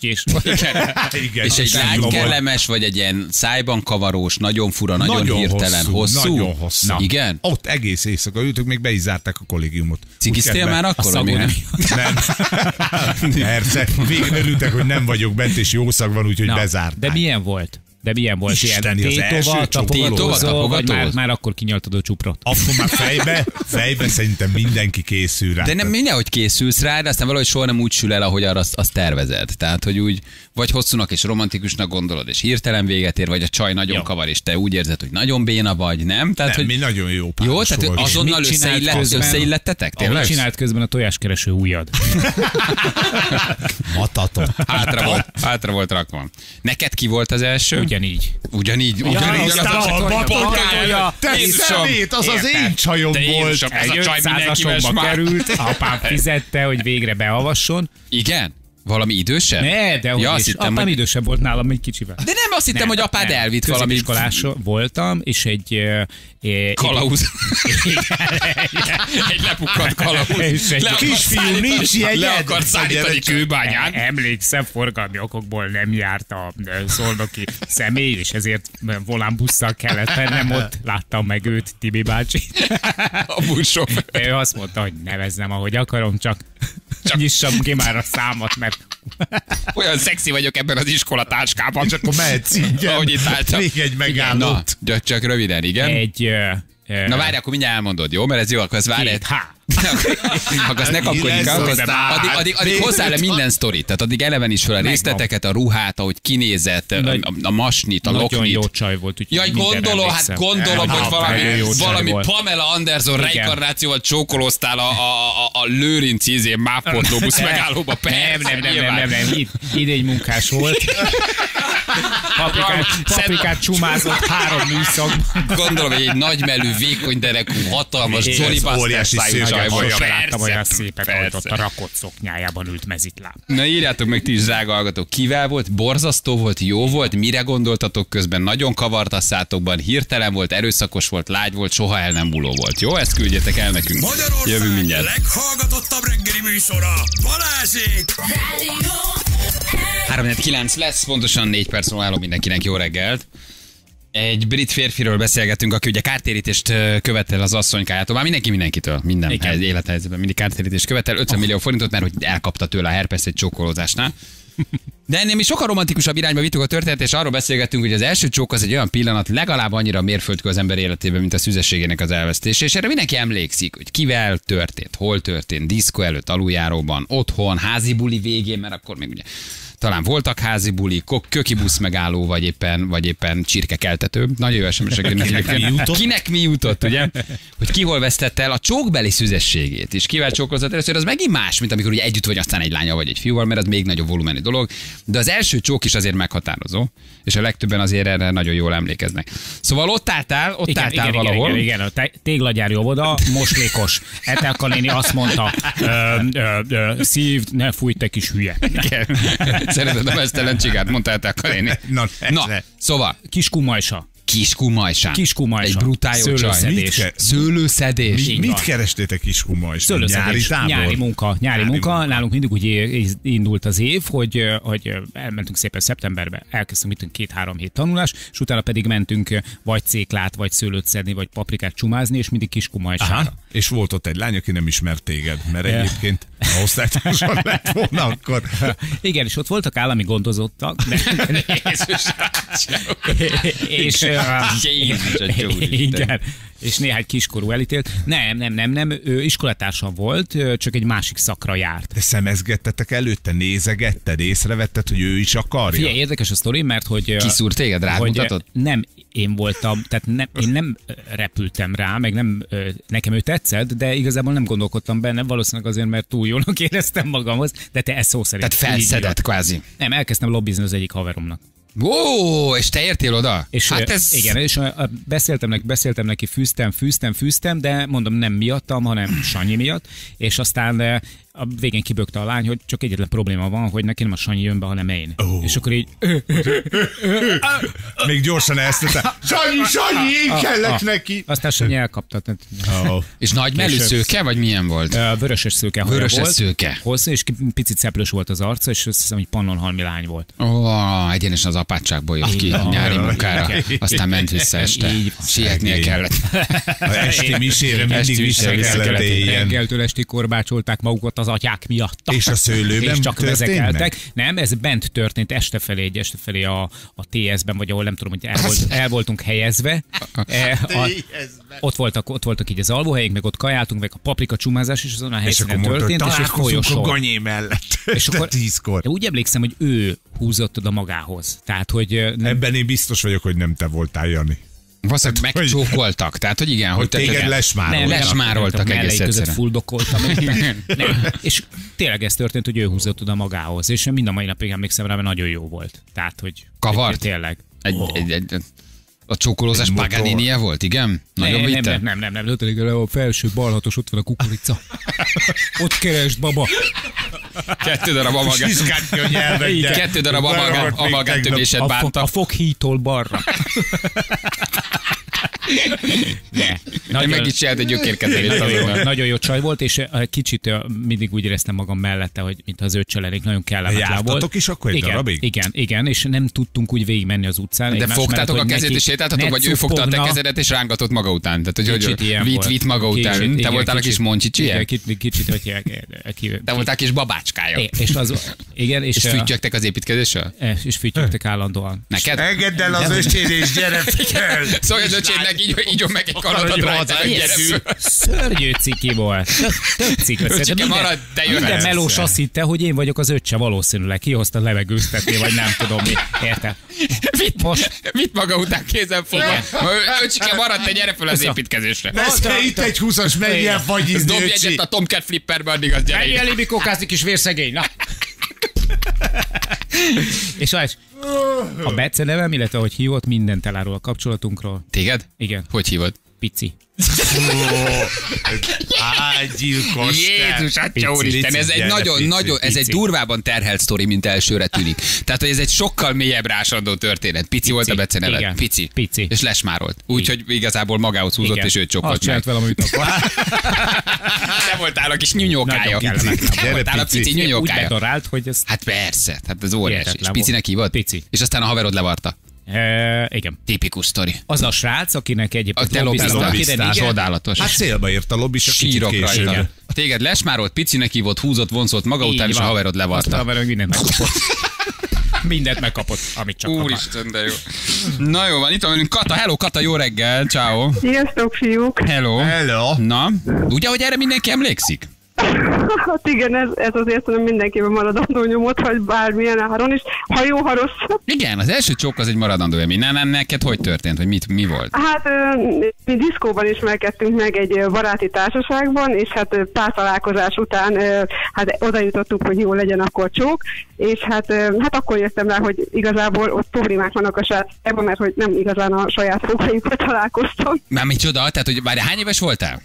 B: lány kellemes, vagy egy ilyen szájban kavarós, nagyon fura, nagyon hirtelen, hosszú.
D: Nagyon hosszú.
B: Igen?
D: Ott egész éjszaka ültük, még be is zárták a kollégiumot.
B: Cigiztél már akkor?
C: Nem.
D: Persze. Végén örültek, hogy nem vagyok bent, és jó szag van, úgyhogy bezárták.
C: De milyen volt?
D: Isteni,
C: ilyen tétova, tapogatózó, vagy már akkor kinyaltad a csuprot?
D: Akkor már fejbe szerintem mindenki készül rá.
B: De nem mindenhogy készülsz rá, de aztán valahogy soha nem úgy sül el, ahogy arra azt tervezed. Tehát, hogy úgy vagy hosszúnak és romantikusnak gondolod, és hirtelen véget ér, vagy a csaj nagyon kavar, és te úgy érzed, hogy nagyon béna vagy, nem? Tehát,
D: nem,
B: hogy
D: mi nagyon jó páros.
B: Jó, tehát
D: volt.
B: azonnal összeillettetek?
C: Tényleg? Csinált közben a tojáskereső ujjad?
D: Matatott.
B: Hátra volt rakva. Neked ki volt az első?
C: Ugyanígy.
D: Te szemét, az az én csajom volt.
C: Egy 500-asomba került, apám fizette, hogy végre beavasson.
B: Igen? Valami idősebb?
C: Ne, de
B: ja,
C: is. Apám hogy... idősebb volt nálam egy kicsivel.
B: De nem, azt hittem, hogy apád elvitt valami.
C: Középiskolás voltam, és egy...
B: Kalauz. Egy lepukkadt kalauz.
D: Kisfiú, nincs ilyen.
B: Le akart szállítani Kőbányán.
C: Emlékszem, forgalmi okokból nem járt a szolnoki személy, és ezért volánbusszal kellett mennem ott. Láttam meg őt, Tibi bácsi.
B: A buszsofőr.
C: Ő azt mondta, hogy nevezzem, ahogy akarom, csak nyissam ki már a számat, mert...
B: Olyan szexi vagyok ebben az iskolatáskában.
D: Csak akkor mehetsz ingyen.
B: Ahogy itt álltam.
D: Még egy megállott.
B: Na, csak röviden, igen. Na várj, akkor mindjárt elmondod, jó? Mert ez jó, akkor ez várj. Akkor azt ne kapkodjunk, addig hozzá le minden sztorit. Tehát addig eleven is fel a részleteket, a ruhát, ahogy kinézett, a masnit, a loknit.
C: Nagyon jó csaj volt.
B: Jaj, gondolom, hogy valami Pamela Anderson reinkarnációval csókolóztál a Lőrinc mávpotlóbusz megállóba.
C: Nem. Idény munkás volt. Paprikát csumázott 3 műszakban.
B: Gondolom, hogy egy nagymelű, vékony derekú, hatalmas Johnny Buster szájú csaj volt.
C: Láttam olyan szépen, hogy ott a rakott szoknyájában ült mezitláb.
B: Na írjátok meg ti is, drága hallgatók, kivel volt, borzasztó volt, jó volt, mire gondoltatok közben, nagyon kavart a szátokban, hirtelen volt, erőszakos volt, lágy volt, soha el nem múló volt. Jó, ezt küldjetek el nekünk. Jövünk mindjárt.
A: Leghallgatottabb reggeli műsora, Balázsék!
B: 3-9 lesz, pontosan 4 perc múlva állom mindenkinek, jó reggelt. Egy brit férfiről beszélgetünk, aki ugye kártérítést követel az asszonykájától. Már mindenkitől, minden élethelyzetben mindig kártérítést követel. 50 millió forintot, mert hogy elkapta tőle a herpeszt egy csókolózásnál. De ennél mi sokkal romantikusabb irányba vittük a történetet, és arról beszélgettünk, hogy az első csók az egy olyan pillanat, legalább annyira mérföldkő az ember életében, mint a szüzességének az elvesztése. És erre mindenki emlékszik, hogy kivel történt, hol történt, diszkó előtt, aluljáróban, otthon, házi buli végén, mert akkor még ugye talán voltak házi buli, kökibusz megálló, vagy éppen csirkekeltető. Nagyon jó SMS-ek. Kinek mi jutott, ugye? Hogy ki hol vesztette el a csókbeli szüzességét, és kivel csókolzott először, az megint más, mint amikor ugye együtt vagy aztán egy lánya vagy egy fiúval, mert az még nagyobb volumenű dolog. De az első csók is azért meghatározó, és a legtöbben azért erre nagyon jól emlékeznek. Szóval ott álltál valahol.
C: Igen, a téglagyári óvoda, moslékos. Etelka néni azt mondta, szívd, ne fújj, te kis hülye.
B: Szereted a mesztelen csigát, mondta Etelka néni. Na, szóval. Kiskumajsán. Egy brutál jó csaj. Szőlőszedés.
D: Mit kerestétek Kiskumajsán?
C: Nyári munka. Nálunk mindig úgy indult az év, hogy elmentünk szépen szeptemberbe, elkezdtünk 2-3 hét tanulás, és utána pedig mentünk vagy céklát, vagy szőlőt szedni, vagy paprikát csumázni, és mindig Kiskumajsánra.
D: És volt ott egy lány, aki nem ismert téged, mert egyébként a osztálytársan lett volna akkor.
C: Igen, és ott voltak állami gondozottak. Igen. És néhány kiskorú elítélt. Nem, ő iskolatársam volt, csak egy másik szakra járt.
D: De szemezgettetek előtte, nézegetted, észrevetted, hogy ő is akarja?
C: Figyelj, érdekes a sztori, mert hogy...
B: Kiszúrt téged, rád mutatott?
C: Nem, én voltam, tehát én nem repültem rá, meg nem, nekem ő tetszett, de igazából nem gondolkodtam benne, valószínűleg azért, mert túl jónak éreztem magamhoz, de te ezt szó szerint.
B: Tehát felszedett kvázi.
C: Nem, elkezdtem lobbizni az egyik haveromnak.
B: Ó, és te értél oda?
C: És hát ez... Igen, és beszéltem neki, fűztem, de mondom nem miattam, hanem Sanyi miatt, és aztán a végén kibökte a lány, hogy csak egyetlen probléma van, hogy neki nem a Sanyi jön be, hanem én. És akkor így...
D: Még gyorsan elsztette. Sanyi, én kellek neki.
C: Aztán Sanyi elkapta.
B: És nagy mellű szőke, vagy milyen volt?
C: Vöröses szőke haja
B: Vöröses
C: volt.
B: szőke.
C: Hosszú, és picit szeplős volt az arca, és azt hiszem, hogy pannonhalmi lány volt.
B: Egyenesen az apátságból jött ki nyári munkára, aztán ment vissza este. Sietnie kellett.
D: A esti misére mindig vissza kellett éljen.
C: Reggeltől estig korbácsolták magukat az atyák miatt.
D: És a szőlőben
C: és csak
D: történt
C: vezekeltek. Nem, ez bent történt este felé a TS-ben, vagy ahol nem tudom, hogy el voltunk helyezve. Ott voltak így az alvóhelyek, meg ott kajáltunk, meg a paprika csumázás, és azon a helyszínen történt, és egy folyosó.
D: A Ganyé mellett.
C: És akkor
D: 10-kor.
C: Úgy emlékszem, hogy ő húzott oda magához. Tehát, hogy
D: ebben én biztos vagyok, hogy nem te voltál, Jani.
B: Valószínűleg megcsókoltak, tehát hogy igen, hogy
D: téged
B: lesmároltak egész egyszerűen.
C: Fuldokoltam. És tényleg ez történt, hogy ő húzott oda magához, és mind a mai napig emlékszem rá, mert nagyon jó volt. Tehát, hogy
B: kavart?
C: Tényleg.
B: A csókolózás Paganini-je volt, igen? Nagyon vitte?
C: Nem. A felső balhatos, ott van a kukorica. Ott keresd, baba.
B: 2 darab amalgát töméset bántak.
C: A foghítól balra.
B: Én meg is csinált egy gyökérkezelést.
C: Nagyon jó csaj volt, és kicsit mindig úgy éreztem magam mellette, hogy mint az öccse lennék, nagyon kellemetlen volt.
D: Jártatok is akkor egy darabig?
C: Igen, és nem tudtunk úgy végigmenni az utcán.
B: De fogtátok a kezét és sétáltatok, vagy ő fogta a te kezedet és rángatott maga után? Tehát, hogy vitt maga után. Te voltál a kis Moncsicsie?
C: Kicsit, hogy
B: te voltál kis babácskája. És füttyögtek az építkezésről?
C: És füttyögtek állandóan.
B: Neked?
D: Engedd el az öcséd és gyere fel!
B: Szólj az öcsédnek, így meg egy kalatot rajta, hogy gyere föl.
C: Szörnyű ciki volt. Tök ciki. Minden melós azt hitte, hogy én vagyok az öccse valószínűleg. Kihozta levegőztetni, vagy nem tudom mi. Érted?
B: Vitt maga után kézen fogva. Öcsike, maradt, te gyere föl az építkezésre.
D: Veszke itt egy 20-as, menjen fagyizni,
B: dobj egyet a Tomcat Flipperbe, addig az gyere.
C: Menjél libikókázni, kis vérszegény, na. És a Bece nevem, illetve hogy hívott, mindent elárul a kapcsolatunkról.
B: Téged?
C: Igen.
B: Hogy hívod?
C: Pici.
D: Gyilkos.
B: Jézus, atya úristen, ez egy nagyon, ez egy durvában terhelt sztori, mint elsőre tűnik. Tehát, hogy ez egy sokkal mélyebb rásandó történet. Pici volt a Bece neved.
C: Igen.
B: Pici. És lesmárolt. Úgyhogy igazából magához húzott, és őt csókolt meg.
C: Azt csinált velem, amit akar.
B: Te voltál a kis nyúnyókája. Te voltál a pici nyúnyókája.
C: Úgy bedarált, hogy ez...
B: Hát persze, hát ez óriási. És Picinek hívott?
C: Pici.
B: És aztán a haverod levarta.
C: Igen.
B: Tipikus sztori.
C: Az a srác, akinek egyébként
B: lobbiztál. Csodálatos.
D: Hát célba ért a lobbis, a kicsit később.
B: Téged lesmárolt, Picinek hívott, húzott, vonzott maga után, és a haverod levarta.
C: Azt a haverod mindent megkapott. Mindent megkapott, amit csak akar.
B: Úristen, de jó. Na jó van, itt van velünk Kata. Hello Kata, jó reggel, ciao.
F: Sziasztok, fiúk.
B: Hello. Na, ugye, hogy erre mindenki emlékszik?
F: Hát igen, ez azért nem mindenkiben maradandó nyomot, hogy bármilyen áron is, ha jó, ha rossz.
B: Igen, az első csók az egy maradandó élmény. Neked hogy történt, hogy mi volt?
F: Hát mi diszkóban ismerkedtünk meg egy baráti társaságban, és hát pár találkozás után hát oda jutottunk, hogy jó legyen akkor csók, és hát akkor jöttem rá, hogy igazából ott problémák vannak a srácokban, mert hogy nem igazán a saját fogaikkal találkoztam.
B: Már micsoda? Tehát, hogy várj, hány éves voltál?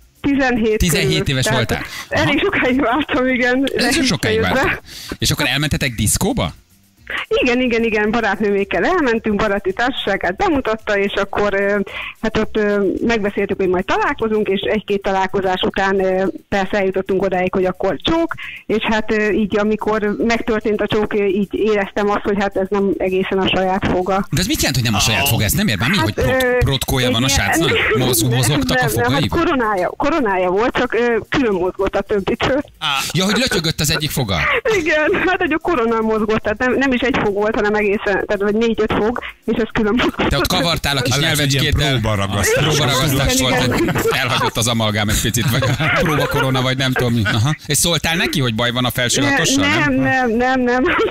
F: 17
B: éves voltál?
F: Elég sokáig vártam, igen.
B: Ez sokáig vártam. És akkor elmentetek diszkóba?
F: Igen, barátnőmékkel elmentünk, baráti társaságát bemutatta, és akkor hát ott megbeszéltük, hogy majd találkozunk, és egy-két találkozás után persze eljutottunk odáig, hogy akkor csók, és hát így amikor megtörtént a csók, így éreztem azt, hogy hát ez nem egészen a saját foga.
B: De ez mit jelent, hogy nem a saját foga? Ezt nem ér már mi, hogy protkója van a srácnak? Mozogtak a fogai?
F: Hát koronája volt, csak külön mozgott a többitől.
B: Ja, hogy lötyögött az egyik foga?
F: Igen, hát egy koronán mozgott, tehát nem is egy fog volt, hanem egészen, tehát vagy 4-5 fog, és ez külön mozgott.
B: Te ott kavartál a kis nyelvecskéddel. Próbaragasztás volt, elhagyott az amalgám egy picit, vagy próbakorona, vagy nem tudom. Aha. És szóltál neki, hogy baj van a felső hatossal?
F: Nem.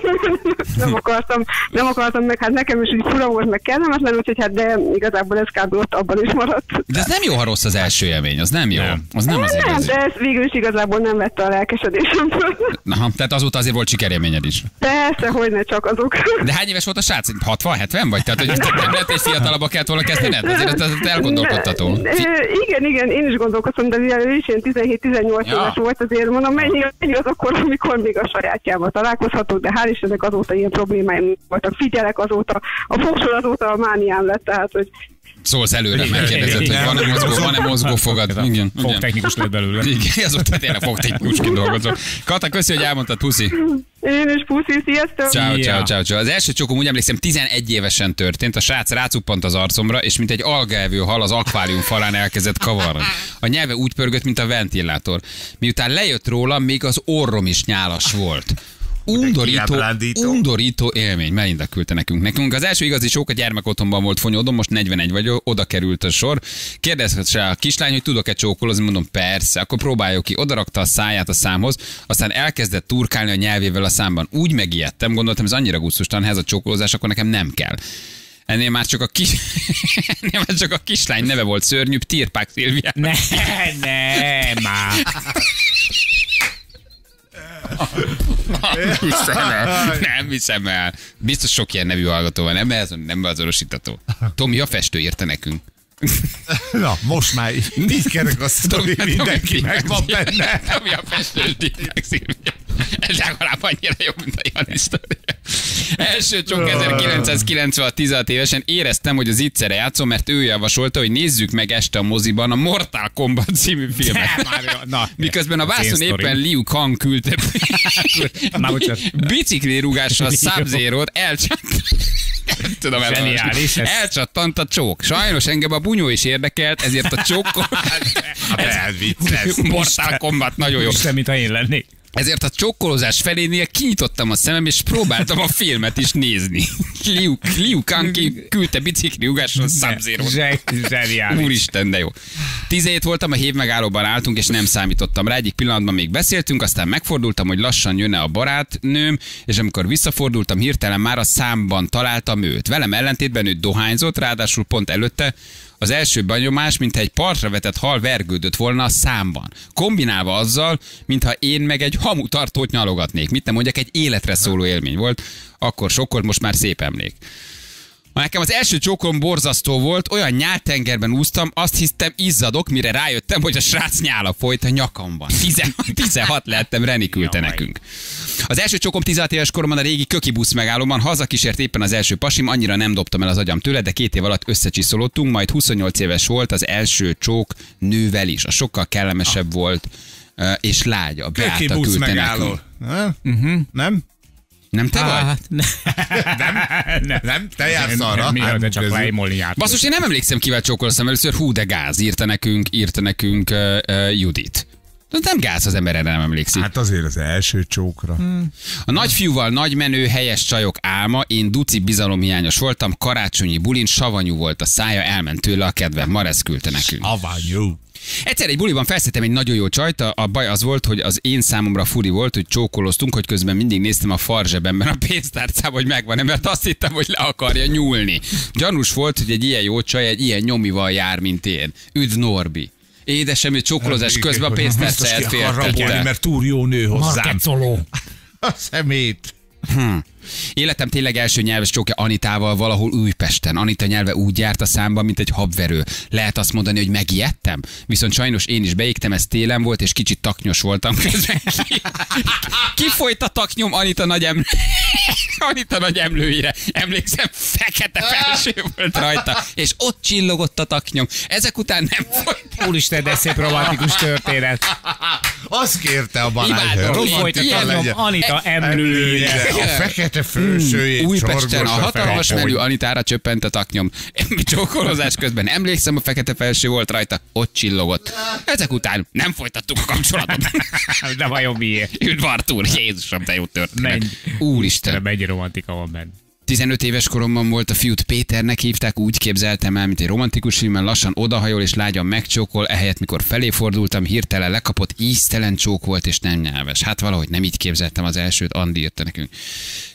F: Nem akartam meg, hát nekem is így fura volt, meg kellemetlen, úgyhogy hát de igazából ez kb. Ott abban is maradt.
B: De ez nem jó, ha rossz az első élmény, az nem jó. Az nem az igazi.
F: De ez végül is igazából nem vette a lelkesedésemből.
B: Aha, tehát azóta azért volt sikerélményed is.
F: Persze, hogyne csak. csak azok.
B: De hány éves volt a srác? 60-70 vagy? Tehát, hogy nem lehet egy fiatalabbba kellett volna kezdened? Azért ez elgondolkodtató.
F: Igen, én is gondolkoztam, de ő is ilyen 17-18 éves volt, azért mondom, mennyi az akkor, amikor még a sajátjával találkozhatok, de hál' Istennek azóta ilyen problémáim voltak. Figyelek azóta, a fogsor azóta a mániám lett, tehát, hogy
B: szólsz előre, megkérdezed, hogy van-e mozgófogad. Igen.
C: Fogtechnikus lett belőle.
B: Igen, azóta tényleg fogtechnikusként dolgozom. Kata, köszi, hogy elmondtad, puszi.
F: Én is puszi, sziasztok.
B: Ciao. Az első csokom, úgy emlékszem, 11 évesen történt, a srác rácuppant az arcomra, és mint egy algaevő hal az akvárium falán elkezdett kavarni. A nyelve úgy pörgött, mint a ventilátor. Miután lejött róla, még az orrom is nyálas volt. Undorító élmény. Melinda küldte nekünk. Az első igazi sok a gyermekotthonban volt Fonyódon, most 41 vagyok, oda került a sor. Kérdezhet rá a kislány, hogy tudok-e csókolózni, mondom persze, akkor próbáljuk ki. Odarakta a száját a számhoz, aztán elkezdett turkálni a nyelvével a számban. Úgy megijedtem, gondoltam, ez annyira gusztustalan, ez a csókolózás, akkor nekem nem kell. Ennél már csak a kislány neve volt szörnyűbb, Tirpák Szilvia.
C: Nem már.
B: Nem hiszem el. Biztos sok ilyen nevű hallgató van, nem beazonosítható. Tomi a festő írta nekünk.
D: Na, most már így kerek a sztori, mindenki megvan benne.
B: Tomi a festő, ez legalább annyira jó, mint a Jan sztoria. Első csók 1996 16 évesen éreztem, hogy az Itzere játszom, mert ő javasolta, hogy nézzük meg este a moziban a Mortal Kombat című filmet. Miközben a vászon éppen Liu Kang küldte biciklirúgással Sub-Zero-t elcsattant a csók. Sajnos engem a bunyó is érdekelt, ezért a csókkor... Mortal Kombat nagyon jó.
C: Isten, mintha én lennék.
B: Ezért a csokkolózás felénél kinyitottam a szemem, és próbáltam a filmet is nézni. Liu Kang küldte bicikliugásra Sub-Zero-t.
C: Zseniális.
B: Úristen, de jó. 17 voltam, a hévmegállóban álltunk, és nem számítottam rá. Egyik pillanatban még beszéltünk, aztán megfordultam, hogy lassan jönne a barátnőm, és amikor visszafordultam, hirtelen már a számban találtam őt. Velem ellentétben ő dohányzott, ráadásul pont előtte az első benyomás, mintha egy partra vetett hal vergődött volna a számban. Kombinálva azzal, mintha én meg egy hamutartót nyalogatnék. Mit nem mondjak, egy életre szóló élmény volt. Akkor sokkolt, most már szép emlék. Nekem az első csókom borzasztó volt, olyan nyáltengerben úsztam, azt hisztem izzadok, mire rájöttem, hogy a srác nyála folyt a nyakamban. 16 lehettem, Reni küldte nekünk. Az első csókom 16 éves koromban a régi Köki busz megállóban, hazakísért éppen az első pasim, annyira nem dobtam el az agyam tőle, de 2 év alatt összecsiszolódtunk, majd 28 éves volt az első csók nővel is. A sokkal kellemesebb volt, és lágy. A Beáta küldte nekünk.
D: Nem?
B: Nem te vagy?
D: Nem, te jársz arra.
C: De csak lejmolni járt.
B: Basszus, én nem emlékszem, kivel csókoloztam először. Hú, de gáz, írta nekünk Judit. Nem gáz, az ember erre nem emlékszik.
D: Hát azért az első csókra.
B: A nagyfiúval nagymenő, helyes csajok álma, én duci bizalomhiányos voltam, karácsonyi bulin, savanyú volt a szája, elment tőle a kedvem. Maresz küldte nekünk.
D: Savanyú.
B: Egyszer egy buliban felszedtem egy nagyon jó csajt, a baj az volt, hogy az én számomra furi volt, hogy csókoloztunk, hogy közben mindig néztem a farzsebemben a pénztárcában, hogy megvan-e, mert azt hittem, hogy le akarja nyúlni. Gyanús volt, hogy egy ilyen jó csaj egy ilyen nyomival jár, mint én. Üdv Norbi. Édesem, hogy csókolozás közben a pénztárcáját féltette.
D: Mert túl jó nő hozzám.
C: Markecoló.
D: A szemét.
B: Életem tényleg első nyelves csókja Anitával valahol Újpesten. Anita nyelve úgy járt a számban, mint egy habverő. Lehet azt mondani, hogy megijedtem? Viszont sajnos én is beégtem, ez télen volt, és kicsit taknyos voltam közben. Kifolyt a taknyom Anita nagy emlőire. Emlékszem, fekete felső volt rajta, és ott csillogott a taknyom. Ezek után nem folyt.
C: Úristen, de szép romantikus történet.
D: Azt kérte a barátnő.
C: Hogy folyt a taknyom Anita emlőire.
D: A fekete felsőjét.
B: Újpesten a hatalmas menő Anitára csöppent a taknyom. Csókolozás közben emlékszem, a fekete felső volt rajta, ott csillogott. Ezek után nem folytattuk a kapcsolatot.
C: De vajon miért?
B: Üdv Artúr, Jézusom, te jó történet. Úristen.
C: Mennyi romantika van benne.
B: 15 éves koromban volt, a fiút Péternek hívták, úgy képzeltem el, mint egy romantikus filmben, lassan odahajol és lágyan megcsókol, ehelyett mikor felé fordultam, hirtelen lekapott, íztelen csók volt és nem nyelves. Hát valahogy nem így képzeltem az elsőt, Andi írta nekünk.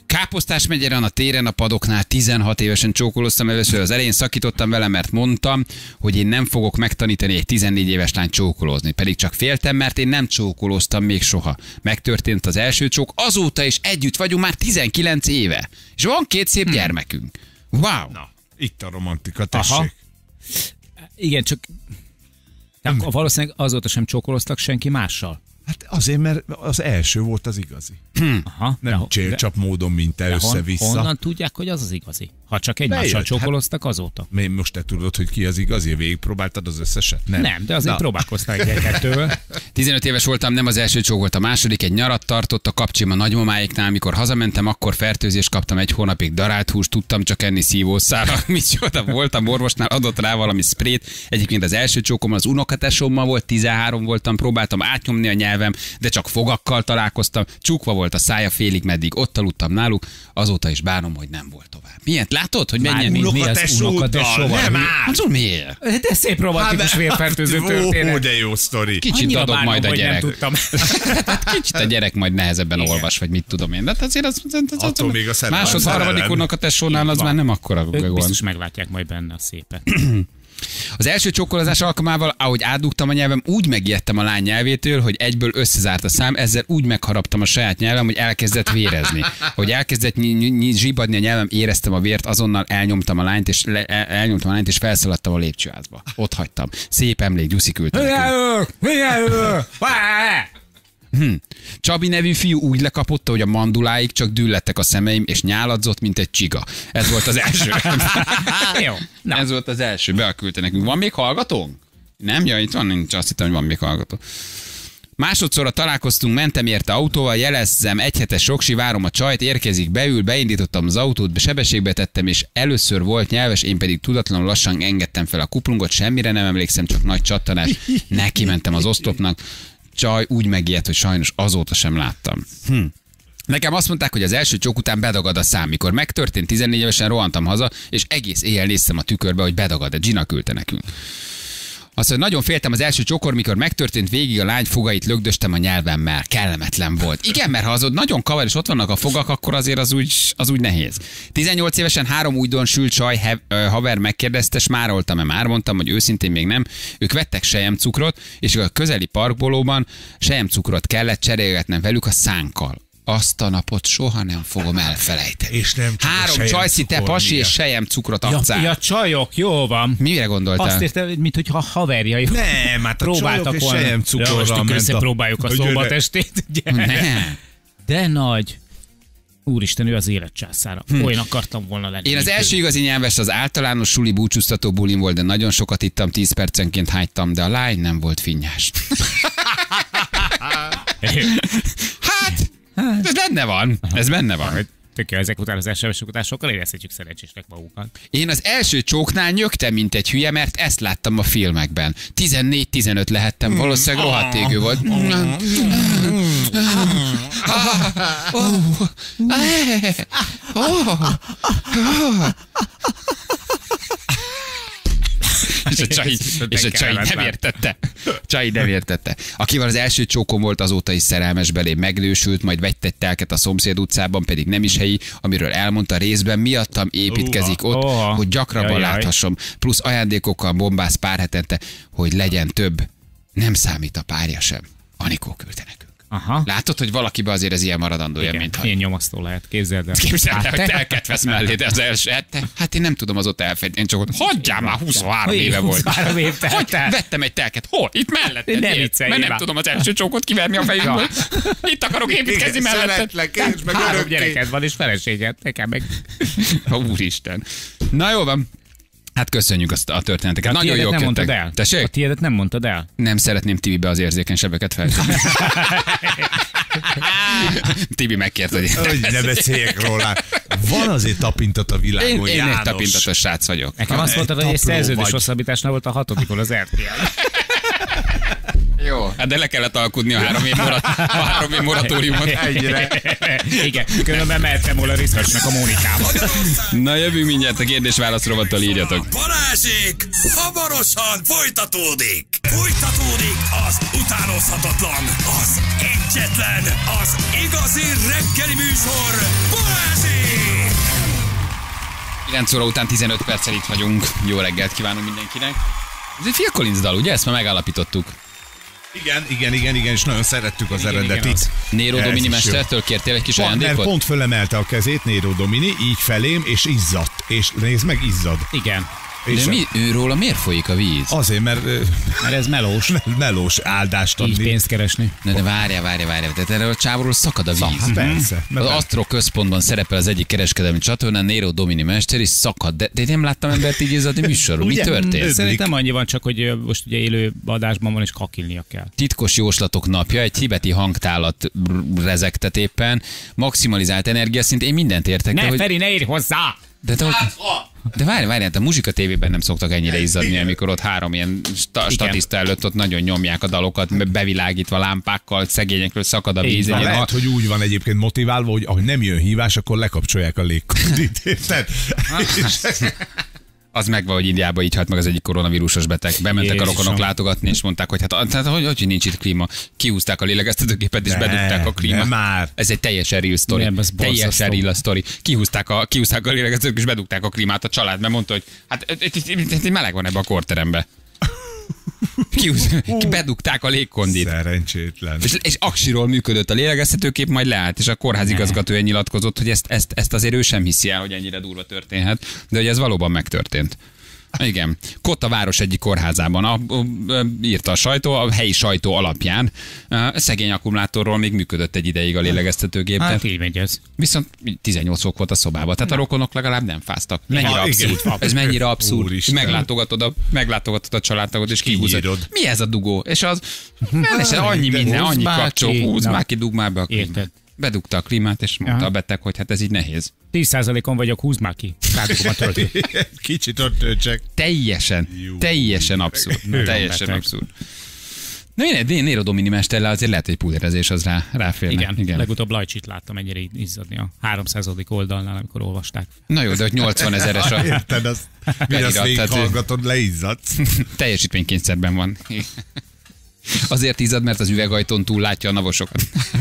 B: Káposztás megyeren a téren a padoknál 16 évesen csókoloztam először. Az elején szakítottam vele, mert mondtam, hogy én nem fogok megtanítani egy 14 éves lányt csókolózni. Pedig csak féltem, mert én nem csókoloztam még soha. Megtörtént az első csók, azóta is együtt vagyunk már 19 éve. És van 2 szép gyermekünk. Wow!
D: Na, itt a romantika, tessék.
C: Aha. Igen, csak valószínűleg azóta sem csókoloztak senki mással.
D: Hát azért, mert az első volt az igazi.
C: Aha,
D: Nem csércsap módon, mint te össze-vissza.
C: Honnan tudják, hogy az az igazi? Ha csak egymással csókoloztak azóta.
D: Most te tudod, hogy ki az igazi? Végigpróbáltad az összeset?
C: Nem, de azért próbálkoztam egy-kettővel.
B: 15 éves voltam, nem az első csók volt a második, egy nyarat tartott a kapcsim a nagymamáiknál, amikor hazamentem, akkor fertőzést kaptam 1 hónapig, darált húst, tudtam csak enni szívószára. Micsoda voltam, orvosnál adott rá valami sprét. Egyébként az első csókom az unokatesommal volt, 13 voltam, próbáltam átnyomni a nyelvem, de csak fogakkal találkoztam. Csukva volt a szája félig meddig, ott aludtam náluk, azóta is bánom, hogy nem volt tovább. Miért? Látod, hogy menjen
C: mi az unokatesóval?
B: Nem áll. Miért?
C: De szép romantikus vérfertőző történet.
D: De jó sztori.
B: Kicsit dadog majd a gyerek.
C: Nem tudtam.
B: Kicsit a gyerek majd nehezebben olvas, vagy mit tudom én. De azért az másod, harmadik unokatesónál az már nem akkora gond.
C: Biztos meglátják majd benne a szépet.
B: Az első csókolozás alkalmával, ahogy átdugtam a nyelvem, úgy megijedtem a lány nyelvétől, hogy egyből összezárt a szám, ezzel úgy megharaptam a saját nyelvem, hogy elkezdett vérezni. Hogy elkezdett zsibadni a nyelvem, éreztem a vért, azonnal elnyomtam a lányt, és felszaladtam a lépcsőházba. Ott hagytam. Szép emlék, Gyuszi küldte. Csabi nevű fiú úgy lekapotta, hogy a manduláig csak düllettek a szemeim, és nyáladzott, mint egy csiga. Ez volt az első.
C: Jó. Na.
B: Ez volt az első. Beaküldte nekünk. Van még hallgatónk? Nem? Ja, itt van, nincs. Azt hittem, hogy van még hallgató. Másodszorra találkoztunk, mentem érte autóval, jelezzem, 1 hetes roksi, várom a csajt, érkezik, beül, beindítottam az autót, sebességbe tettem, és először volt nyelves, én pedig tudatlanul lassan engedtem fel a kuplungot, semmire nem emlékszem, csak nagy csattanás. Neki mentem az osztopnak. Csaj úgy megijedt, hogy sajnos azóta sem láttam. Nekem azt mondták, hogy az első csók után bedagad a szám. Mikor megtörtént, 14 évesen rohantam haza, és egész éjjel néztem a tükörbe, hogy bedagad. Gina küldte nekünk. Azt mondja, nagyon féltem az első csokor, mikor megtörtént, végig a lány fogait lögdöstem a nyelvemmel. Kellemetlen volt. Igen, mert ha az ott nagyon kavar, és ott vannak a fogak, akkor azért az úgy nehéz. 18 évesen 3 újdonsült csaj haver megkérdezte, s már oltam-e? Már mondtam, hogy őszintén még nem. Ők vettek selyemcukrot, és a közeli parkbolóban selyemcukrot kellett cserélgetnem velük a szánkkal. Azt a napot soha nem fogom elfelejteni.
D: És nem
B: 3 csajszi, te pasi és selyemcukrot adszál.
C: Ja, csajok, jó van.
B: Mire gondoltál?
C: Azt értem, mint hogyha haverjai.
D: Nem, hát a csajok és selyemcukorral
C: ment. Összepróbáljuk a szombatestét.
B: Nem.
C: De nagy. Úristen, ő az élet császára. Olyan akartam volna lenni.
B: Én az első igazi nyelves az általános suli búcsúztató bulim volt, de nagyon sokat ittam, 10 percenként hágytam, de a lány nem volt finnyás. Hát, ez benne van. Ez benne van.
C: Ezek után az SMS-ek után sokkal érezhetjük szerencsésnek magukat.
B: Én az első csóknál nyögtem, mint egy hülye, mert ezt láttam a filmekben. 14-15 lehettem, valószínűleg rohadt égő volt. És a csaj nem értette. Csaj nem értette. Akivel az első csókom volt, azóta is szerelmes belé, megnősült, majd vett egy telket a szomszéd utcában, pedig nem is helyi, amiről elmondta, részben miattam építkezik ott, hogy gyakrabban láthassam. Plusz ajándékokkal bombáz pár hetente, hogy legyen több. Nem számít a párja sem. Anikó küldte nekünk.
C: Aha.
B: Látod, hogy valakiben azért ez ilyen maradandója, mint
C: ilyen nyomasztó lehet, képzeld el.
B: Képzeld el, hogy telket vesz mellé, de az első. Hát én nem tudom az ott elfedni, én csak ott hagyjál már, 23 éve volt.
C: 23 év teltel.
B: Vettem egy telket, hol? Itt mellette.
C: Mert
B: nem tudom az első csókot kiverni a fejünkből. Itt akarok építkezni mellette.
C: Meg 3 gyereked van, és feleséged. Nekem meg.
B: Úristen. Na jó van. Hát köszönjük azt a történeteket. Nagyon jó
C: jöttek. A tiédet nem mondtad el?
B: Nem szeretném Tibibe az érzékeny sebeket feltenni. Tibi megkért, hogy
D: ne beszéljek róla. Van azért tapintat a világon,
B: Én egy tapintatos srác vagyok.
C: Nekem azt mondtad, hogy egy szerződés hosszabbításnál volt a 6. az RTL.
B: Jó, hát de le kellett alkudni a 3 év moratóriumot.
C: Egyre. Igen, különben mehettem volna Researchnak a Mónikába.
B: Na jövünk mindjárt a kérdés-válasz rovattal, írjatok.
A: Balázsék hamarosan folytatódik. Folytatódik a az utánozhatatlan, az egyetlen, az igazi reggeli műsor, Balázsék!
B: 9 óra után 15 perccel itt vagyunk. Jó reggelt kívánunk mindenkinek. Ez egy Phil Collins dal, ugye? Ezt már megállapítottuk.
D: Igen, és nagyon szerettük az eredetit.
B: Nero Domini mestertől kértél egy kis ajándékot?
D: Mert pont fölemelte a kezét Nero Domini, így felém, és izzadt. És nézd meg, izzad.
C: Igen.
B: De őróla miért folyik a víz?
D: Azért, mert
C: ez melós.
D: Melós áldást adni.
C: Így pénzt keresni.
B: De várjál. Tehát erről a csávóról szakad a víz.
D: Persze.
B: Az Astro központban szerepel az egyik kereskedelmi csatornán, Nero Domini mester, és szakad. De nem láttam embert így izzadni műsorról. Mi történt?
C: Szerintem annyi van, csak hogy most ugye élő adásban van, és kakilnia kell.
B: Titkos jóslatok napja, egy tibeti hangtálat rezegtet éppen, maximalizált energiaszint, én mindent értek.
C: Ne, Feri, ne írj hozzá!
B: De várj, a Muzsika tévében nem szoktak ennyire izzadni, amikor ott 3 ilyen statiszta előtt ott nagyon nyomják a dalokat, bevilágítva lámpákkal, szegényekről szakad a víz.
D: Lehet, hogy úgy van egyébként motiválva, hogy ahogy nem jön hívás, akkor lekapcsolják a légkondit, érted?
B: Az megvan, hogy Indiában így halt meg az egyik koronavírusos beteg. Bementek a rokonok látogatni, és mondták, hogy hát hogy nincs itt klíma. Kihúzták a lélegeztetőgépet, és bedugták a klímát.
D: Már.
B: Ez egy teljesen real story. Teljesen real story. Kihúzták a lélegeztetőgépet, és bedugták a klímát a család, mert mondta, hogy hát itt meleg van ebbe a korterembe. Bedugták a légkondit.
D: Szerencsétlen.
B: És aksiról működött a lélegeztetőkép, majd leállt, és a kórházigazgatója nyilatkozott, hogy ezt azért ő sem hiszi el, hogy ennyire durva történhet, de hogy ez valóban megtörtént. Igen. Kotta város egyik kórházában írta a sajtó, a helyi sajtó alapján. A szegény akkumulátorról még működött egy ideig a lélegeztetőgép.
C: Hát így megy ez.
B: Viszont 18 fok volt a szobában, tehát a rokonok legalább nem fáztak. Mennyire abszurd. Ez mennyire abszurd. Meglátogatod a családtagot, és kihúzod. Mi ez a dugó? És az annyi minden, annyi kapcsol. Húzd már ki, dugd már be a klímát. Bedugta a klímát, és mondta a beteg, hogy hát ez így nehéz.
C: 10%-on vagyok, húzd már ki.
D: Kicsit ott töltsek.
B: Teljesen abszurd. Teljesen abszurd. Na mindegy, Nero Domini mesterle azért lehet, hogy pulérezés az ráférne.
C: Igen. Legutóbb Lajcsit láttam ennyire izzadni a 300. oldalnál, amikor olvasták.
B: Na jó, de hogy 80 000-es a...
D: Érted, azt végighallgatod, leizzadsz.
B: Teljesítménykényszerben van. Azért izzad, mert az üvegajtón túl látja a navosokat.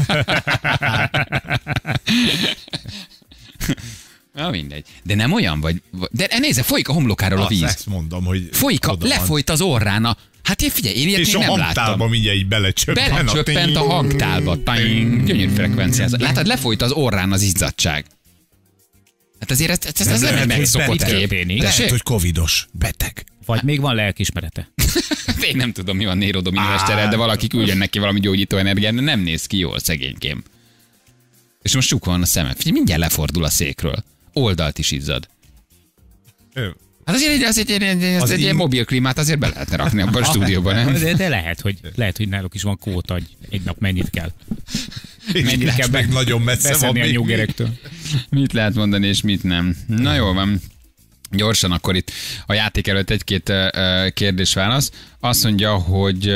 B: Na mindegy. De nem olyan vagy. De nézze, folyik a homlokáról a víz.
D: Ezt mondom, hogy...
B: Lefolyt az orrán Hát figyelj, én ilyet még nem láttam. És a
D: hangtálba mindjárt így
B: belecsöppent a hangtálba. Gyönyörű frekvenciáz. Látod, lefolyt az orrán az izzadság. Hát azért ez nem egy megszokott kép.
D: Lehet, hogy covidos, beteg.
C: Vagy még van lelkismerete.
B: Én nem tudom, mi van Nero Domini mesterrel, de valaki küldjen neki valami gyógyító energiát, de nem néz ki jól, szegénykém. És most suk van a szeme. Figyelj, mindjárt lefordul a székről. Oldalt is izzad. Hát azért egy ilyen mobil klímát azért be lehetne rakni abban a stúdióban, nem?
C: De lehet, hogy náluk is van kóta, hogy egy nap mennyit kell.
D: Mennyit kell meg nagyon messze van
C: a nyuggerektől.
B: Mit lehet mondani, és mit nem. Na jól van. Gyorsan akkor itt a játék előtt egy-két kérdés-válasz. Azt mondja, hogy...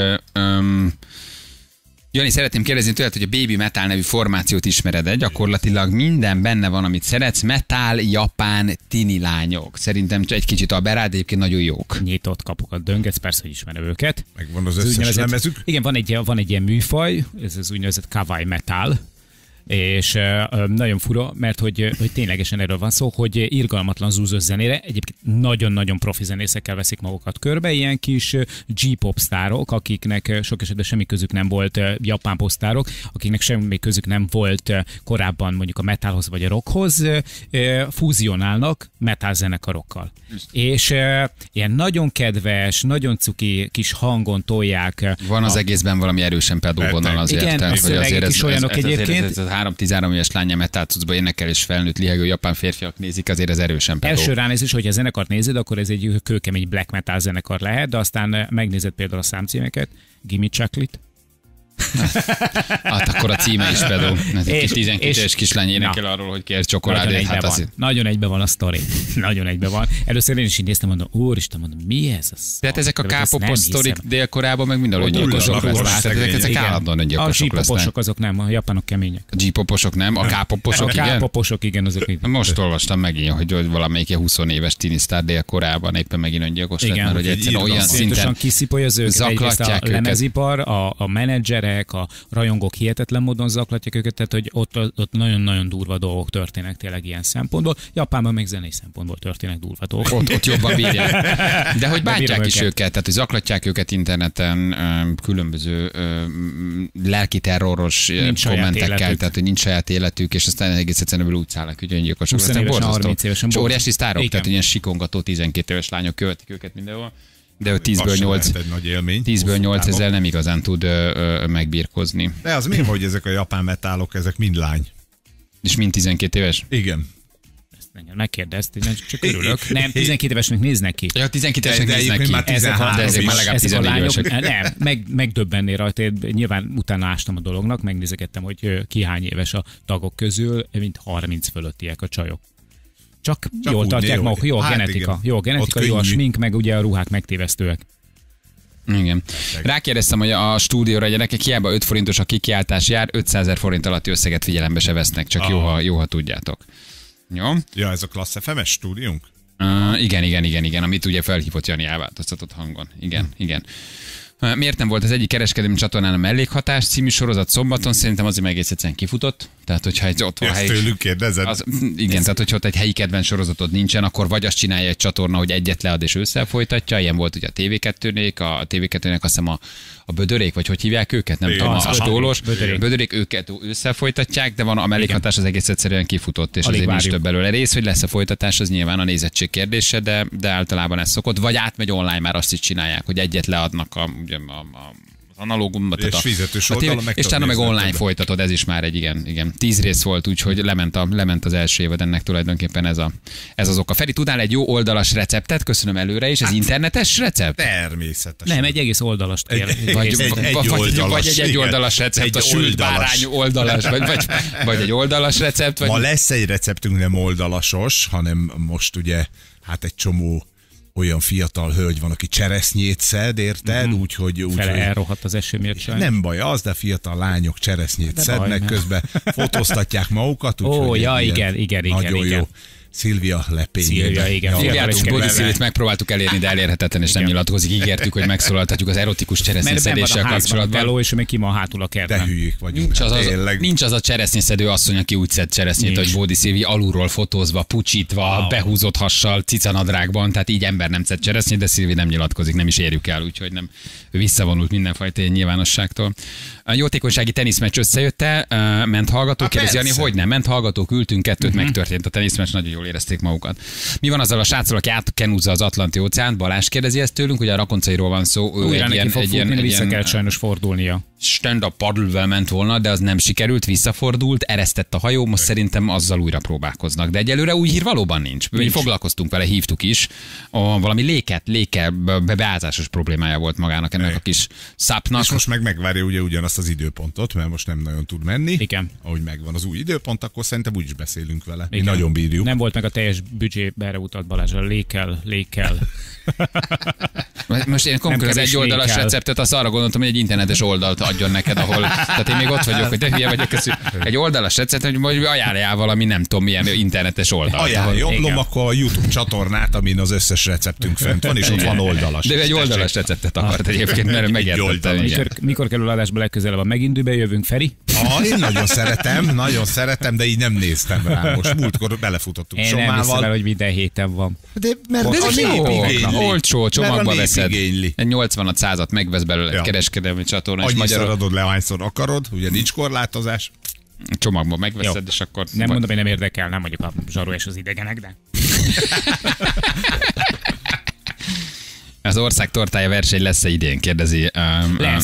B: Jani, szeretném kérdezni tőled, hogy a Baby Metal nevű formációt ismered-e? Gyakorlatilag minden benne van, amit szeretsz. Metal, japán, tini lányok. Szerintem egy kicsit aberrált, de egyébként nagyon jók.
C: Nyitott kapukat döngetsz, persze, hogy ismerem őket.
D: Megvan az összes lemezük.
C: Igen, van egy ilyen műfaj, ez az úgynevezett kawaii metal. És nagyon fura, mert hogy ténylegesen erről van szó, hogy irgalmatlan zúzós zenére, egyébként nagyon-nagyon profi zenészekkel veszik magukat körbe, ilyen kis G-pop sztárok, akiknek sok esetben semmi közük nem volt, japán posztárok, akiknek semmi közük nem volt korábban mondjuk a metalhoz vagy a rockhoz, fúzionálnak metal zenekarokkal. És ilyen nagyon kedves, nagyon cuki kis hangon tolják.
B: Van az egészben valami erősen pedóvonal azért.
C: Igen, tehát, hogy azért
B: ez 3-13 éves lánya metálcucba énekel és felnőtt lihegő japán férfiak nézik, azért ez erősen pedó.
C: Első ránézés, hogyha a zenekart nézed, akkor ez egy kőkemény black metal zenekar lehet, de aztán megnézed például a számcímeket, Gimme Chocolate,
B: Hát akkor a címe is pedó. Egy kis 12 éves kislány énekel arról, hogy kér csokoládét.
C: Nagyon egybe van a sztori. Nagyon egybe van. Először én is így néztem, mondom, úristen, mondom, mi ez?
B: Tehát ezek a K-popos sztorik délkorában meg mindenhol gyilkosok lesznek. Ezek állandóan öngyilkosok lesznek.
C: A G-poposok azok nem, a japánok kemények.
B: A G-poposok nem, a K-poposok igen?
C: A K-poposok igen, azok igen.
B: Most olvastam megint, hogy valamelyik 20 éves tinisztár délkorában éppen megint öngyilkos lett, mert hogy egyszerűen olyan szinten
C: kiszipolja az őket.
B: Zaklatják
C: a lemezipar, a menedzserek, a rajongók hihetetlen módon zaklatják őket, tehát hogy ott nagyon-nagyon durva dolgok történnek tényleg ilyen szempontból. Japánban még zenei szempontból történnek durva dolgok.
B: Ott jobban bírják. De hogy bántják is őket, tehát hogy zaklatják őket interneten különböző lelki terroros kommentekkel, tehát hogy nincs saját életük, és aztán egész egyszerűen úgy szállnak, hogy öngyilkosok.
C: 20 évesen, 30 évesen.
B: És óriási sztárok, tehát ilyen sikongató 12 éves lányok követik őket mindenhol. De 10-ből 8 ezzel nem igazán tud megbírkozni.
D: De az miért, hogy ezek a japán metálok, ezek mind lány?
B: És mind 12 éves?
D: Igen.
C: Megkérdezt, csak örülök. Nem, 12 évesnek néznek ki.
B: Ja, 12 évesnek néznek ki.
D: De
B: ezek már legalább 14 évesek.
C: Nem, megdöbbenné rajta. Nyilván utána ástam a dolognak, megnézegettem, hogy ki hány éves a tagok közül, mint 30 fölöttiek a csajok. Csak jól tartják maguk, jó a genetika, jó a smink, meg ugye a ruhák megtévesztőek.
B: Igen. Rákérdeztem, hogy a stúdióra a gyerekek hiába 5 forintos a kikiáltás jár, 500 000 forint alatti összeget figyelembe se vesznek, csak jó, ha tudjátok. Jó?
D: Ja, ez a Klassz FM-es stúdiónk?
B: Igen, amit ugye felhívott Jani elváltoztatott hangon. Igen. Miért nem volt az egyik kereskedelmi csatornán a Mellékhatás című sorozat szombaton? Szerintem azért meg egész egyszerűen kifutott. Tehát, hogyha ott van helyi...
D: tőlük kérdezed?
B: Igen, tehát hogyha ott egy helyi kedvenc sorozatod nincsen, akkor vagy azt csinálja egy csatorna, hogy egyet lead és ősszel folytatja. Ilyen volt ugye a TV2-nék, azt hiszem a Bödörék, vagy hogy hívják őket? Nem tudom, a Stólos. Bödörék őket ősszel folytatják, de van a Mellékhatás az egész egyszerűen kifutott, és azért nincs több belőle rész, hogy lesz a folytatás, az nyilván a nézettség kérdése, de általában ez szokott. Vagy átmegy online, már azt is csinálják, hogy egyet leadnak az analógumban. És utána meg online folytatod, ez is már egy igen. 10 rész volt, úgyhogy lement az első évad, ennek tulajdonképpen ez az oka. Feri, tudnál egy jó oldalas receptet? Köszönöm előre is. Ez internetes recept?
D: Természetesen.
C: Nem, egy egész oldalast kér.
B: Vagy egy oldalas recept, a sült bárány oldalas, vagy egy oldalas recept.
D: Ma lesz egy receptünk nem oldalasos, hanem most ugye egy csomó olyan fiatal hölgy van, aki cseresznyét szed, érted? Úgyhogy
C: Fele elrohadt az eső miatt sajnos.
D: Nem baj az, de fiatal lányok cseresznyét szednek, közben fotóztatják magukat.
C: Igen.
D: Nagyon jó. Szilvia Lepény.
B: Body Szilvit megpróbáltuk elérni, de elérhetetlen, és nem nyilatkozik. Ígértük, hogy megszólaltatjuk az erotikus cseresznyeszedéssel kapcsolatban.
C: És még ki van hátul a kertben.
D: De hülyék vagyunk.
B: Nincs az a cseresznyeszedő asszony, aki úgy szed cseresznyét, hogy Body Szilvi alulról fotózva, pucsítva, behúzott hassal, cicanadrágban, tehát így ember nem szed cseresznyét, de Szilvi nem nyilatkozik, nem is érjük el, úgyhogy nem visszavonult mindenfajta nyilvánosságtól. A jótékonysági teniszmeccs összejötte, ment hallgatók, kérdezi Jani, hogy nem, ment hallgatók, ültünk, kettőt, megtörtént a teniszmeccs, nagyon jól érezték magukat. Mi van azzal a sráccal, aki átkenúzza az Atlanti óceánt? Balázs kérdezi ezt tőlünk, ugye a Rakoncairól van szó.
C: Újra neki fog futni, vissza kell sajnos fordulnia.
B: Stand-up paddle-vel ment volna, de az nem sikerült, visszafordult, eresztett a hajó, most szerintem azzal újra próbálkoznak. De egyelőre új hír valóban nincs. Mi foglalkoztunk vele, hívtuk is. Valami léke beázásos problémája volt magának ennek a kis szápnak.
D: És most megvárja ugye ugyanazt az időpontot, mert most nem nagyon tud menni.
C: Igen.
D: Ahogy megvan az új időpont, akkor szerintem úgy is beszélünk vele. Mi nagyon bírjuk.
C: Nem volt meg a teljes büdzsébe, erre utalt Balázsra. Lékel.
B: Most én konkrétan az egy oldalas receptet, azt arra gondoltam, hogy egy internetes oldalt adjon neked, ahol. Tehát én még ott vagyok, hogy te hülye vagyok. Egy oldalas recept, hogy ajánljál valami, nem tudom, milyen internetes oldalt.
D: Ajánlom akkor a YouTube csatornát, amin az összes receptünk fent van, és ott van oldalas.
B: De egy oldalas receptet akart egyébként, mert megértettem.
C: Mikor kerül adásba legközelebb a megindőbe jövünk, Feri?
D: Én nagyon szeretem, de így nem néztem rá. Most múltkor belefutottunk
C: Somával. Én nem hiszem, hogy minden héten van.
D: De ez
B: jó, olcsó, csomagba veszed. Egy 80-100-at megvesz belőle egy kereskedelmi csatorna.
D: Annyiszor adod le, ahányszor akarod, ugye nincs korlátozás.
B: Csomagban megveszed, és akkor...
C: Nem mondom, hogy nem érdekel, nem mondjuk a zsaru és az idegenek, de...
B: Az ország tortája verseny lesz-e idén, kérdezi.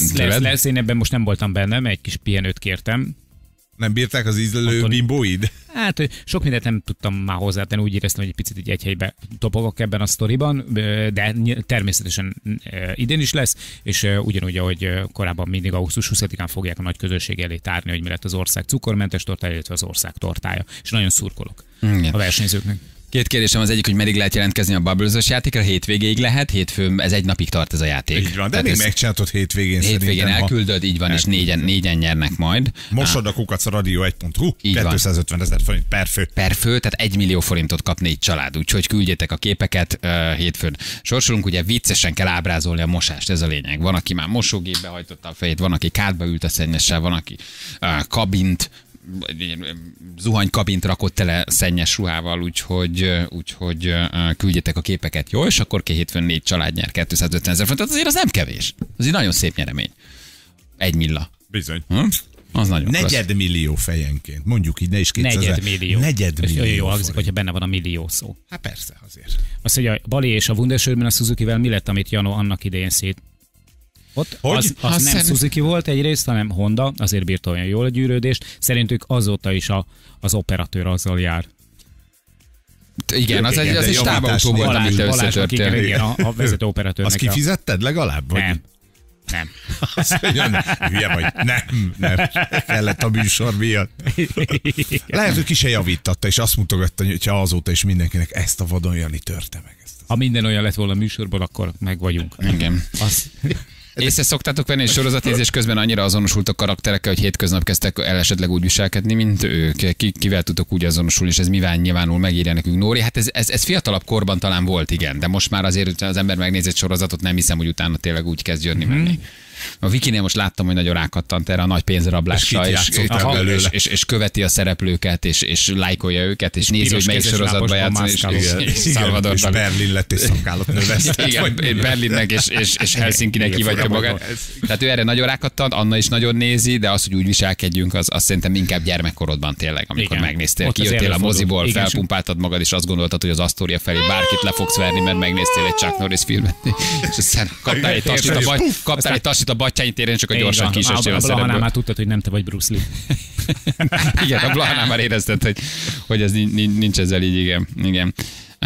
C: Lesz. Én ebben most nem voltam benne, egy kis pihenőt kértem.
D: Nem bírták az ízlelő bimbóid?
C: Hát sok mindent nem tudtam már hozzátenni, úgy éreztem, hogy egy picit egy helybe topogok ebben a sztoriban, de természetesen idén is lesz, és ugyanúgy, ahogy korábban mindig augusztus 20-án fogják a nagy közösség elé tárni, hogy mi lett az ország cukormentes tortája, illetve az ország tortája. És nagyon szurkolok a versenyzőknek.
B: Két kérdésem, az egyik, hogy meddig lehet jelentkezni a Bubbles-os játékra, hétvégéig lehet, hétfőn, ez egy napig tart ez a játék.
D: Így van, de még megcsináltad hétvégén.
B: Hétvégén elküldöd, így van, és négyen nyernek majd.
D: Mosod a kukac a radio1.hu, 250 000 forint per fő.
B: Per fő, tehát 1 millió forintot kap 4 család, úgyhogy küldjétek a képeket hétfőn. Sorsolunk, ugye viccesen kell ábrázolni a mosást, ez a lényeg. Van, aki már mosógépbe hajtotta a fejét, van, aki kádba ült a szennyessel, van, aki kabint, zuhanykabint rakott tele szennyes ruhával, úgyhogy küldjetek a képeket, jó? És akkor hétfőn 4 család nyer 250 000 forintot, azért az nem kevés. Az egy nagyon szép nyeremény. 1 milla.
D: Bizony.
B: Az nagyon
D: negyedmillió fejenként. Mondjuk így, ne is 200 000. Negyedmillió.
C: Jó hangzik, hogyha benne van a millió szó.
D: Hát persze, azért.
C: Azt, hogy a Bali és a Wunderschönben a Suzukivel mi lett, amit Jano annak idején ott az nem Suzuki volt egyrészt, hanem Honda, azért bírta olyan jól a gyűrődést. Szerintük azóta is az operatőr azzal jár.
B: Igen, az egy stábautó volt, amit összetörtél.
C: Igen, a vezető operatőrnek.
D: Azt kifizetted legalább? Vagy?
C: Nem.
D: Hülye vagy. Nem. Kellett a műsor miatt. Lehet, hogy ki se javítatta, és azt mutogatta, hogy azóta is mindenkinek ezt a vadon Jani törte meg.
C: Ha minden olyan lett volna a műsorban, akkor meg vagyunk.
B: Igen. Észre szoktátok venni, és sorozatnézés közben annyira azonosultok karakterekkel, hogy hétköznap kezdtek el esetleg úgy viselkedni, mint ők. Kivel tudtok úgy azonosulni, és ez mivel nyilvánul, megírja nekünk Nóri. Hát ez fiatalabb korban talán volt, igen, de most már azért az ember megnéz egy sorozatot, nem hiszem, hogy utána tényleg úgy kezd jönni menni. A Vikinél most láttam, hogy nagyon rákattant erre a nagy pénzrablásra, és követi a szereplőket, és lájkolja őket, és nézi, hogy melyik sorozatban játszani,
D: és Berlin lett és szakállat növesztett.
B: Igen, Berlinnek és Helsinkinek kivatja magát. Tehát ő erre nagyon rákattant, Anna is nagyon nézi, de az, hogy úgy viselkedjünk, az szerintem inkább gyermekkorodban tényleg, amikor megnéztél, kijöttél a moziból, felpumpáltad magad, és azt gondoltad, hogy az Astoria felé bárkit le fogsz verni, mert megnéztél egy Chuck Norris filmet, és aztán kaptál egy tasit a Battyányi téren, csak a gyorsan kísértél a szerepből.
C: A Blahánál már tudtad, hogy nem te vagy Bruce Lee.
B: Igen, a Blahánál már érezted, hogy ez nincs ezzel így, igen.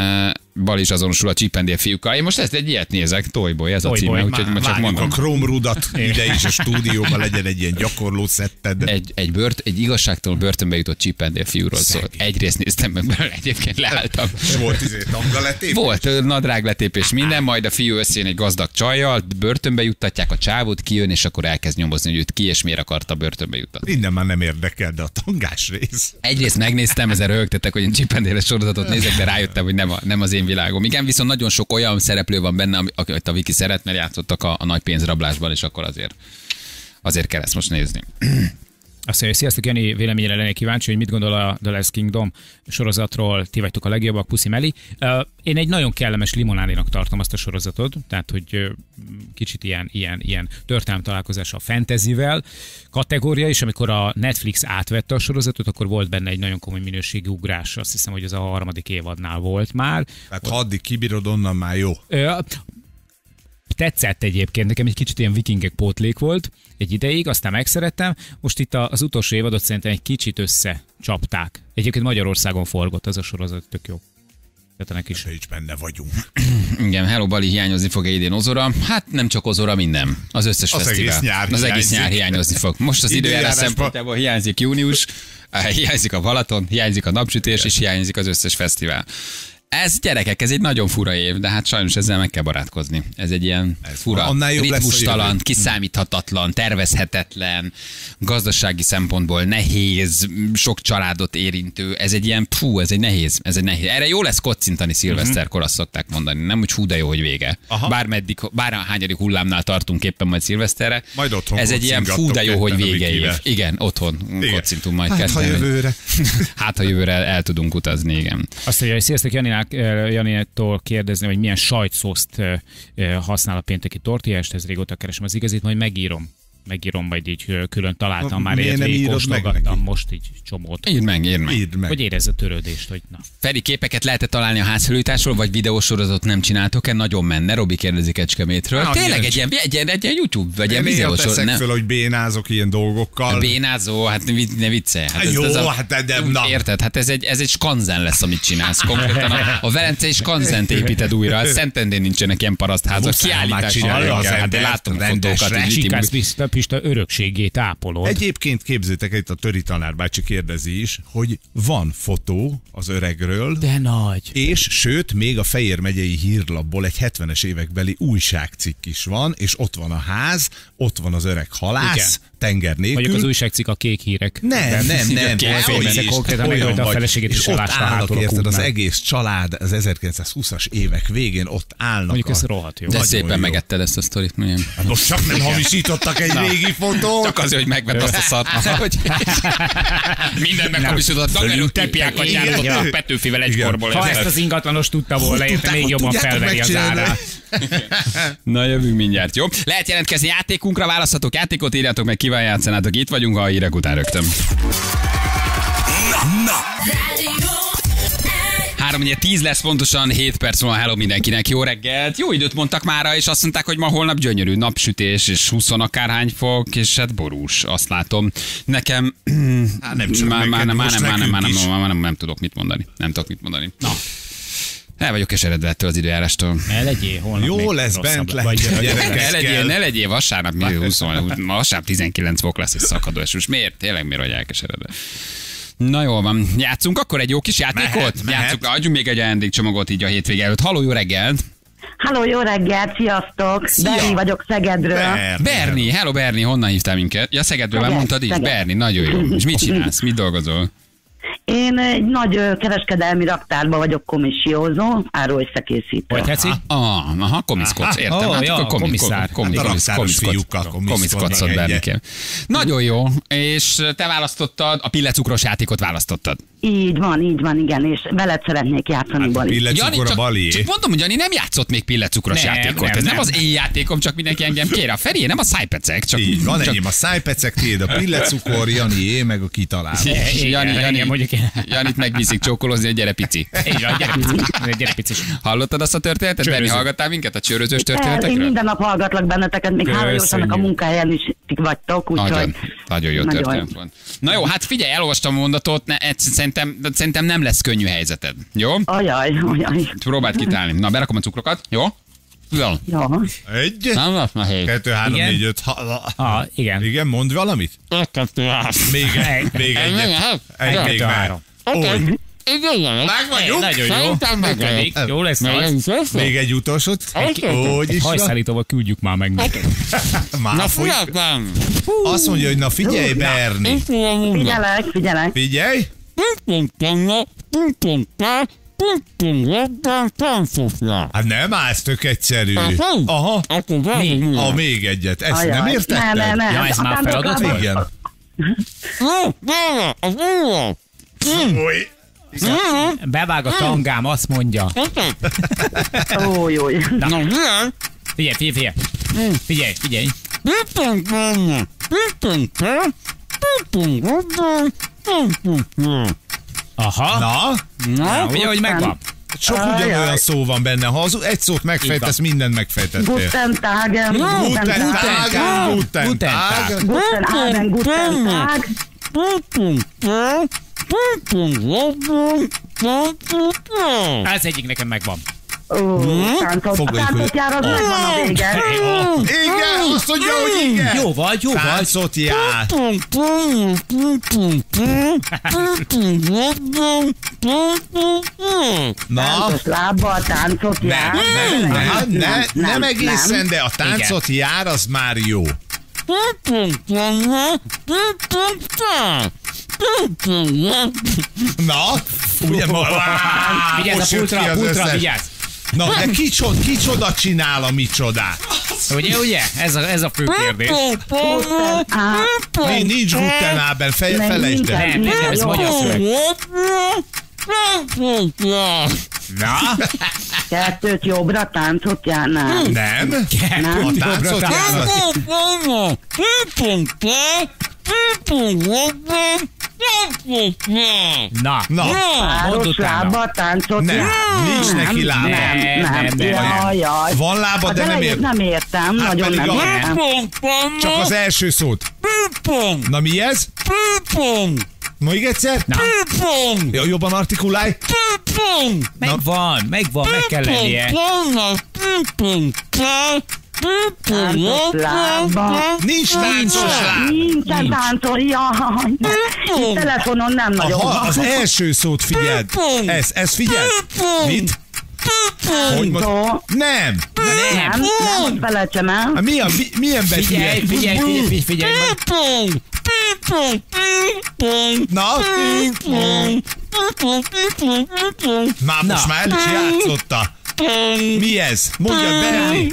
B: Bal is azonosul a Chip and Dale fiúkkal. Én most ezt egy ilyet nézek, Toyboy, ez a címe, úgyhogy csak mondom.
D: A Chrome rudat ide is a stúdióban legyen egy ilyen gyakorló szetted.
B: Egy igazságtalan börtönbe jutott Chip and Dale fiúról szólt. Egyrészt néztem meg belőle, egyébként leálltam.
D: Volt tangaletépés?
B: Volt nadrágletépés, minden, majd a fiú összejön egy gazdag csajjal, börtönbe juttatják a csávót, kijön, és akkor elkezd nyomozni, hogy őt ki és miért akarta börtönbe juttatni.
D: Minden már nem érdekel, de a tangás rész.
B: Egyrészt megnéztem, ezzel röhögtetek, hogy én Chip and Dale sorozatot nézek, de rájöttem, hogy nem az én világom. Igen, viszont nagyon sok olyan szereplő van benne, amit a Viki szeret, mert játszottak a nagy pénzrablásban, és akkor azért kell ezt most nézni.
C: Azt mondja, sziasztok, Jani, véleményére lennék kíváncsi, hogy mit gondol a The Last Kingdom sorozatról, ti vagytok a legjobbak, Puszi Meli. Én egy nagyon kellemes limonádinak tartom azt a sorozatot, tehát hogy kicsit ilyen történelmi találkozás a fantasyvel kategória, és amikor a Netflix átvette a sorozatot, akkor volt benne egy nagyon komoly minőségi ugrás, azt hiszem, hogy ez a 3. évadnál volt már.
D: Tehát ha addig kibírod, onnan már jó.
C: Tetszett egyébként, nekem egy kicsit ilyen vikingek pótlék volt egy ideig, aztán megszerettem. Most itt az utolsó évadot szerintem egy kicsit összecsapták. Egyébként Magyarországon forgott az a sorozat, tök jó. Tehát is
D: benne vagyunk.
B: Igen, Hello Bali, hiányozni fog idén Ozora. Hát nem csak Ozora, minden. Az összes fesztivál. Az egész nyár hiányozni fog. Most az időjárás szempontjából hiányzik június, hiányzik a Balaton, hiányzik a napsütés, és hiányzik az összes fesztivál. Ez gyerekek, ez egy nagyon fura év, de hát sajnos ezzel meg kell barátkozni. Ez egy ilyen fura, ritmustalan, kiszámíthatatlan, tervezhetetlen, gazdasági szempontból nehéz, sok családot érintő. Ez egy ilyen, ez egy nehéz. Erre jó lesz kocintani szilveszterkor, azt szokták mondani. Nem úgy de jó, hogy vége. Bárhányadik hullámnál tartunk éppen majd szilveszterre.
D: Majd otthon
B: ez egy ilyen de jó, hogy vége év. Igen, otthon kocintunk majd.
D: Hát ha jövőre.
B: Hát ha jövőre el tudunk utazni, igen.
C: Azt mondja, hogy sziasztok, Janitól kérdezni, hogy milyen sajtszószt használ a pénteki tortillás, ez régóta keresem az igazit, majd megírom. megírom, majd így külön találtam már ilyet, végigkóstolgattam most így csomót.
B: Írd meg.
C: Hogy érezze a törődést, hogy na.
B: Feri, képeket lehetett találni a házfelújításról, vagy videósorozatot nem csináltok-e? Nagyon menne, Robi kérdezi Kecskemétről. Tényleg egy ilyen YouTube, vagy ilyen videósor.
D: Nem föl, hogy bénázok ilyen dolgokkal.
B: Bénázó, hát ne viccelj. Hát
D: jó, hát na.
B: Érted, hát ez egy skanzen lesz, amit csinálsz. Konkrétan a Velencei skanzent építed újra. Szentendén nincsenek ilyen parasztházak. Kiállítás. Hát én láttam fotókat.
C: Sikász Pista örökségét ápolod.
D: Egyébként képzétek, itt a Töri tanárbácsi kérdezi is, hogy van fotó az öregről.
C: De nagy.
D: És sőt, még a Fejér megyei hírlapból egy 70-es évekbeli újságcikk is van, és ott van a ház, ott van az öreg halász, igen. Tenger nélkül.
C: Mondjuk az újságcikk a kék hírek.
D: Nem.
C: Konkrétan megölte a feleségét és elásta hátul a
D: az egész család az 1920-as évek végén ott állnak.
C: Mondjuk ez rohadt jó.
B: De szépen megetted ezt a sztorit.
D: Most csak nem hamisítottak egy régi fotót.
B: Csak azért, hogy megvett azt a szart. Minden meghamisított. Dagerők tipjákat gyártottak Petőfivel egy korból.
C: Ha ezt az ingatlanos tudta volna, még jobban felveri az árát.
B: Na, jövünk mindjárt, jó? Lehet jelentkezni játékunkra, választhatok játékot, írjátok meg, kivel játszanátok. Itt vagyunk, a hírek után rögtön. Na. 3:10 lesz pontosan, 7 perc múlva. Hello mindenkinek, jó reggelt. Jó időt mondtak mára, és azt mondták, hogy ma holnap gyönyörű napsütés, és 20 akárhány fok, és hát borús, azt látom. Nekem nem tudok mit mondani. Na. El vagyok keseredve ettől az időjárástól.
C: Ne legyél, holnap
D: jó lesz, bent lehet.
B: Ne legyél, vasárnap 19 fok lesz, és szakadó esős. Miért? Tényleg miért vagy elkeseredve? Na jól van, játszunk akkor egy jó kis játékot? Játszunk, adjunk még egy ajándékcsomagot így a hétvége előtt. Halló, jó reggelt!
G: Halló, jó reggelt, sziasztok! Berni vagyok Szegedről.
B: Berni, hello Berni, honnan hívtál minket? Ja, Szegedről már mondtad is? Berni, nagyon jó. És mit csinálsz? Mit dolgozol?
G: Én egy nagy kereskedelmi raktárban vagyok komissiózó, áruösszekészítő.
C: Hogy tetszik?
B: Komiszkodsz, értem.
C: Komisszár.
B: Komiszkodsz Bernikém. Nagyon jó, és te választottad, a pillecukros játékot választottad.
G: Így van, igen, és veled szeretnék játszani, Bali.
D: Pillecukor a Bali.
B: Csak mondom, hogy Jani nem játszott még pillecukros játékot. Ez nem az én játékom, csak mindenki engem kér. A Feri, nem a szájpecek.
D: Így van, enyém a szájpecek, tiéd a pillecukor, Janié, meg a kitaláló.
B: Janit megviszik csókolózni, hogy gyere pici.
C: Így van, gyere pici.
B: Hallottad azt a történetet? Berni, hallgattál minket a csőrözős történetekről?
G: Én minden nap hallgatlak benneteket, még hálajósanak a munkahelyen is vagytok, úgyhogy...
B: Nagyon jó történet van. Na jó, hát figyelj, elolvastam a mondatot, szerintem nem lesz könnyű helyzeted. Jó?
G: Ajaj.
B: Próbáld kitálni. Na, berakom a cukrokat. Jó?
G: Ja.
D: 1,
B: Nem lesz nehéz.
D: 2, 3, 4, 5, 6.
C: Igen.
D: Igen, mondd valamit.
B: 1, 2, 3.
D: Még egyet. Még már. Meg vagyunk.
C: Nagyon jó. Jó lesz az.
D: Még egy utolsót. Úgy is van.
C: Hajszállítóval küldjük már meg neked.
B: Na figyeltem.
D: Azt mondja, hogy na figyelj, Berni.
G: Figyelek.
D: Figyelj. Hát nem, ez tök egyszerű. Aha. Még egyet. Ezt nem értetted?
G: Nem.
C: Ja, ez már feladat volt?
D: Igen.
C: Bevág a tangám, azt mondja.
G: Jó.
C: Figyelj. Aha.
D: Na,
C: ugye, hogy megvan?
D: Sok ugyanolyan szó van benne. Ha egy szót megfejtesz, mindent megfejtettél.
G: Guten Tag.
C: Ez egyik nekem megvan.
G: Táncot jár, az megvan a vége.
D: Igen, azt mondja, hogy igen.
C: Jó vagy.
D: Táncot jár. Na.
G: Táncos lábbal, táncot jár.
D: Nem egészen, de a táncot jár, az már jó. Na, ugye
C: vigyázz a pultra, vigyázz.
D: Na, de kicsoda csinál a micsodát?
C: Ugye? Ez a fő kérdés.
D: Nincs glutenában, felejtsd el.
C: Nem, ez magyar szöveg.
D: Na?
G: Kettőt jobbra táncot jár, nem.
D: Nem? A táncot járnak.
C: Na.
G: Páros lába táncot
D: Nem.
G: jár.
D: Nincs neki lába.
G: Nem. Jaj.
D: Van lába, de nem
G: értem. Nem értem,
D: Hát
G: nagyon
D: pedig
G: nem
D: a-
G: értem.
D: Csak az első szót. Na mi ez? Még egyszer? Jobban artikulálj.
C: Megvan, meg kell lennie.
G: Táncos lába.
D: Nincs táncos láb.
G: Nincsen táncol, jaj. Itt telefonon nem nagyon.
D: Az első szót figyeld. Ez figyeld. Mit? Hogy most? Nem.
G: Nem, hogy felejtsem el.
D: Hát milyen betű?
C: Figyelj.
D: Na? Most már el is játszotta. Mi ez? Mondja, Berni.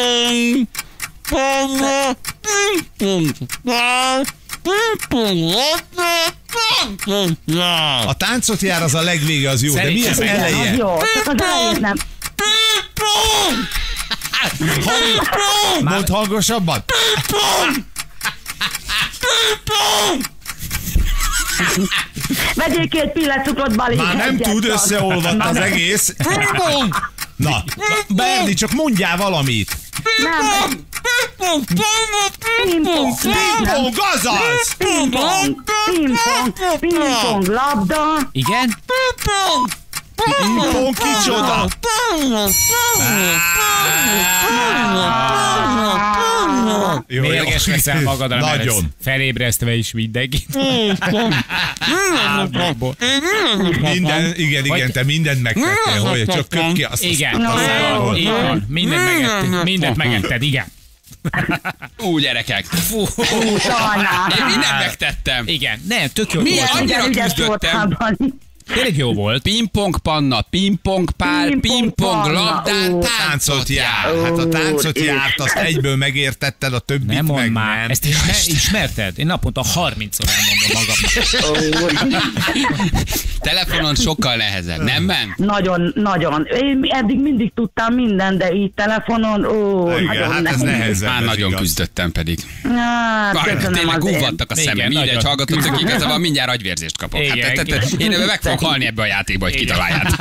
D: A táncot jár, az a legvége, az jó. De mi az
C: Szerintem
G: Az
D: eleje?
G: jó, csak az elejét nem.
D: Mondd hangosabban.
G: Vegyél 2 pillecukrot, Bali.
D: Már nem
G: egyet
D: tud,
G: csak.
D: összeolvadt az egész. Na, Berni, csak mondjál valamit.
G: Nem. Pingpong.
D: Pingpong, azaz!
G: Pingpong, labda.
C: Igen?
D: Pingpong, kicsoda? Jó,
C: Mérges veszel magadra, mert ez
D: Nagyon.
C: felébresztve is mindenkit.
D: Igen, te mindent megtettél, hogy csak köp ki azt.
C: Igen,
D: Aztán-
C: így van. Mindent megetted, igen.
B: Gyerekek.
G: Sajnálom.
B: Én mindent megtettem.
C: Igen, nem, tök jó
B: Milyen?
C: volt.
B: Annyira
G: Ügyes
B: küzdöttem.
G: voltál, Bali.
C: Tényleg jó volt.
B: Pingpong panna, pingpong pál,
G: Pingpong
B: pingpong
G: panna,
B: labdán,
G: ó.
B: táncot jár.
D: Hát a táncot
G: Úr,
D: járt, azt egyből megértetted, a többit
C: Nem mondd
D: meg
C: már,
D: nem.
C: ezt ismerted? Én naponta 30-szor elmondom magamnak.
B: Telefonon sokkal nehezebb, nem ment?
G: Nagyon. Én eddig mindig tudtam minden, de így telefonon,
D: Igen,
G: nagyon
D: hát ez nehezebb.
B: Már
D: ez
B: nagyon
D: igaz.
B: küzdöttem pedig.
G: Hát, köszönöm
B: Tényleg
G: azért.
B: gúvadtak a szemem.
C: Igen,
B: Mindegy,
C: nagyon.
B: hallgatók, igazából mindjárt agyvérzést kapok.
C: Igen,
B: Én meg fogok halni ebbe a játékba, hogy kitaláljátok.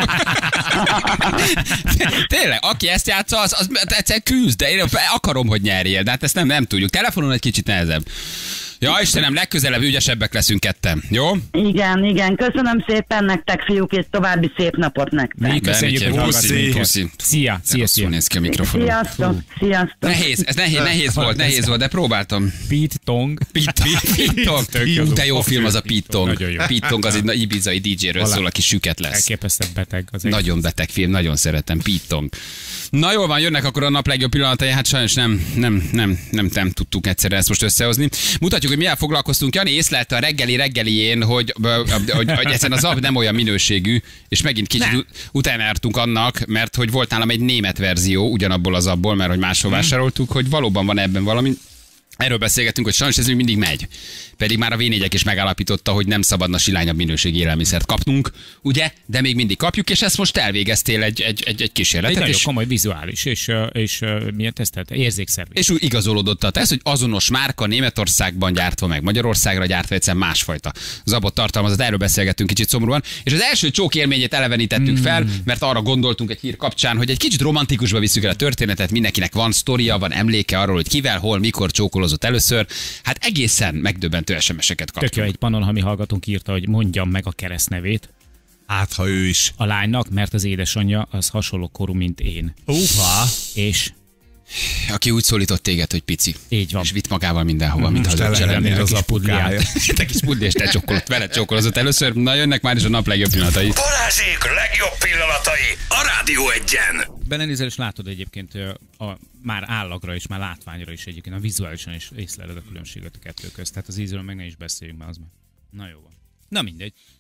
B: Tényleg, aki ezt játsza, az egyszer küzd, de én akarom, hogy nyerjél, de hát ezt nem tudjuk. Telefonon egy kicsit nehezebb. Ja, Istenem, legközelebb ügyesebbek leszünk ketten. Jó?
G: Igen. Köszönöm szépen nektek, fiúk, és további szép napot nektek.
C: Mi köszönjük, hogy hallgatsz
B: Puszi,
C: minket.
B: puszi.
C: Szia.
B: Rosszul néz ki a mikrofonon.
G: Sziasztok.
B: Nehéz, ez nehéz volt, de próbáltam.
C: Pete Tong.
B: Pitong. De jó film az a Pitong.
C: Nagyon jó.
B: Pitong az egy ibizai DJ-ről szól, aki süket lesz.
C: Elképesztően beteg az egész.
B: Nagyon beteg film, nagyon szeretem, Pitong. Na jól van, jönnek akkor a nap legjobb pillanatai, hát sajnos nem tudtuk egyszerre ezt most összehozni. Mutatjuk, hogy mivel foglalkoztunk. Jani észlelte a reggelién, hogy egyszerűen az app nem olyan minőségű, és megint kicsit utána jártunk annak, mert hogy volt nálam egy német verzió ugyanabból az appból, mert hogy máshol vásároltuk, hogy valóban van ebben valami. Erről beszélgetünk, hogy sajnos ez még mindig megy. Pedig már a V4-ek is megállapította, hogy nem szabadna silányabb minőségi élelmiszert kapnunk, ugye? De még mindig kapjuk, és ezt most elvégeztél egy kísérletet.
C: Egy nagyon
B: És
C: komoly vizuális, és milyen tesztelt? Érzékszervi.
B: és úgy igazolódott a teszt, hogy azonos márka Németországban gyártva, meg Magyarországra gyártva, egyszerűen másfajta zabot tartalmazott. Erről beszélgettünk kicsit szomorúan. És az első csók élményét elevenítettük fel, mert arra gondoltunk egy hír kapcsán, hogy egy kicsit romantikusba visszük el a történetet, mindenkinek van sztoria, van emléke arról, hogy kivel, hol, mikor csókolózott először. Hát egészen megdöbbentő SMS-eket kaptunk.
C: Tök jó, egy panonhami hallgatónk írta, hogy mondjam meg a keresztnevét
D: Hát, ha ő is.
C: a lánynak, mert az édesanyja az hasonló korú, mint én. És
B: Aki úgy szólított téged, hogy pici.
C: Így van.
B: És vitt magával mindenhova, mint
D: Most
B: az
D: ellennél az apukája.
B: Te kis pudli, és te csokkolod, veled csokkolózott először. Na, jönnek már is a nap legjobb pillanatai.
A: Balázsék legjobb pillanatai a Rádió Egyen.
C: belenézel, és látod egyébként már állagra és már látványra is egyébként, a vizuálisan is észleled a különbséget a kettő közt. Tehát az ízről meg ne is beszéljünk már, az már. Na jó van. Na mindegy.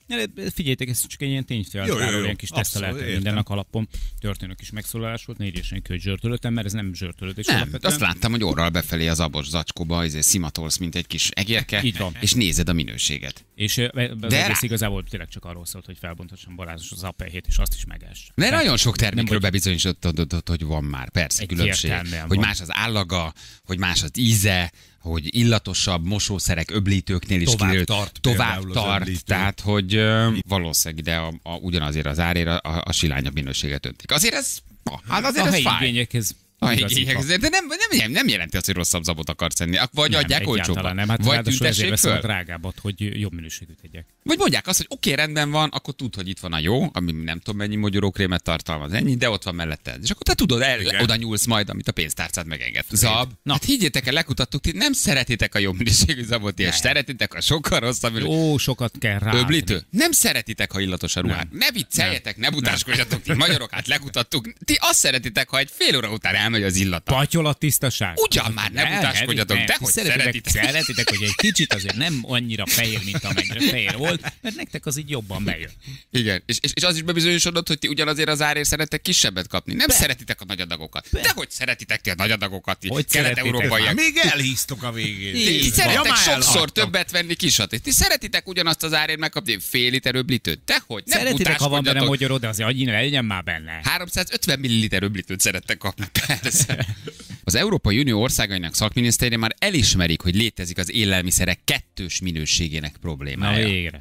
C: Figyeljetek, ez csak egy ilyen tényfeltáró, ilyen kis teszteleltek mindennek alapon. Történő kis megszólalás volt, ne írjésen ki, hogy zsörtölöttem, mert ez nem zsörtölődés.
B: Nem, azt láttam, hogy orral befelé az abos zacskóba, szimatolsz, mint egy kis egérke, és nézed a minőséget.
C: És az egész igazából tényleg csak arról szólt, hogy felbontosan barázos az apelhét, és azt is megess.
B: De nagyon sok termékről bebizonyosodott, hogy van már, persze, különbség. Hogy más az állaga, hogy más az íze, hogy illatosabb mosószerek, öblítőknél is tovább tart, tehát hogy valószínűleg ide ugyanazért az árért a silányabb minőséget öntik. Azért ez, azért ez fáj. De nem jelenti azt, hogy rosszabb zabot akarsz enni. Vagy adják olcsóbban.
C: Nem, hát
B: vagy tüntessék föl.
C: Drágábbat, hogy jobb minőségűt tegyek.
B: Vagy mondják azt, hogy oké, rendben van, akkor tudd, hogy itt van a jó, ami nem tudom mennyi mogyorókrémet tartalmaz, ennyi, de ott van mellette. És akkor te tudod, oda nyúlsz majd, amit a pénztárcád megenged. Zab. Hát higgyétek el, lekutattuk, ti nem szeretitek a jobb minőségű zabot, és szeretitek a sokkal rosszabb.
C: Ó, sokat kell rá.
B: Öblítő. Nem szeretitek, ha illatos a ruhát. Ne vicceljetek, ne butáskodjatok, ti magyarok, hát lekutattuk. Ti azt szeretitek, ha egy fél óra után elmegy az illata.
C: Patyolat tisztaság.
B: Ugyan már, ne butáskodjatok, de hogy
C: szeretitek, hogy egy kicsit azért nem annyira fehér, mint amennyire fehér volt, mert nektek az így jobban bejön.
B: Igen, és az is bebizonyosodott, hogy ti ugyanazért az árért szerettek kisebbet kapni. Nem szeretitek a nagy adagokat. De hogy szeretitek ti a nagy adagokat? Kelet-európaiak.
D: Még elhíztok a végén.
B: Ti szerettek sokszor többet venni kisat. Ti szeretitek ugyanazt az árért megkapni fél liter öblítőt. Dehogy, nem
C: szeretitek, ha van benne mogyoró, de azért annyira legyen már benne.
B: 350 milliliter öblítőt szerettek kapni. Persze. Az Európai Unió országainak szakminisztérium már elismerik, hogy létezik az élelmiszerek kettős minőségének problémája.
C: Na végre.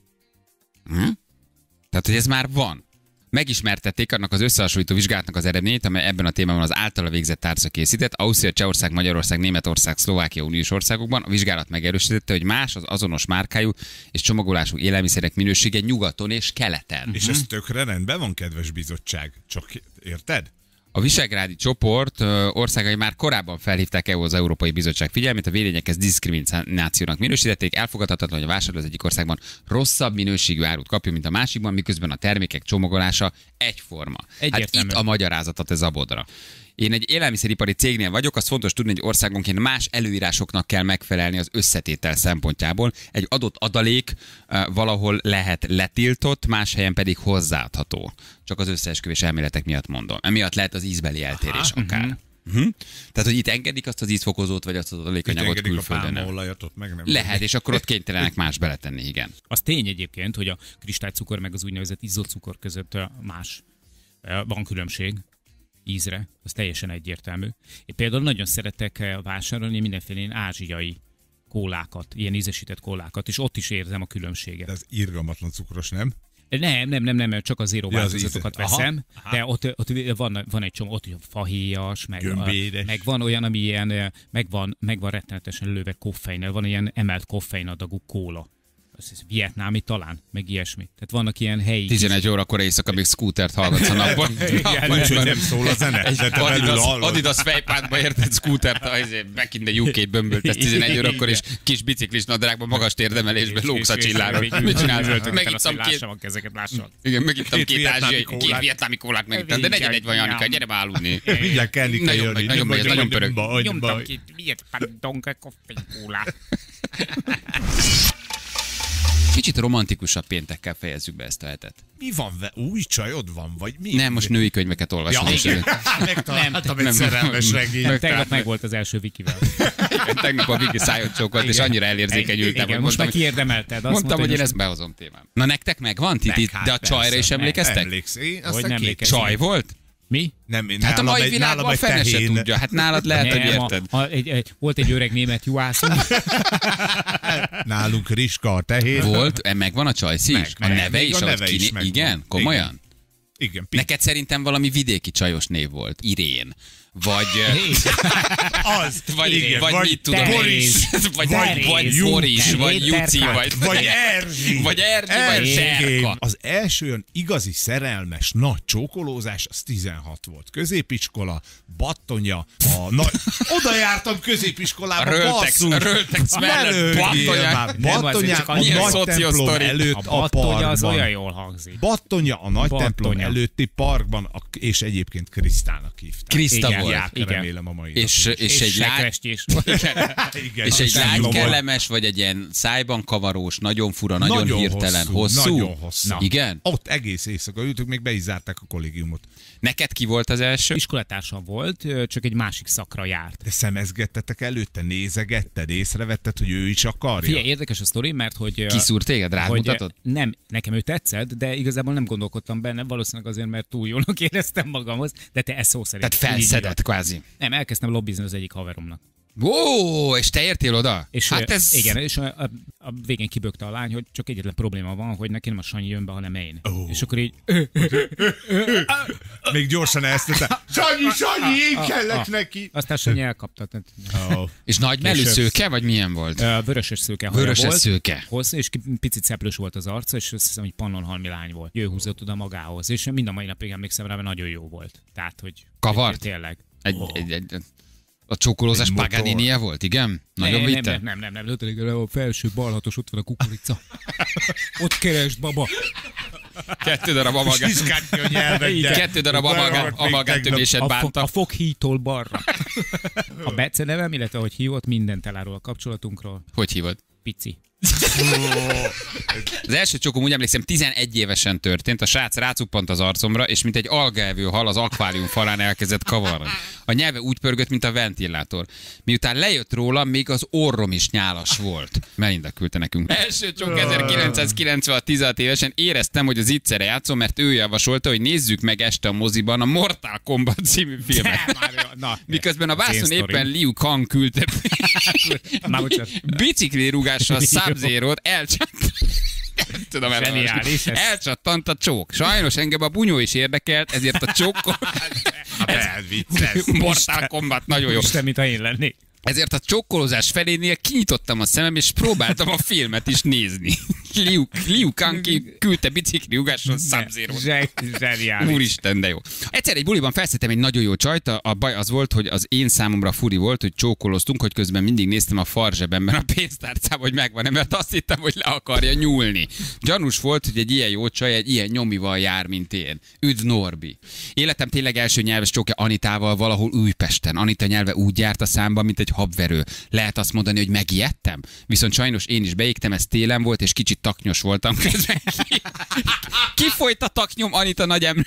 B: Tehát, hogy ez már van. Megismertették annak az összehasonlító vizsgálatnak az eredményét, amely ebben a témában az általa végzett tárca készített. Ausztria, Csehország, Magyarország, Németország, Szlovákia uniós országokban. A vizsgálat megerősítette, hogy más az azonos márkájú és csomagolású élelmiszerek minősége nyugaton és keleten.
D: És ez tökre rendben van, kedves bizottság. Csak érted?
B: A visegrádi csoport országai már korábban felhívták az Európai Bizottság figyelmét, a vélemények ezt diszkriminációnak minősítették, elfogadhatatlan, hogy a vásárló az egyik országban rosszabb minőségű árut kapjon, mint a másikban, miközben a termékek csomagolása egyforma. Hát itt a magyarázatot ez abodra. Én egy élelmiszeripari cégnél vagyok, az fontos tudni, hogy országonként más előírásoknak kell megfelelni az összetétel szempontjából. Egy adott adalék valahol lehet letiltott, más helyen pedig hozzáadható. Csak az összeesküvés elméletek miatt mondom. Emiatt lehet az ízbeli eltérés akár. Tehát, hogy itt engedik azt az ízfokozót, vagy azt az adalékanyagot külföldön. Lehet, és akkor ott kénytelenek más beletenni, igen.
C: Az tény egyébként, hogy a kristálycukor meg az úgynevezett izotcukor között más van különbség. Ízre, az teljesen egyértelmű. Én például nagyon szeretek vásárolni mindenféle ilyen ázsiai kólákat, ilyen ízesített kólákat, és ott is érzem a különbséget.
D: De ez irgalmatlan cukros, nem?
C: Nem, csak a zéró változatokat veszem, de ott van egy csomó, ott fahéjas, meg van olyan, ami ilyen, meg van rettenetesen lőve koffeinnel, van ilyen emelt koffeinadagú kóla. Ez vietnámi talán, meg ilyesmi. Tehát vannak ilyen helyi...
B: 11 órakor éjszaka még Scootert hallgatsz a napon.
D: Úgyhogy nem szól a zene.
B: Adidas fejpádba érted Scootert, back in the UK bömbölt, ez 11 órakor, és kis biciklis nadrágban, magas térdemelésben lógsz a csillára. Mit csinálsz? Megittam két ázsiai, két vietnámi kólát megittam, de 41 van, Janika, gyere be aludni.
D: Mindjárt kell jönni.
B: Nagyon pörög.
C: Nyomtam két vietnámi koffeinkólát.
B: Kicsit romantikusabb péntekkel fejezzük be ezt a hetet.
D: Mi van? Új csajod van? Vagy mi?
B: Nem, most női könyveket olvasom.
D: Megtaláltam egy szerelmes regényt.
C: Tegnap meg volt az első Vikivel.
B: Tegnap a Viki szájot csókolt, és annyira elérzékenyültem.
C: Most meg kiérdemelted.
B: Mondtam, hogy én ezt behozom témám. Na nektek megvan, Titi? De a csajra is emlékeztek? Csaj volt?
C: Mi?
B: Hát a mai világban fene se tudja. Hát nálad lehet, hogy érted.
C: Volt egy öreg német juhászunk.
D: Nálunk Riska a tehén.
B: Volt, megvan a Csajci is? A neve is? Igen? Komolyan?
D: Igen.
B: Neked szerintem valami vidéki csajos név volt. Irén. Vagy mit tudom,
D: Boris,
B: vagy Boris, vagy Juci,
D: vagy Erzsi,
B: vagy Serka.
D: Az első olyan igazi szerelmes nagy csókolózás, az 16 volt. Középiskola, Battonya, oda jártam középiskolába, basszus.
B: Röltex mellett,
D: Battonya, a nagy templom előtt a
C: Battonya az olyan jól hangzik.
D: Battonya a nagy templom előtti parkban, és egyébként Krisztának hívták.
B: Kriszta volt.
D: Remélem a mai
B: és egy lány, és egy lány kellemes, vagy egy ilyen szájban kavarós, nagyon fura, nagyon hirtelen, hosszú.
D: Nagyon hosszú.
B: Igen?
D: Ott egész éjszaka ültük, még be is zárták a kollégiumot.
B: Neked ki volt az első?
C: Iskolatársam volt, csak egy másik szakra járt.
D: De szemezgettetek előtte, nézegetted, észrevetted, hogy ő is akarja?
C: Figyelj, érdekes a sztori, mert hogy...
B: Kiszúrt téged, rád mutatott?
C: Nem, nekem ő tetszett, de igazából nem gondolkodtam benne, valószínűleg azért, mert túl jónak éreztem magamhoz, de te ezt szó szerint.
B: Tehát felszedett kvázi.
C: Nem, elkezdtem lobbizni az egyik haveromnak.
B: Ó, és te értél oda?
C: És hát ez... Igen, és a végén kibökte a lány, hogy csak egyetlen probléma van, hogy neki nem a Sanyi jön be, hanem én. És akkor így...
D: Még gyorsan elsztette. Sanyi, én kellek neki.
C: Aztán Sanyi elkapta.
B: És nagy mellű szőke, vagy milyen volt?
C: Vöröses szőke.
B: Vöröses szőke.
C: Hosszú, és picit szeplős volt az arca, és azt hiszem, hogy pannonhalmi lány volt. Ő húzott oda magához. És mind a mai napig emlékszem rá, mert nagyon jó volt. Tehát, hogy...
B: Kavart?
C: Tényleg.
B: A csókolózás Paganini-je volt, igen? Nagyon vitte?
C: Nem. A felső balhatos, ott van a kukorica. Ott keresd, baba.
B: 2 darab amagát. 2 darab amagát tömésed bánta.
C: A foghítól balra. A Bece nevem, illetve hogy hívott, mindent elárul a kapcsolatunkról.
B: Hogy hívod?
C: Pici.
B: Az első csókom úgy emlékszem 11 évesen történt, a srác rácuppant az arcomra, és mint egy algaevő hal az akvárium falán elkezdett kavarni. A nyelve úgy pörgött, mint a ventilátor. Miután lejött róla, még az orrom is nyálas volt. Melinda küldte nekünk. Első csók 1996 16 évesen éreztem, hogy az ittszere játszom, mert ő javasolta, hogy nézzük meg este a moziban a Mortal Kombat című filmet. Miközben a vászon éppen Liu Kang küldte biciklirúgással Sub-Zero-t elcsattant a csók. Sajnos engem a bunyó is érdekelt, ezért a csókkor... Mortal Kombat, nagyon jó.
C: Isten, mint ha én lennék.
B: Ezért a csokkolózás felénél kinyitottam a szemem, és próbáltam a filmet is nézni. Liu Kang küldte bicikliugáson Sub-Zero-t. Úristen, de jó. Egyszer egy buliban felszedtem egy nagyon jó csajt, a baj az volt, hogy az én számomra furi volt, hogy csókoloztunk, hogy közben mindig néztem a farzsebemben a pénztárcában, hogy megvan-e, mert azt hittem, hogy le akarja nyúlni. Gyanús volt, hogy egy ilyen jó csaj egy ilyen nyomival jár, mint én. Üdv Norbi. Életem tényleg első nyelves csókja Anitával valahol Újpesten. Anita nyelve úgy járt a számba, mint egy habverő. Lehet azt mondani, hogy megijedtem? Viszont sajnos én is beégtem, ez télen volt, és kicsit taknyos voltam közben. Kifolyt a taknyom Anita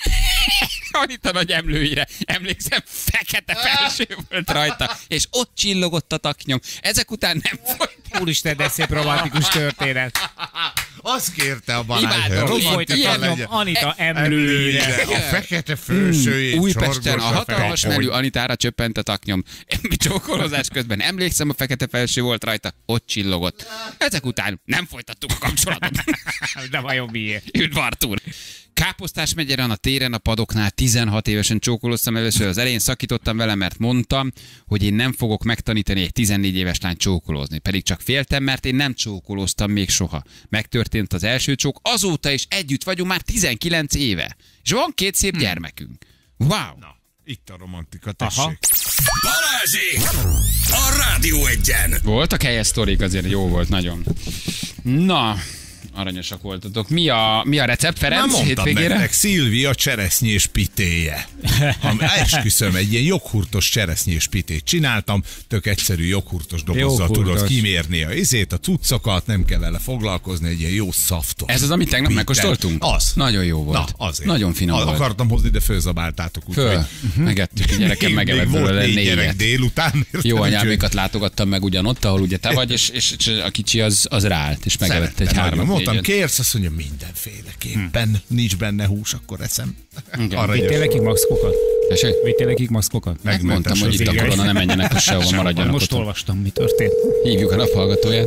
B: nagy emlőire. Emlékszem, fekete felső volt rajta, és ott csillogott a taknyom. Ezek után nem folyt.
C: Úristen, de szép romantikus történet.
D: Azt kérte a Balázs,
C: hogy Anita emlőire.
D: A fekete felsőjét.
B: Újpesten a hatalmas melű Anitára csöppent a taknyom. Csókolozás közben emlékszem, a fekete felső volt rajta, ott csillogott. Ezek után nem folytattuk a kapcsolatot.
C: De vajon miért?
B: Üdv Artúr! Káposztás megyeren a téren a padoknál 16 évesen csókoloztam először. Az elején szakítottam vele, mert mondtam, hogy én nem fogok megtanítani egy 14 éves lányt csókolózni. Pedig csak féltem, mert én nem csókoloztam még soha. Megtörtént az első csók, azóta is együtt vagyunk már 19 éve. És van 2 szép gyermekünk. Wow!
D: Na, itt a romantika, tessék.
A: Balázsék! A Rádió Egyen!
B: Voltak helyes sztorik, azért jó volt nagyon. Na... Aranyosak voltatok. Mi a recept, Ferenc, hétvégére?
D: Nektek, Szilvia cseresznyés pitéje. Esküszöm, egy ilyen joghurtos cseresznyés pitét csináltam, tök egyszerű joghurtos dobozzal tudod kimérni a cuccokat, nem kell vele foglalkozni, egy ilyen jó szaftos.
B: Ez az, amit tegnap megkóstoltunk?
D: Az.
B: Nagyon jó volt.
D: Na, azért.
B: Nagyon finom volt.
D: Akartam hozni, de fölzabáltátok.
B: Megettük, a gyerekem megevett belőle 4
D: délután.
B: Jó anyámékat látogattam meg ugyanott, ahol ugye te vagy, és a kicsi az ráállt, és megevett egy 3-4-et.
D: Kérsz, azt mondja, mindenféleképpen nincs benne hús, akkor eszem.
C: Vittél nekik maszkokat? Vittél nekik maszkokat?
B: Megmondtam, hogy itt a korona, nem menjenek sehova, maradjanak.
C: Most olvastam, mi történt.
B: Hívjuk a naphallgatóját.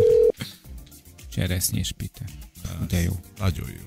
C: Cseresznyés pite. De jó.
D: Nagyon jó.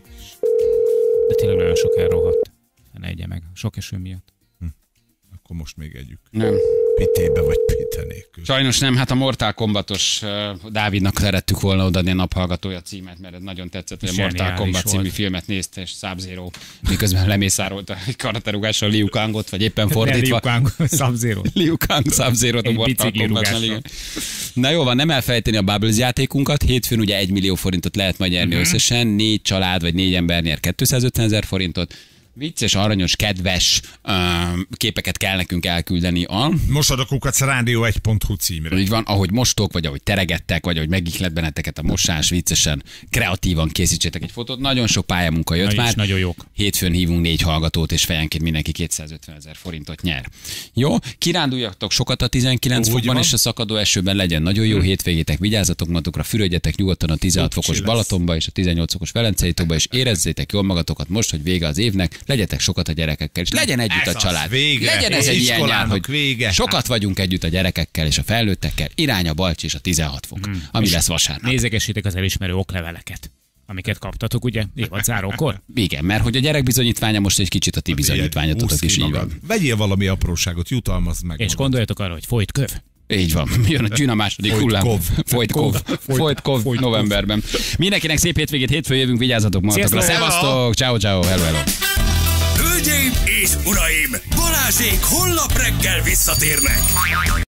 C: De tényleg nagyon sok elrohadt. Ne egye meg. Sok eső miatt.
D: Akkor most még együk.
B: Nem.
D: Pitébe vagy pite nélkül.
B: Sajnos nem, hát a Mortal Kombatos Dávidnak szerettük volna odaadni a naphallgatója címet, mert ez nagyon tetszett, hogy a Mortal Kombat című filmet nézte, és Sub-Zero miközben lemészárolta a karaterúgással Liu Kangot, vagy éppen fordítva.
C: Liu Kang, Sub-Zero.
B: Liu Kang, Sub-Zero-t a Mortal Kombatnál. Na jó van, nem elfelejteni a Bubbles játékunkat. Hétfőn ugye 1 millió forintot lehet majd nyerni összesen, 4 család vagy 4 ember nyer 250 000 forintot. vicces, aranyos, kedves képeket kell nekünk elküldeni
D: Mosodakukac.rádió1.hu címre.
B: Így van, ahogy mostok, vagy ahogy teregettek, vagy ahogy megihlet benneteket a mosás, viccesen, kreatívan készítsétek egy fotót. Nagyon sok pályamunka jött már.
C: Nagyon jók.
B: Hétfőn hívunk 4 hallgatót, és fejenként mindenki 250 000 forintot nyer. Jó, kiránduljatok sokat a 19 fokban és a szakadó esőben, legyen nagyon jó hétvégétek, vigyázzatok magatokra, fürödjetek nyugodtan a 16 fokos Balatonba és a 18 fokos Velencei-tóba, és érezzétek jól magatokat most, hogy vége az évnek, legyetek sokat a gyerekekkel, és legyen együtt a család. Legyen ez egy ilyen nyár, hogy sokat vagyunk együtt a gyerekekkel és a felnőttekkel, irány a Balcs és a 16 fok, ami lesz vasárnap.
C: Nézegessétek az elismerő okleveleket, amiket kaptatok, ugye, évadzárókor?
B: Igen, mert hogy a gyerek bizonyítványa most egy kicsit a ti bizonyítványototok is így van.
D: Vegyél valami apróságot, jutalmazd meg.
C: És gondoljatok arra, hogy folyt köv.
B: Így van, jön a Gyuna második hullám. Folyt kov novemberben. Mindenkinek szép hétvégét, hétfőn jövünk, vigyázzatok magatokra. Szevasztok, ciao, ciao, hello.
A: Hölgyeim és uraim, Balázsék holnap reggel visszatérnek.